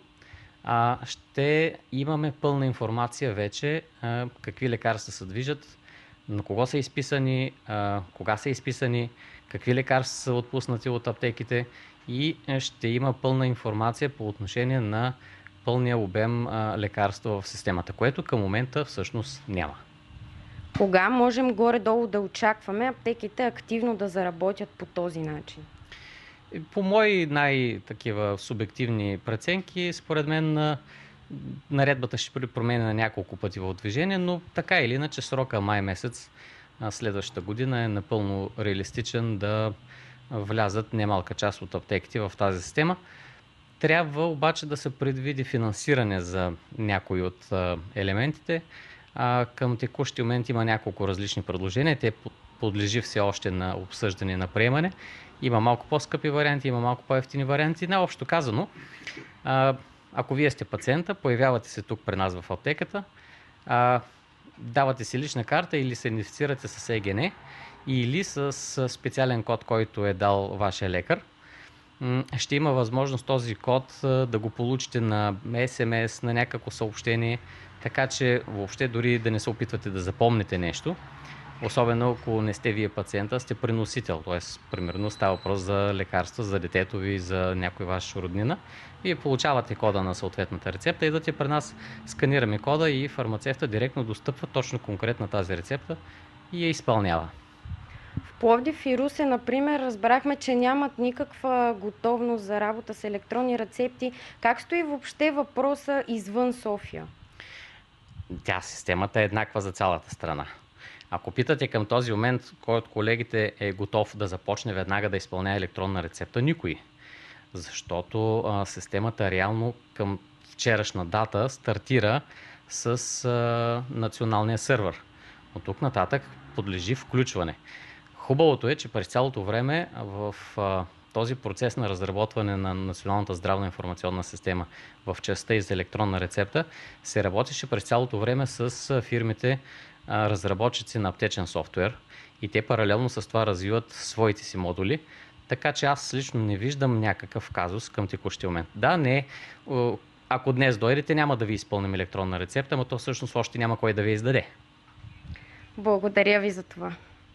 ще имаме пълна информация вече какви лекарства се движат, на кого са изписани, кога са изписани, какви лекарства са отпуснати от аптеките и ще има пълна информация по отношение на пълния обем лекарства в системата, което към момента всъщност няма. Кога можем горе-долу да очакваме аптеките активно да заработят по този начин? По мои най-такива субективни преценки, според мен наредбата ще бъде променена няколко пъти в движение, но така или иначе срока май месец следващата година е напълно реалистичен да влязат немалка част от аптеките в тази система. Трябва обаче да се предвиди финансиране за някои от елементите. Към текущия момент има няколко различни предложения. Те подлежи все още на обсъждане и на приемане. Има малко по-скъпи варианти, има малко по-евтини варианти. Най-общо казано, ако вие сте пациента, появявате се тук при нас в аптеката, давате си лична карта или се идентифицирате с ЕГН или с специален код, който е дал вашия лекар, ще има възможност този код да го получите на SMS, на някакво съобщение, така че въобще дори да не се опитвате да запомните нещо, особено ако не сте вие пациента, сте приносител, т.е. примерно става въпрос за лекарства за детето ви, за някой ваш роднина. Вие получавате кода на съответната рецепта, идвате при нас, сканираме кода и фармацевта директно достъпва точно конкретна тази рецепта и я изпълнява. В Пловдив и Русе, например, разбрахме, че нямат никаква готовност за работа с електронни рецепти. Как стои въобще въпроса извън София? Системата е еднаква за цялата страна. Ако питате към този момент, кой от колегите е готов да започне веднага да изпълнява електронна рецепта, никой. Защото системата реално към вчерашна дата стартира с националния сървър. От тук нататък подлежи включване. Хубавото е, че през цялото време в този процес на разработване на Националната здравна информационна система в частта и за електронна рецепта се работеше през цялото време с фирмите разработчици на аптечен софтуер и те паралелно с това развиват своите си модули, така че аз лично не виждам някакъв казус към текущия момент. Ако днес дойдете, няма да ви изпълним електронна рецепта, но то всъщност още няма кой да ви издаде. Благодаря ви за това.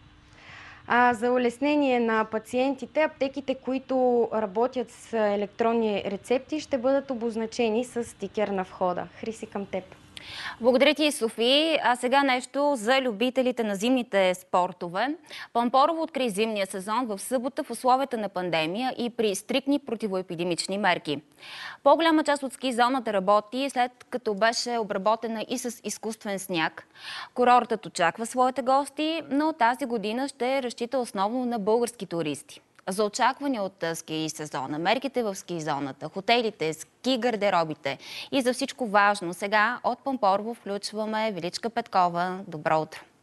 За улеснение на пациентите, аптеките, които работят с електронни рецепти, ще бъдат обозначени с стикер на входа. Хриси, към теб. Благодаря ти, Софи. А сега нещо за любителите на зимните спортове. Пампорово откри зимния сезон в събота в условията на пандемия и при стриктни противоепидемични мерки. По-голяма част от ски зоната работи, след като беше обработена и с изкуствен сняг. Курортът очаква своите гости, но тази година ще разчита основно на български туристи. За очакване от ски сезона, мерките в ски зоната, хотелите, ски гардеробите и за всичко важно, сега от Пампорово включваме Величка Петкова. Добро утро!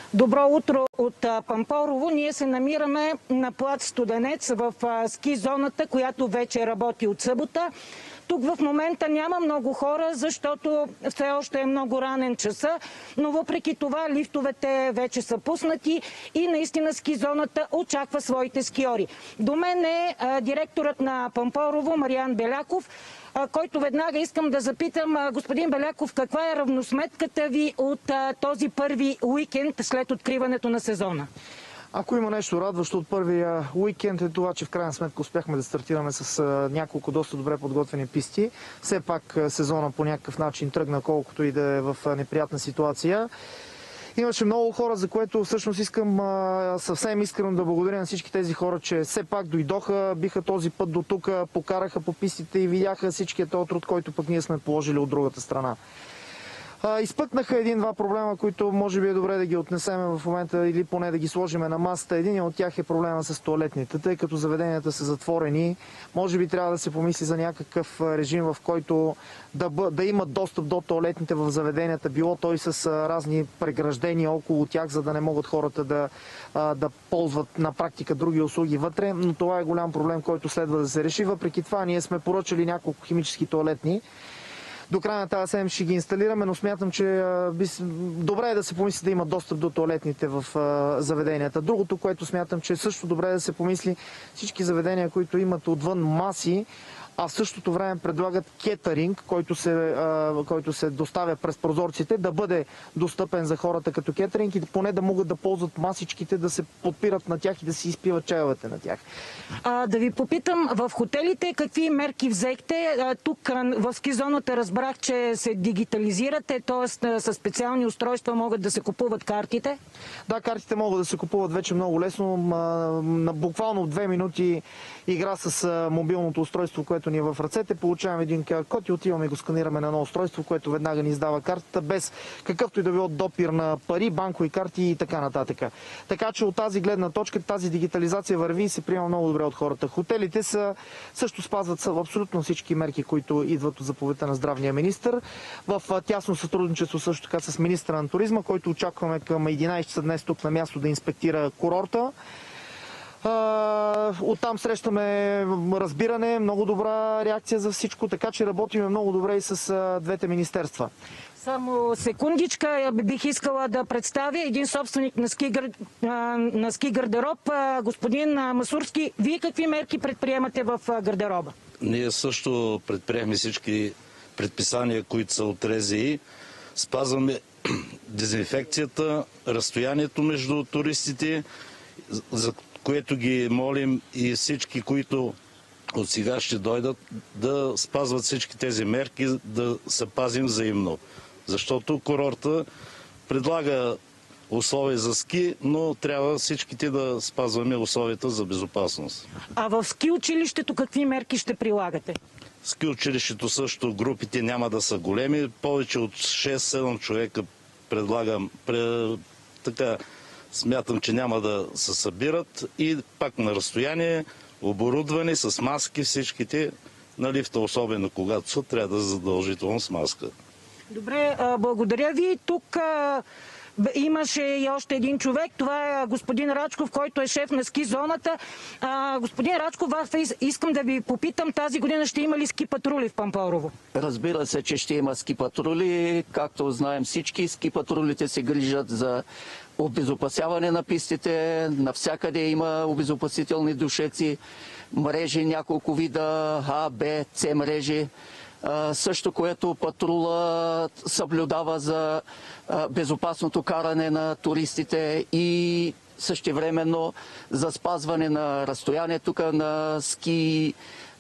Добро утро от Пампорово. Ние се намираме на плац Студенец в ски зоната, която вече работи от събота. Тук в момента няма много хора, защото все още е много ранен часа, но въпреки това лифтовете вече са пуснати и наистина ски зоната очаква своите скиори. До мен е директорът на Пампорово Мариан Беляков, който веднага искам да запитам, господин Беляков, каква е равносметката ви от този първи уикенд след откриването на сезона? Ако има нещо радващо от първия уикенд е това, че в крайна сметка успяхме да стартираме с няколко доста добре подготвени писти. Все пак сезона по някакъв начин тръгна, колкото и да е в неприятна ситуация. Имаше много хора, за което всъщност искам съвсем искрено да благодаря на всички тези хора, че все пак дойдоха, биха този път до тук, покараха по пистите и видяха всичкия този труд, който пък ние сме положили от другата страна. Изпъкнаха един-два проблема, които може би е добре да ги отнесеме в момента или поне да ги сложиме на масата. Един от тях е проблема с тоалетните. Тъй като заведенията са затворени, може би трябва да се помисли за някакъв режим, в който да имат достъп до тоалетните в заведенията, било той с разни преграждения около тях, за да не могат хората да ползват на практика други услуги вътре. Но това е голям проблем, който следва да се реши. Въпреки това ние сме поръчали няколко химически тоалетни. До края на тази седмица ще ги инсталираме, но смятам, че добре е да се помисли да има достъп до тоалетните в заведенията. Другото, което смятам, че е също добре да се помисли всички заведения, които имат отвън маси, а в същото време предлагат кетеринг, който се доставя през прозорците, да бъде достъпен за хората като кетеринг и поне да могат да ползват масичките, да се подпират на тях и да си изпиват чайовете на тях. Да ви попитам, в хотелите какви мерки взехте? Тук в ски зоната разбрах, че се дигитализирате, т.е. със специални устройства могат да се купуват картите? Да, картите могат да се купуват вече много лесно. Буквално в 2 минути игра с мобилното устройство, което ни е в ръцете, получаваме един QR код и отиваме и го сканираме на едно устройство, което веднага ни издава картата, без какъвто и да било допир на пари, банкови карти и така нататък. Така че от тази гледна точка тази дигитализация върви и се приема много добре от хората. Хотелите също спазват абсолютно всички мерки, които идват от заповедта на здравния министър. В тясно сътрудничество също така с министъра на туризма, който очакваме към 11 часа днес тук на място да инспектира курорта. Оттам срещаме разбиране, много добра реакция за всичко, така че работиме много добре и с двете министерства. Само секундичка, бих искала да представя един собственик на ски гардероб, господин Масурски. Вие какви мерки предприемате в гардероба? Ние също предприемаме всички предписания, които са от РЗИ. Спазваме дезинфекцията, разстоянието между туристите, за което ги молим и всички, които от сега ще дойдат, да спазват всички тези мерки, да се пазим взаимно. Защото курорта предлага условия за ски, но трябва всичките да спазваме условията за безопасност. А в ски училището какви мерки ще прилагате? В ски училището също групите няма да са големи. Повече от 6-7 човека предлагам. Смятам, че няма да се събират и пак на разстояние, оборудвани с маски всичките, на лифта, особено когато са, трябва да задължително с маска. Добре, благодаря ви. Тук имаше и още един човек. Това е господин Рачков, който е шеф на ски зоната. Господин Рачков, искам да ви попитам, тази година ще има ли ски патрули в Пампорово? Разбира се, че ще има ски патрули. Както знаем всички, ски патрулите се грижат за обезопасяване на пистите. Навсякъде има обезопасителни дюшеци, мрежи, няколко вида А, Б, С мрежи. Също, което патрула съблюдава за безопасното каране на туристите и същевременно за спазване на разстоянието на ски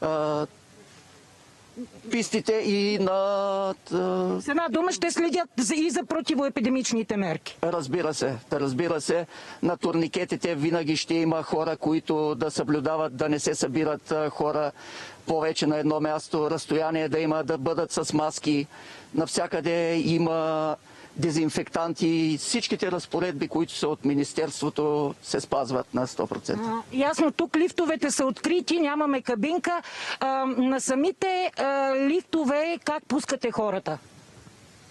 пистите и на... С една дума ще следят и за противоепидемичните мерки. Разбира се. На турникетите винаги ще има хора, които да съблюдават, да не се събират хора повече на едно място, разстояние да има, да бъдат с маски. Навсякъде има дезинфектанти, всичките разпоредби, които са от Министерството, се спазват на 100%. Ясно, тук лифтовете са открити, нямаме кабинка. На самите лифтове как пускате хората?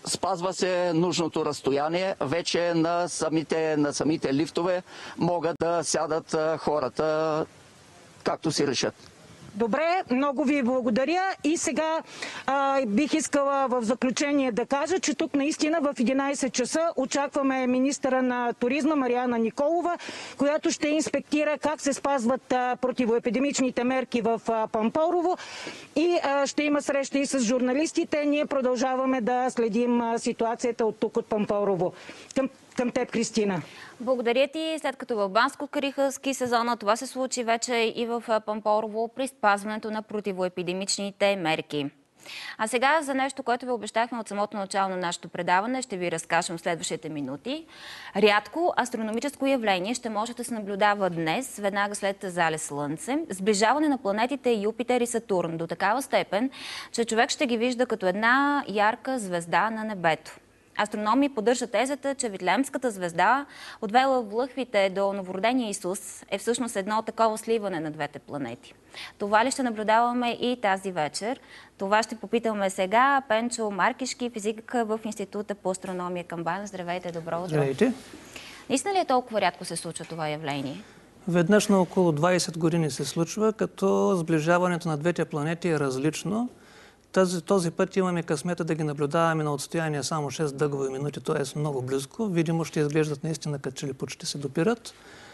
спазва се нужното разстояние. Вече на самите лифтове могат да сядат хората както си решат. Добре, много ви благодаря. И сега бих искала в заключение да кажа, че тук наистина в 11 часа очакваме министъра на туризма Марияна Николова, която ще инспектира как се спазват противоепидемичните мерки в Пампорово и ще има среща и с журналистите. Ние продължаваме да следим ситуацията от тук, от Пампорово. Към теб, Кристина. Благодаря ти. След като в Банско откриха ски сезона, това се случи вече и в Пампорово при спазването на противоепидемичните мерки. А сега за нещо, което ви обещахме от самото начало на нашето предаване, ще ви разкажем в следващите минути. Рядко астрономическо явление ще може да се наблюдава днес, веднага след залез Слънце. Сближаване на планетите Юпитер и Сатурн до такава степен, че човек ще ги вижда като една ярка звезда на небето. Астрономи поддържат тезата, че Витлеемската звезда, отвела влъхвите до новородения Исус, е всъщност едно такова сливане на двете планети. Това ли ще наблюдаваме и тази вечер? Това ще попитаме сега. Пенчо Маркишки, физик в Института по астрономия към БАН. Здравейте, добро утро. Здравейте. Наистина ли е толкова рядко се случва това явление? Веднъж на около 20 години се случва, като сближаването на двете планети е различно. Този път имаме късмета да ги наблюдаваме на отстояние само 6 дъгови минути, т.е. много близко. Видимо ще изглеждат наистина като че ли почти се допират.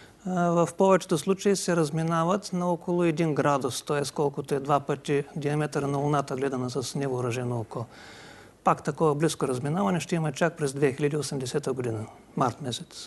В повечето случаи се разминават на около 1 градус, т.е. колкото е 2 пъти диаметъра на Луната, гледана с невъоръжено око. Пак такова близко разминаване ще има чак през 2080 година, март месец.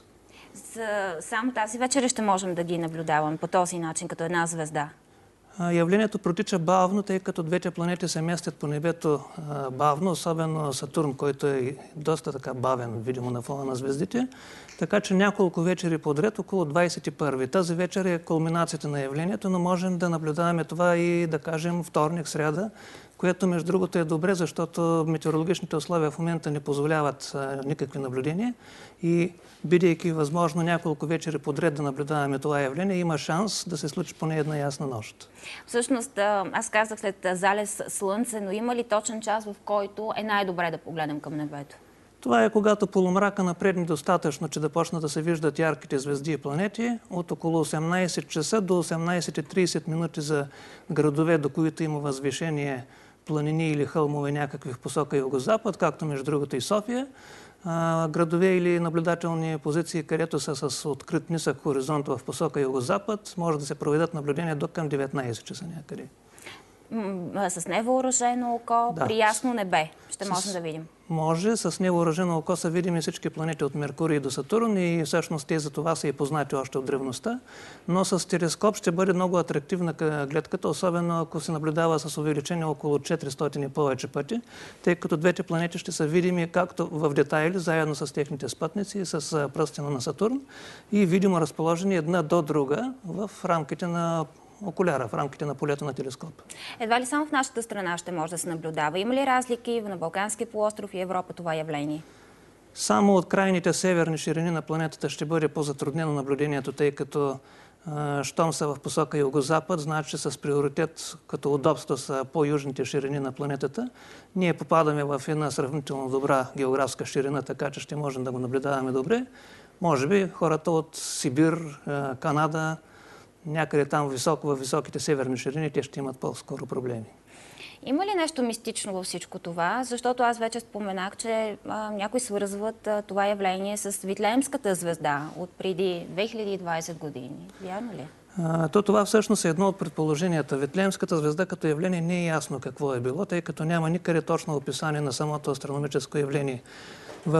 Само тази вечер ще можем да ги наблюдаваме по този начин, като една звезда? Явлението протича бавно, тъй като двете планети се местят по небето бавно, особено Сатурн, който е доста така бавен, видимо на фона на звездите. Така че няколко вечери подред, около 21. Тази вечер е кулминацията на явлението, но можем да наблюдаваме това и да кажем вторник, сряда, което между другото е добре, защото метеорологичните условия в момента не позволяват никакви наблюдения и бидейки възможно няколко вечери подред да наблюдаваме това явление, има шанс да се случи поне една ясна нощ. Всъщност, аз казах след залез Слънце, но има ли точен час, в който е най-добре да погледнем към небето? Това е когато полумрака напредне достатъчно, че да почнат да се виждат ярките звезди и планети. От около 18 часа до 18:30 минути за градове, до които има възвишение, планини или хълмове някакви в посока югозапад, както между другото и София. Градове или наблюдателни позиции, където са с открит нисък хоризонт в посока югозапад, може да се проведат наблюдения до към 19 часа някъде. С невъоръжено око, да, при ясно небе ще можем да видим. Може. С невъоръжено око са видими всички планети от Меркурий до Сатурн и всъщност те за това са и познати още от древността. Но с телескоп ще бъде много атрактивна гледката, особено ако се наблюдава с увеличение около 400 и повече пъти, тъй като двете планети ще са видими както в детайли, заедно с техните спътници и с пръстена на Сатурн и видимо разположени една до друга в рамките на окуляра, в рамките на полето на телескоп. Едва ли само в нашата страна ще може да се наблюдава? Има ли разлики на Балканския полуостров и Европа това явление? Само от крайните северни ширини на планетата ще бъде по-затруднено наблюдението, тъй като щом са в посока югозапад, значи с приоритет като удобство са по-южните ширини на планетата. Ние попадаме в една сравнително добра географска ширина, така че ще можем да го наблюдаваме добре. Може би хората от Сибир, Канада, някъде там високо, във високите северни ширини, те ще имат по-скоро проблеми. Има ли нещо мистично във всичко това? Защото аз вече споменах, че някои свързват това явление с Витлеемската звезда от преди 2020 години. Вярно ли? Това всъщност е едно от предположенията. Витлеемската звезда като явление не е ясно какво е било, тъй като няма никъде точно описание на самото астрономическо явление. В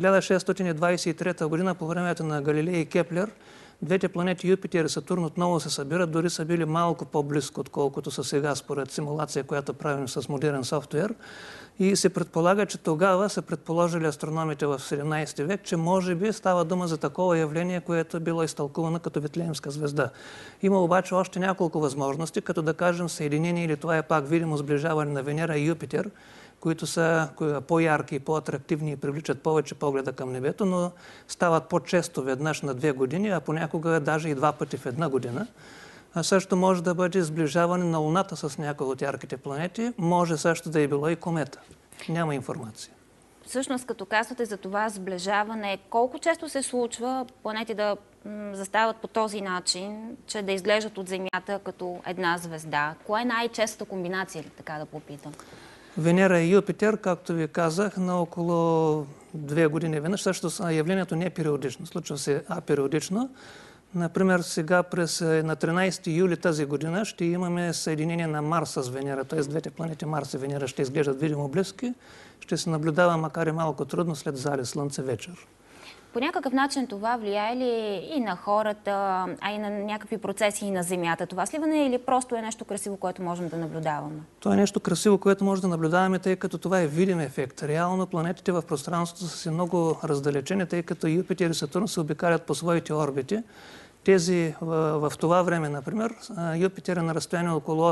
1623 година, по времето на Галилей и Кеплер, двете планети Юпитер и Сатурн отново се събират, дори са били малко по-близко, отколкото са сега, според симулация, която правим с модерен софтуер. И се предполага, че тогава са предположили астрономите в 17 век, че може би става дума за такова явление, което е било изтълкувано като Витлеемска звезда. Има обаче още няколко възможности, като да кажем съединение или това е пак видимо сближаване на Венера и Юпитер, които са по-ярки и по-атрактивни и привличат повече погледа към небето, но стават по-често веднъж на 2 години, а понякога даже и 2 пъти в една година. А също може да бъде сближаване на Луната с някои от ярките планети. Може също да е било и комета. Няма информация. всъщност като казвате за това сближаване, колко често се случва планети да застават по този начин, че да изглеждат от Земята като една звезда? Коя е най-честата комбинация, така да попитам? Венера и Юпитер, както ви казах, на около 2 години веднъж. Също явлението не е периодично, случва се апериодично. Например, сега на 13 юли тази година ще имаме съединение на Марс с Венера, т.е. двете планети Марс и Венера ще изглеждат видимо близки. Ще се наблюдава, макар и малко трудно, след залез Слънце вечер. По някакъв начин това влияе ли и на хората, а и на някакви процеси и на Земята? Това сливане или просто е нещо красиво, което можем да наблюдаваме? Това е нещо красиво, което може да наблюдаваме, тъй като това е видим ефект. Реално планетите в пространството са си много раздалечени, тъй като Юпитер и Сатурн се обикалят по своите орбити. В това време, например, Юпитер е на разстояние около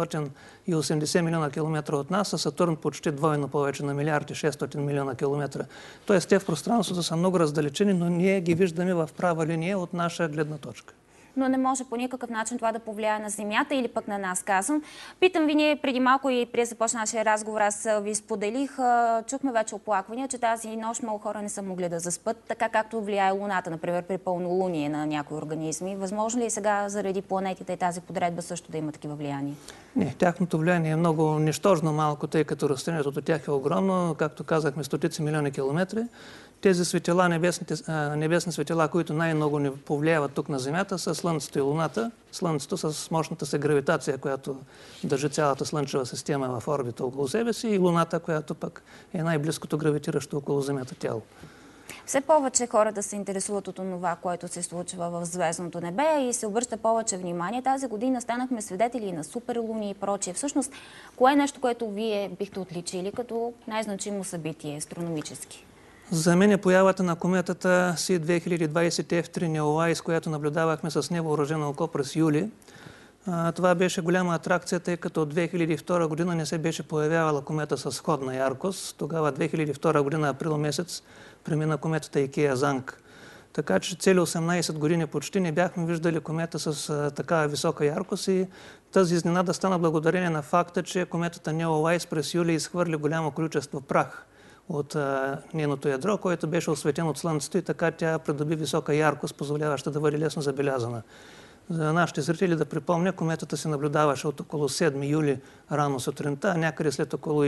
880 милиона километра от нас, а Сатурн почти двойно повече, на 1,6 милиарда километра. Тоест, те в пространството са много раздалечени, но ние ги виждаме в права линия от наша гледна точка. Но не може по никакъв начин това да повлияе на Земята или пък на нас, казвам. Питам ви, ние преди малко и преди започна нашия разговор, аз ви споделих, чухме вече оплаквания, че тази нощ много хора не са могли да заспат, така както влияе Луната, например, при пълнолуние на някои организми. Възможно ли е сега заради планетите и тази подредба също да има такива влияния? Не, тяхното влияние е много нищожно малко, тъй като разстоянието от тях е огромно, както казахме, стотици милиони километри. Тези светила, небесни светила, които най-много ни повлияват тук на Земята, са Слънцето и Луната. Слънцето с мощната си гравитация, която държи цялата Слънчева система в орбита около себе си, и Луната, която пък е най-близкото гравитиращо около Земята тяло. Все повече хората се интересуват от това, което се случва в звездното небе и се обръща повече внимание. Тази година станахме свидетели на суперлуни и прочие. Всъщност, кое е нещо, което вие бихте отличили като най-значимо събитие астрономически? За мен е появата на кометата C2020 F3 Neowise, която наблюдавахме с невъоръжено око през юли. Това беше голяма атракция, тъй като от 2002 година не се беше появявала комета с сходна яркост. Тогава 2002 година, април месец, премина кометата Икея-Занг. Така че цели 18 години почти не бяхме виждали комета с такава висока яркост и тази изненада стана благодарение на факта, че кометата Neowise през юли изхвърли голямо количество прах от нейното ядро, което беше осветено от Слънцето и така тя придоби висока яркост, позволяваща да бъде лесно забелязана. За нашите зрители да припомня, кометата се наблюдаваше от около 7 юли рано сутринта, а някъде след около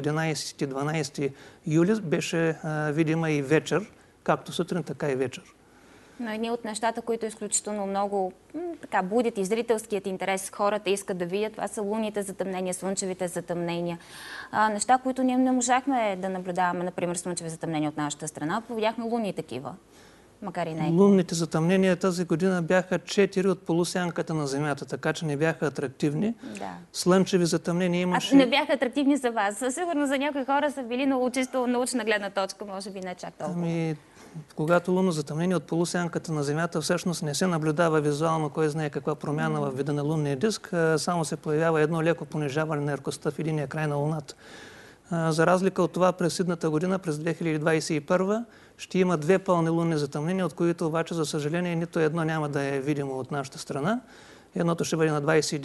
11-12 юли беше видима и вечер, както сутрин, така и вечер. Но едни от нещата, които изключително много будят и зрителският интерес, хората искат да видят, това са лунните затъмнения, слънчевите затъмнения. Неща, които ние не можахме да наблюдаваме, например, слънчеви затъмнения от нашата страна, видяхме лунни такива, макар и не. Лунните затъмнения тази година бяха 4 от полусянката на Земята, така че не бяха атрактивни. Да. Слънчеви затъмнения имаше... Не бяха атрактивни за вас. Сигурно за някои хора са били на чисто научна гледна точка, може би не чак толкова. Когато лунно затъмнение от полусянката на Земята всъщност не се наблюдава визуално кой знае каква промяна в вида на лунния диск, само се появява едно леко понижаване на яркостта в единия край на Луната. За разлика от това, през идната година, през 2021, ще има 2 пълни лунни затъмнения, от които обаче, за съжаление, нито едно няма да е видимо от нашата страна. Едното ще бъде на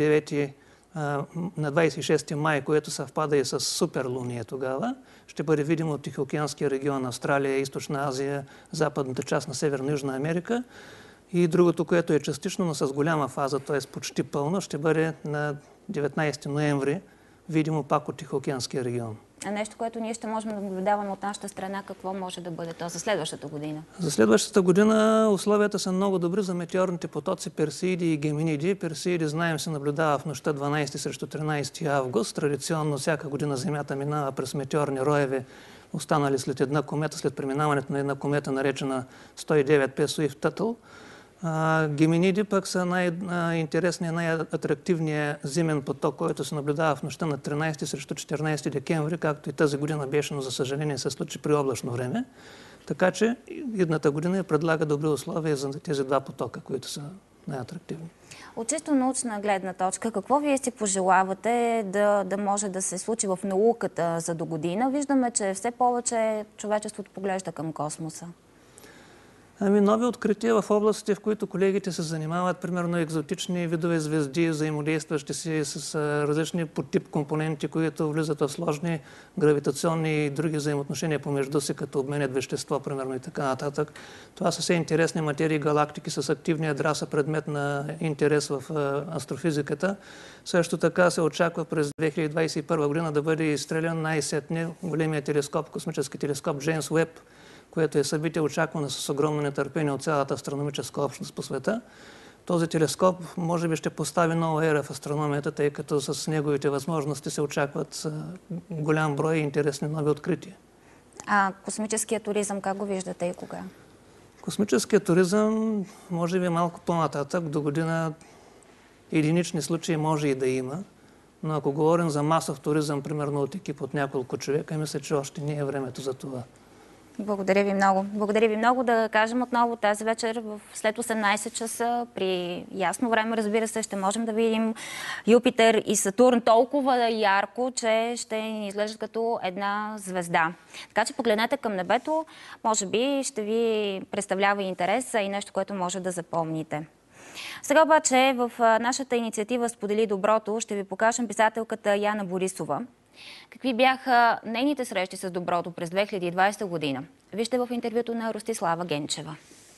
26 май, което съвпада и с суперлуние тогава. Ще бъде видимо от Тихоокеанския регион, Австралия, Източна Азия, западната част на Северна и Южна Америка. И другото, което е частично, но с голяма фаза, т.е. почти пълно, ще бъде на 19 ноември, видимо пак от Тихоокеанския регион. А нещо, което ние ще можем да наблюдаваме от нашата страна, какво може да бъде то за следващата година? За следващата година условията са много добри за метеорните потоци Персеиди и Геминиди. Персеиди, знаем, се наблюдава в нощта 12 срещу 13 август. Традиционно всяка година Земята минава през метеорни роеве, останали след една комета, след преминаването на една комета, наречена 109 Песоив Тътъл. Геминиди пък са най-интересният, най-атрактивният зимен поток, който се наблюдава в нощта на 13 срещу 14 декември, както и тази година беше, но за съжаление се случи при облачно време. Така че идната година предлага добри условия за тези 2 потока, които са най-атрактивни. От чисто научна гледна точка, какво вие си пожелавате да може да се случи в науката за до година? Виждаме, че все повече човечеството поглежда към космоса. Нови открития в областите, в които колегите се занимават, примерно екзотични видове звезди, взаимодействащи си с различни подтип компоненти, които влизат в сложни гравитационни и други взаимоотношения помежду си, като обменят вещество, примерно и така нататък. Това са все интересни материи, галактики с активни ядра са предмет на интерес в астрофизиката. Също така се очаква през 2021 година да бъде изстрелян най-сетне големия телескоп, космически телескоп Джеймс Уеб, което е събитие очаквано с огромно нетърпение от цялата астрономическа общност по света. Този телескоп може би ще постави нова ера в астрономията, тъй като с неговите възможности се очакват голям брой интересни нови открития. А космическият туризъм как го виждате и кога? Космическият туризъм може би малко по-нататък. До година единични случаи може и да има, но ако говорим за масов туризъм, примерно от екип от няколко човека, мисля, че още не е времето за това. Благодаря ви много. Благодаря ви много. Да кажем отново тази вечер след 18 часа при ясно време, разбира се, ще можем да видим Юпитер и Сатурн толкова ярко, че ще ни изглеждат като една звезда. Така че погледнете към небето, може би ще ви представлява интерес и нещо, което може да запомните. Сега обаче в нашата инициатива "Сподели доброто" ще ви покажем писателката Яна Борисова. Какви бяха нейните срещи с доброто през 2020 година? Вижте в интервюто на Ростислава Генчева.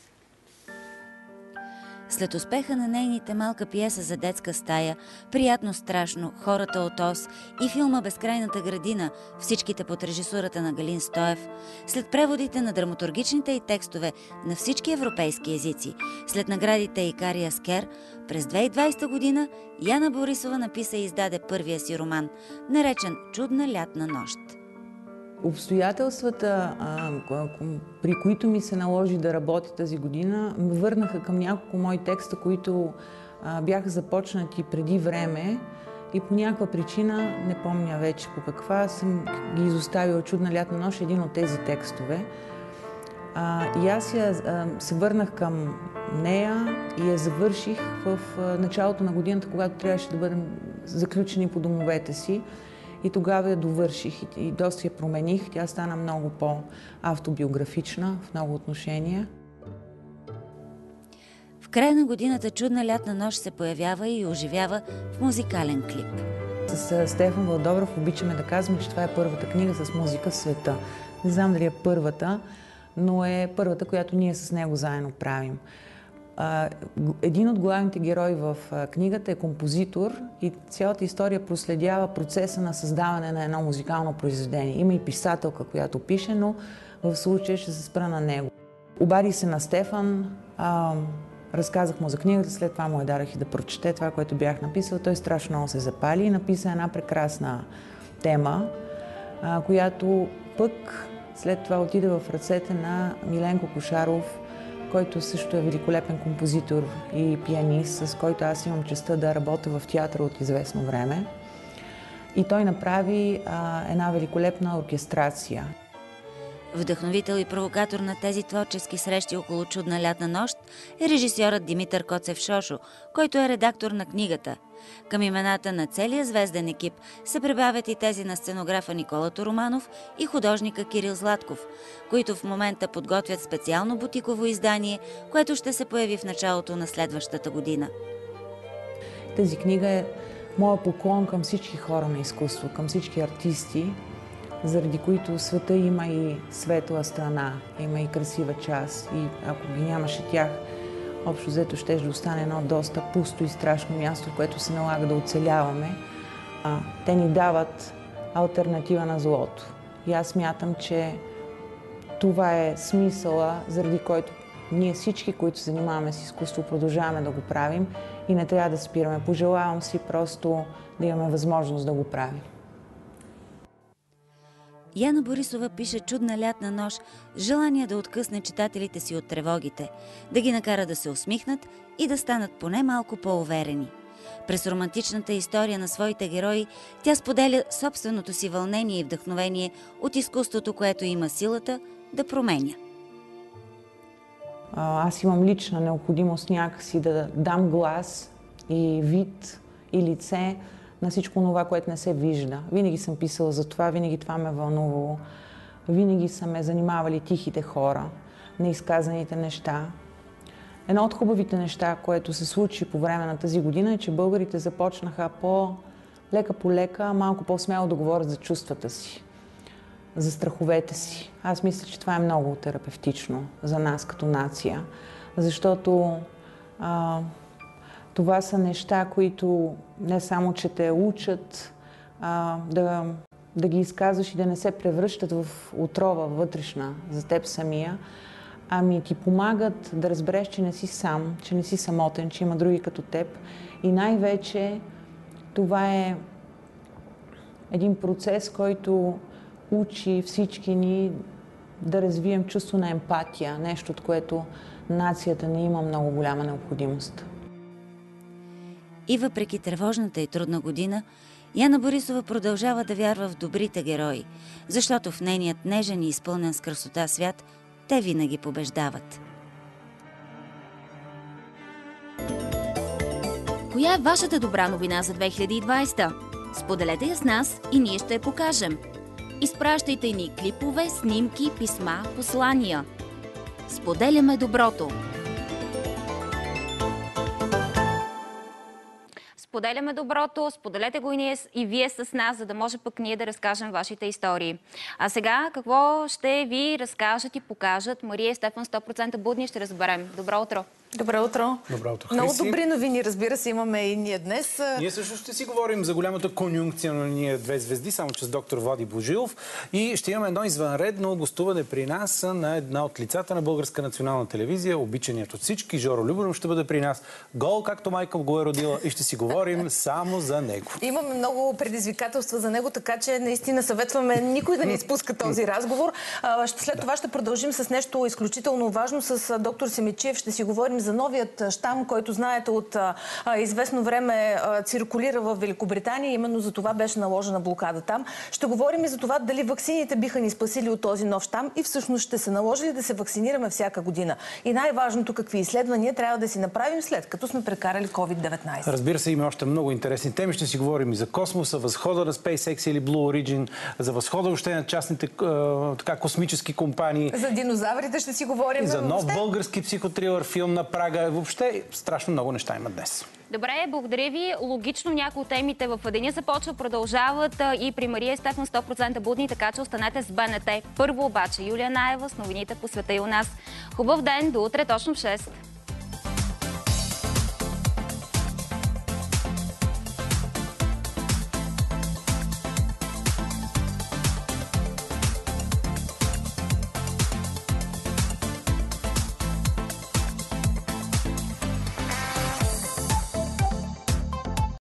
След успеха на нейните малка пиеса за детска стая, "Приятно страшно", "Хората от Оз" и филма "Безкрайната градина", всичките под режисурата на Галин Стоев, след преводите на драматургичните и текстове на всички европейски езици, след наградите Икар и Аскер, през 2020 година Яна Борисова написа и издаде първия си роман, наречен "Чудна лятна нощ". Обстоятелствата, при които ми се наложи да работя тази година, ме върнаха към няколко мои текста, които бяха започнати преди време и по някаква причина, не помня вече по каква, съм ги изоставила. "Чудна лятна нощ" един от тези текстове. И аз се върнах към нея и я завърших в началото на годината, когато трябваше да бъдем заключени по домовете си. И тогава я довърших и доста я промених. Тя стана много по-автобиографична в много отношения. В края на годината "Чудна лятна нощ" се появява и оживява в музикален клип. С Стефан Вълдобрев обичаме да казваме, че това е първата книга с музика в света. Не знам дали е първата, но е първата, която ние с него заедно правим. Един от главните герои в книгата е композитор и цялата история проследява процеса на създаване на едно музикално произведение. Има и писателка, която пише, но в случая ще се спра на него. Обадих се на Стефан, разказах му за книгата, след това му я дадах и да прочете това, което бях написал. Той страшно много се запали и написа една прекрасна тема, която пък след това отиде в ръцете на Миленко Кошаров, който също е великолепен композитор и пианист, с който аз имам честта да работя в театъра от известно време. И той направи една великолепна оркестрация. Вдъхновител и провокатор на тези творчески срещи около "Чудна лятна нощ" е режисьорът Димитър Коцев Шошо, който е редактор на книгата. Към имената на целия звезден екип се прибавят и тези на сценографа Никола Тороманов и художника Кирил Златков, които в момента подготвят специално бутиково издание, което ще се появи в началото на следващата година. Тази книга е моя поклон към всички хора на изкуство, към всички артисти, заради които света има и светла страна, има и красива част. И ако ги нямаше тях, общо взето ще остане едно доста пусто и страшно място, в което се налага да оцеляваме. Те ни дават алтернатива на злото. И аз смятам, че това е смисъла, заради който ние всички, които се занимаваме с изкуство, продължаваме да го правим и не трябва да спираме. Пожелавам си просто да имаме възможност да го правим. Яна Борисова пише "Чудна лятна нощ" с желание да откъсне читателите си от тревогите, да ги накара да се усмихнат и да станат поне малко по-уверени. През романтичната история на своите герои тя споделя собственото си вълнение и вдъхновение от изкуството, което има силата да променя. Аз имам лична необходимост някакси да дам глас и вид и лице на всичко това, което не се вижда. Винаги съм писала за това, винаги това ме вълнувало. Винаги са ме занимавали тихите хора. неизказаните неща. Едно от хубавите неща, което се случи по време на тази година, е, че българите започнаха лека по лека, малко по-смело да говорят за чувствата си, за страховете си. Аз мисля, че това е много терапевтично за нас като нация, защото това са неща, които не само, че те учат да ги изказваш и да не се превръщат в отрова вътрешна за теб самия, ами ти помагат да разбереш, че не си сам, че не си самотен, че има други като теб. И най-вече това е един процес, който учи всички ни да развием чувство на емпатия, нещо, от което нацията не има много голяма необходимост. И въпреки тревожната и трудна година, Яна Борисова продължава да вярва в добрите герои, защото в нейният нежен и изпълнен с красота свят те винаги побеждават. Коя е вашата добра новина за 2020? Споделете я с нас и ние ще я покажем. Изпращайте ни клипове, снимки, писма, послания. Споделяме доброто. Споделяме доброто, споделете го и вие с нас, за да може пък ние да разкажем вашите истории. А сега какво ще ви разкажат и покажат Мария и Стефан 100% будни, ще разберем. Добро утро! Добро утро! Добро утро, Много добри новини, разбира се, имаме и ние днес. Ние също ще си говорим за голямата конюнкция на ние две звезди, само че с доктор Влади Божилов. И ще имаме едно извънредно гостуване при нас на една от лицата на Българска национална телевизия, обичаният от всички. Жоро Любенов ще бъде при нас. Гол, както майка го е родила, и ще си говорим само за него. Имаме много предизвикателства за него, така че наистина съветваме никой да не изпуска този разговор. След това ще продължим с нещо изключително важно. С доктор Семичиев ще си говорим за новият щам, който знаете от известно време циркулира в Великобритания. Именно за това беше наложена блокада там. Ще говорим и за това дали ваксините биха ни спасили от този нов щам и всъщност ще се наложи ли да се вакцинираме всяка година. И най-важното, какви изследвания трябва да си направим след като сме прекарали COVID-19. Разбира се, има още много интересни теми. Ще си говорим и за космоса, възхода на SpaceX или Blue Origin, за възхода въобще на частните космически компании. За динозаврите ще си говорим. За нов български психотрилър филм на Прага. Въобще страшно много неща има днес. Добре, благодаря ви. Логично някои от темите в деня започва, продължават и при Мария и Стефан 100% будни, така че останете с БНТ. Първо обаче Юлия Наева с новините по света и у нас. Хубав ден, до утре точно в 6.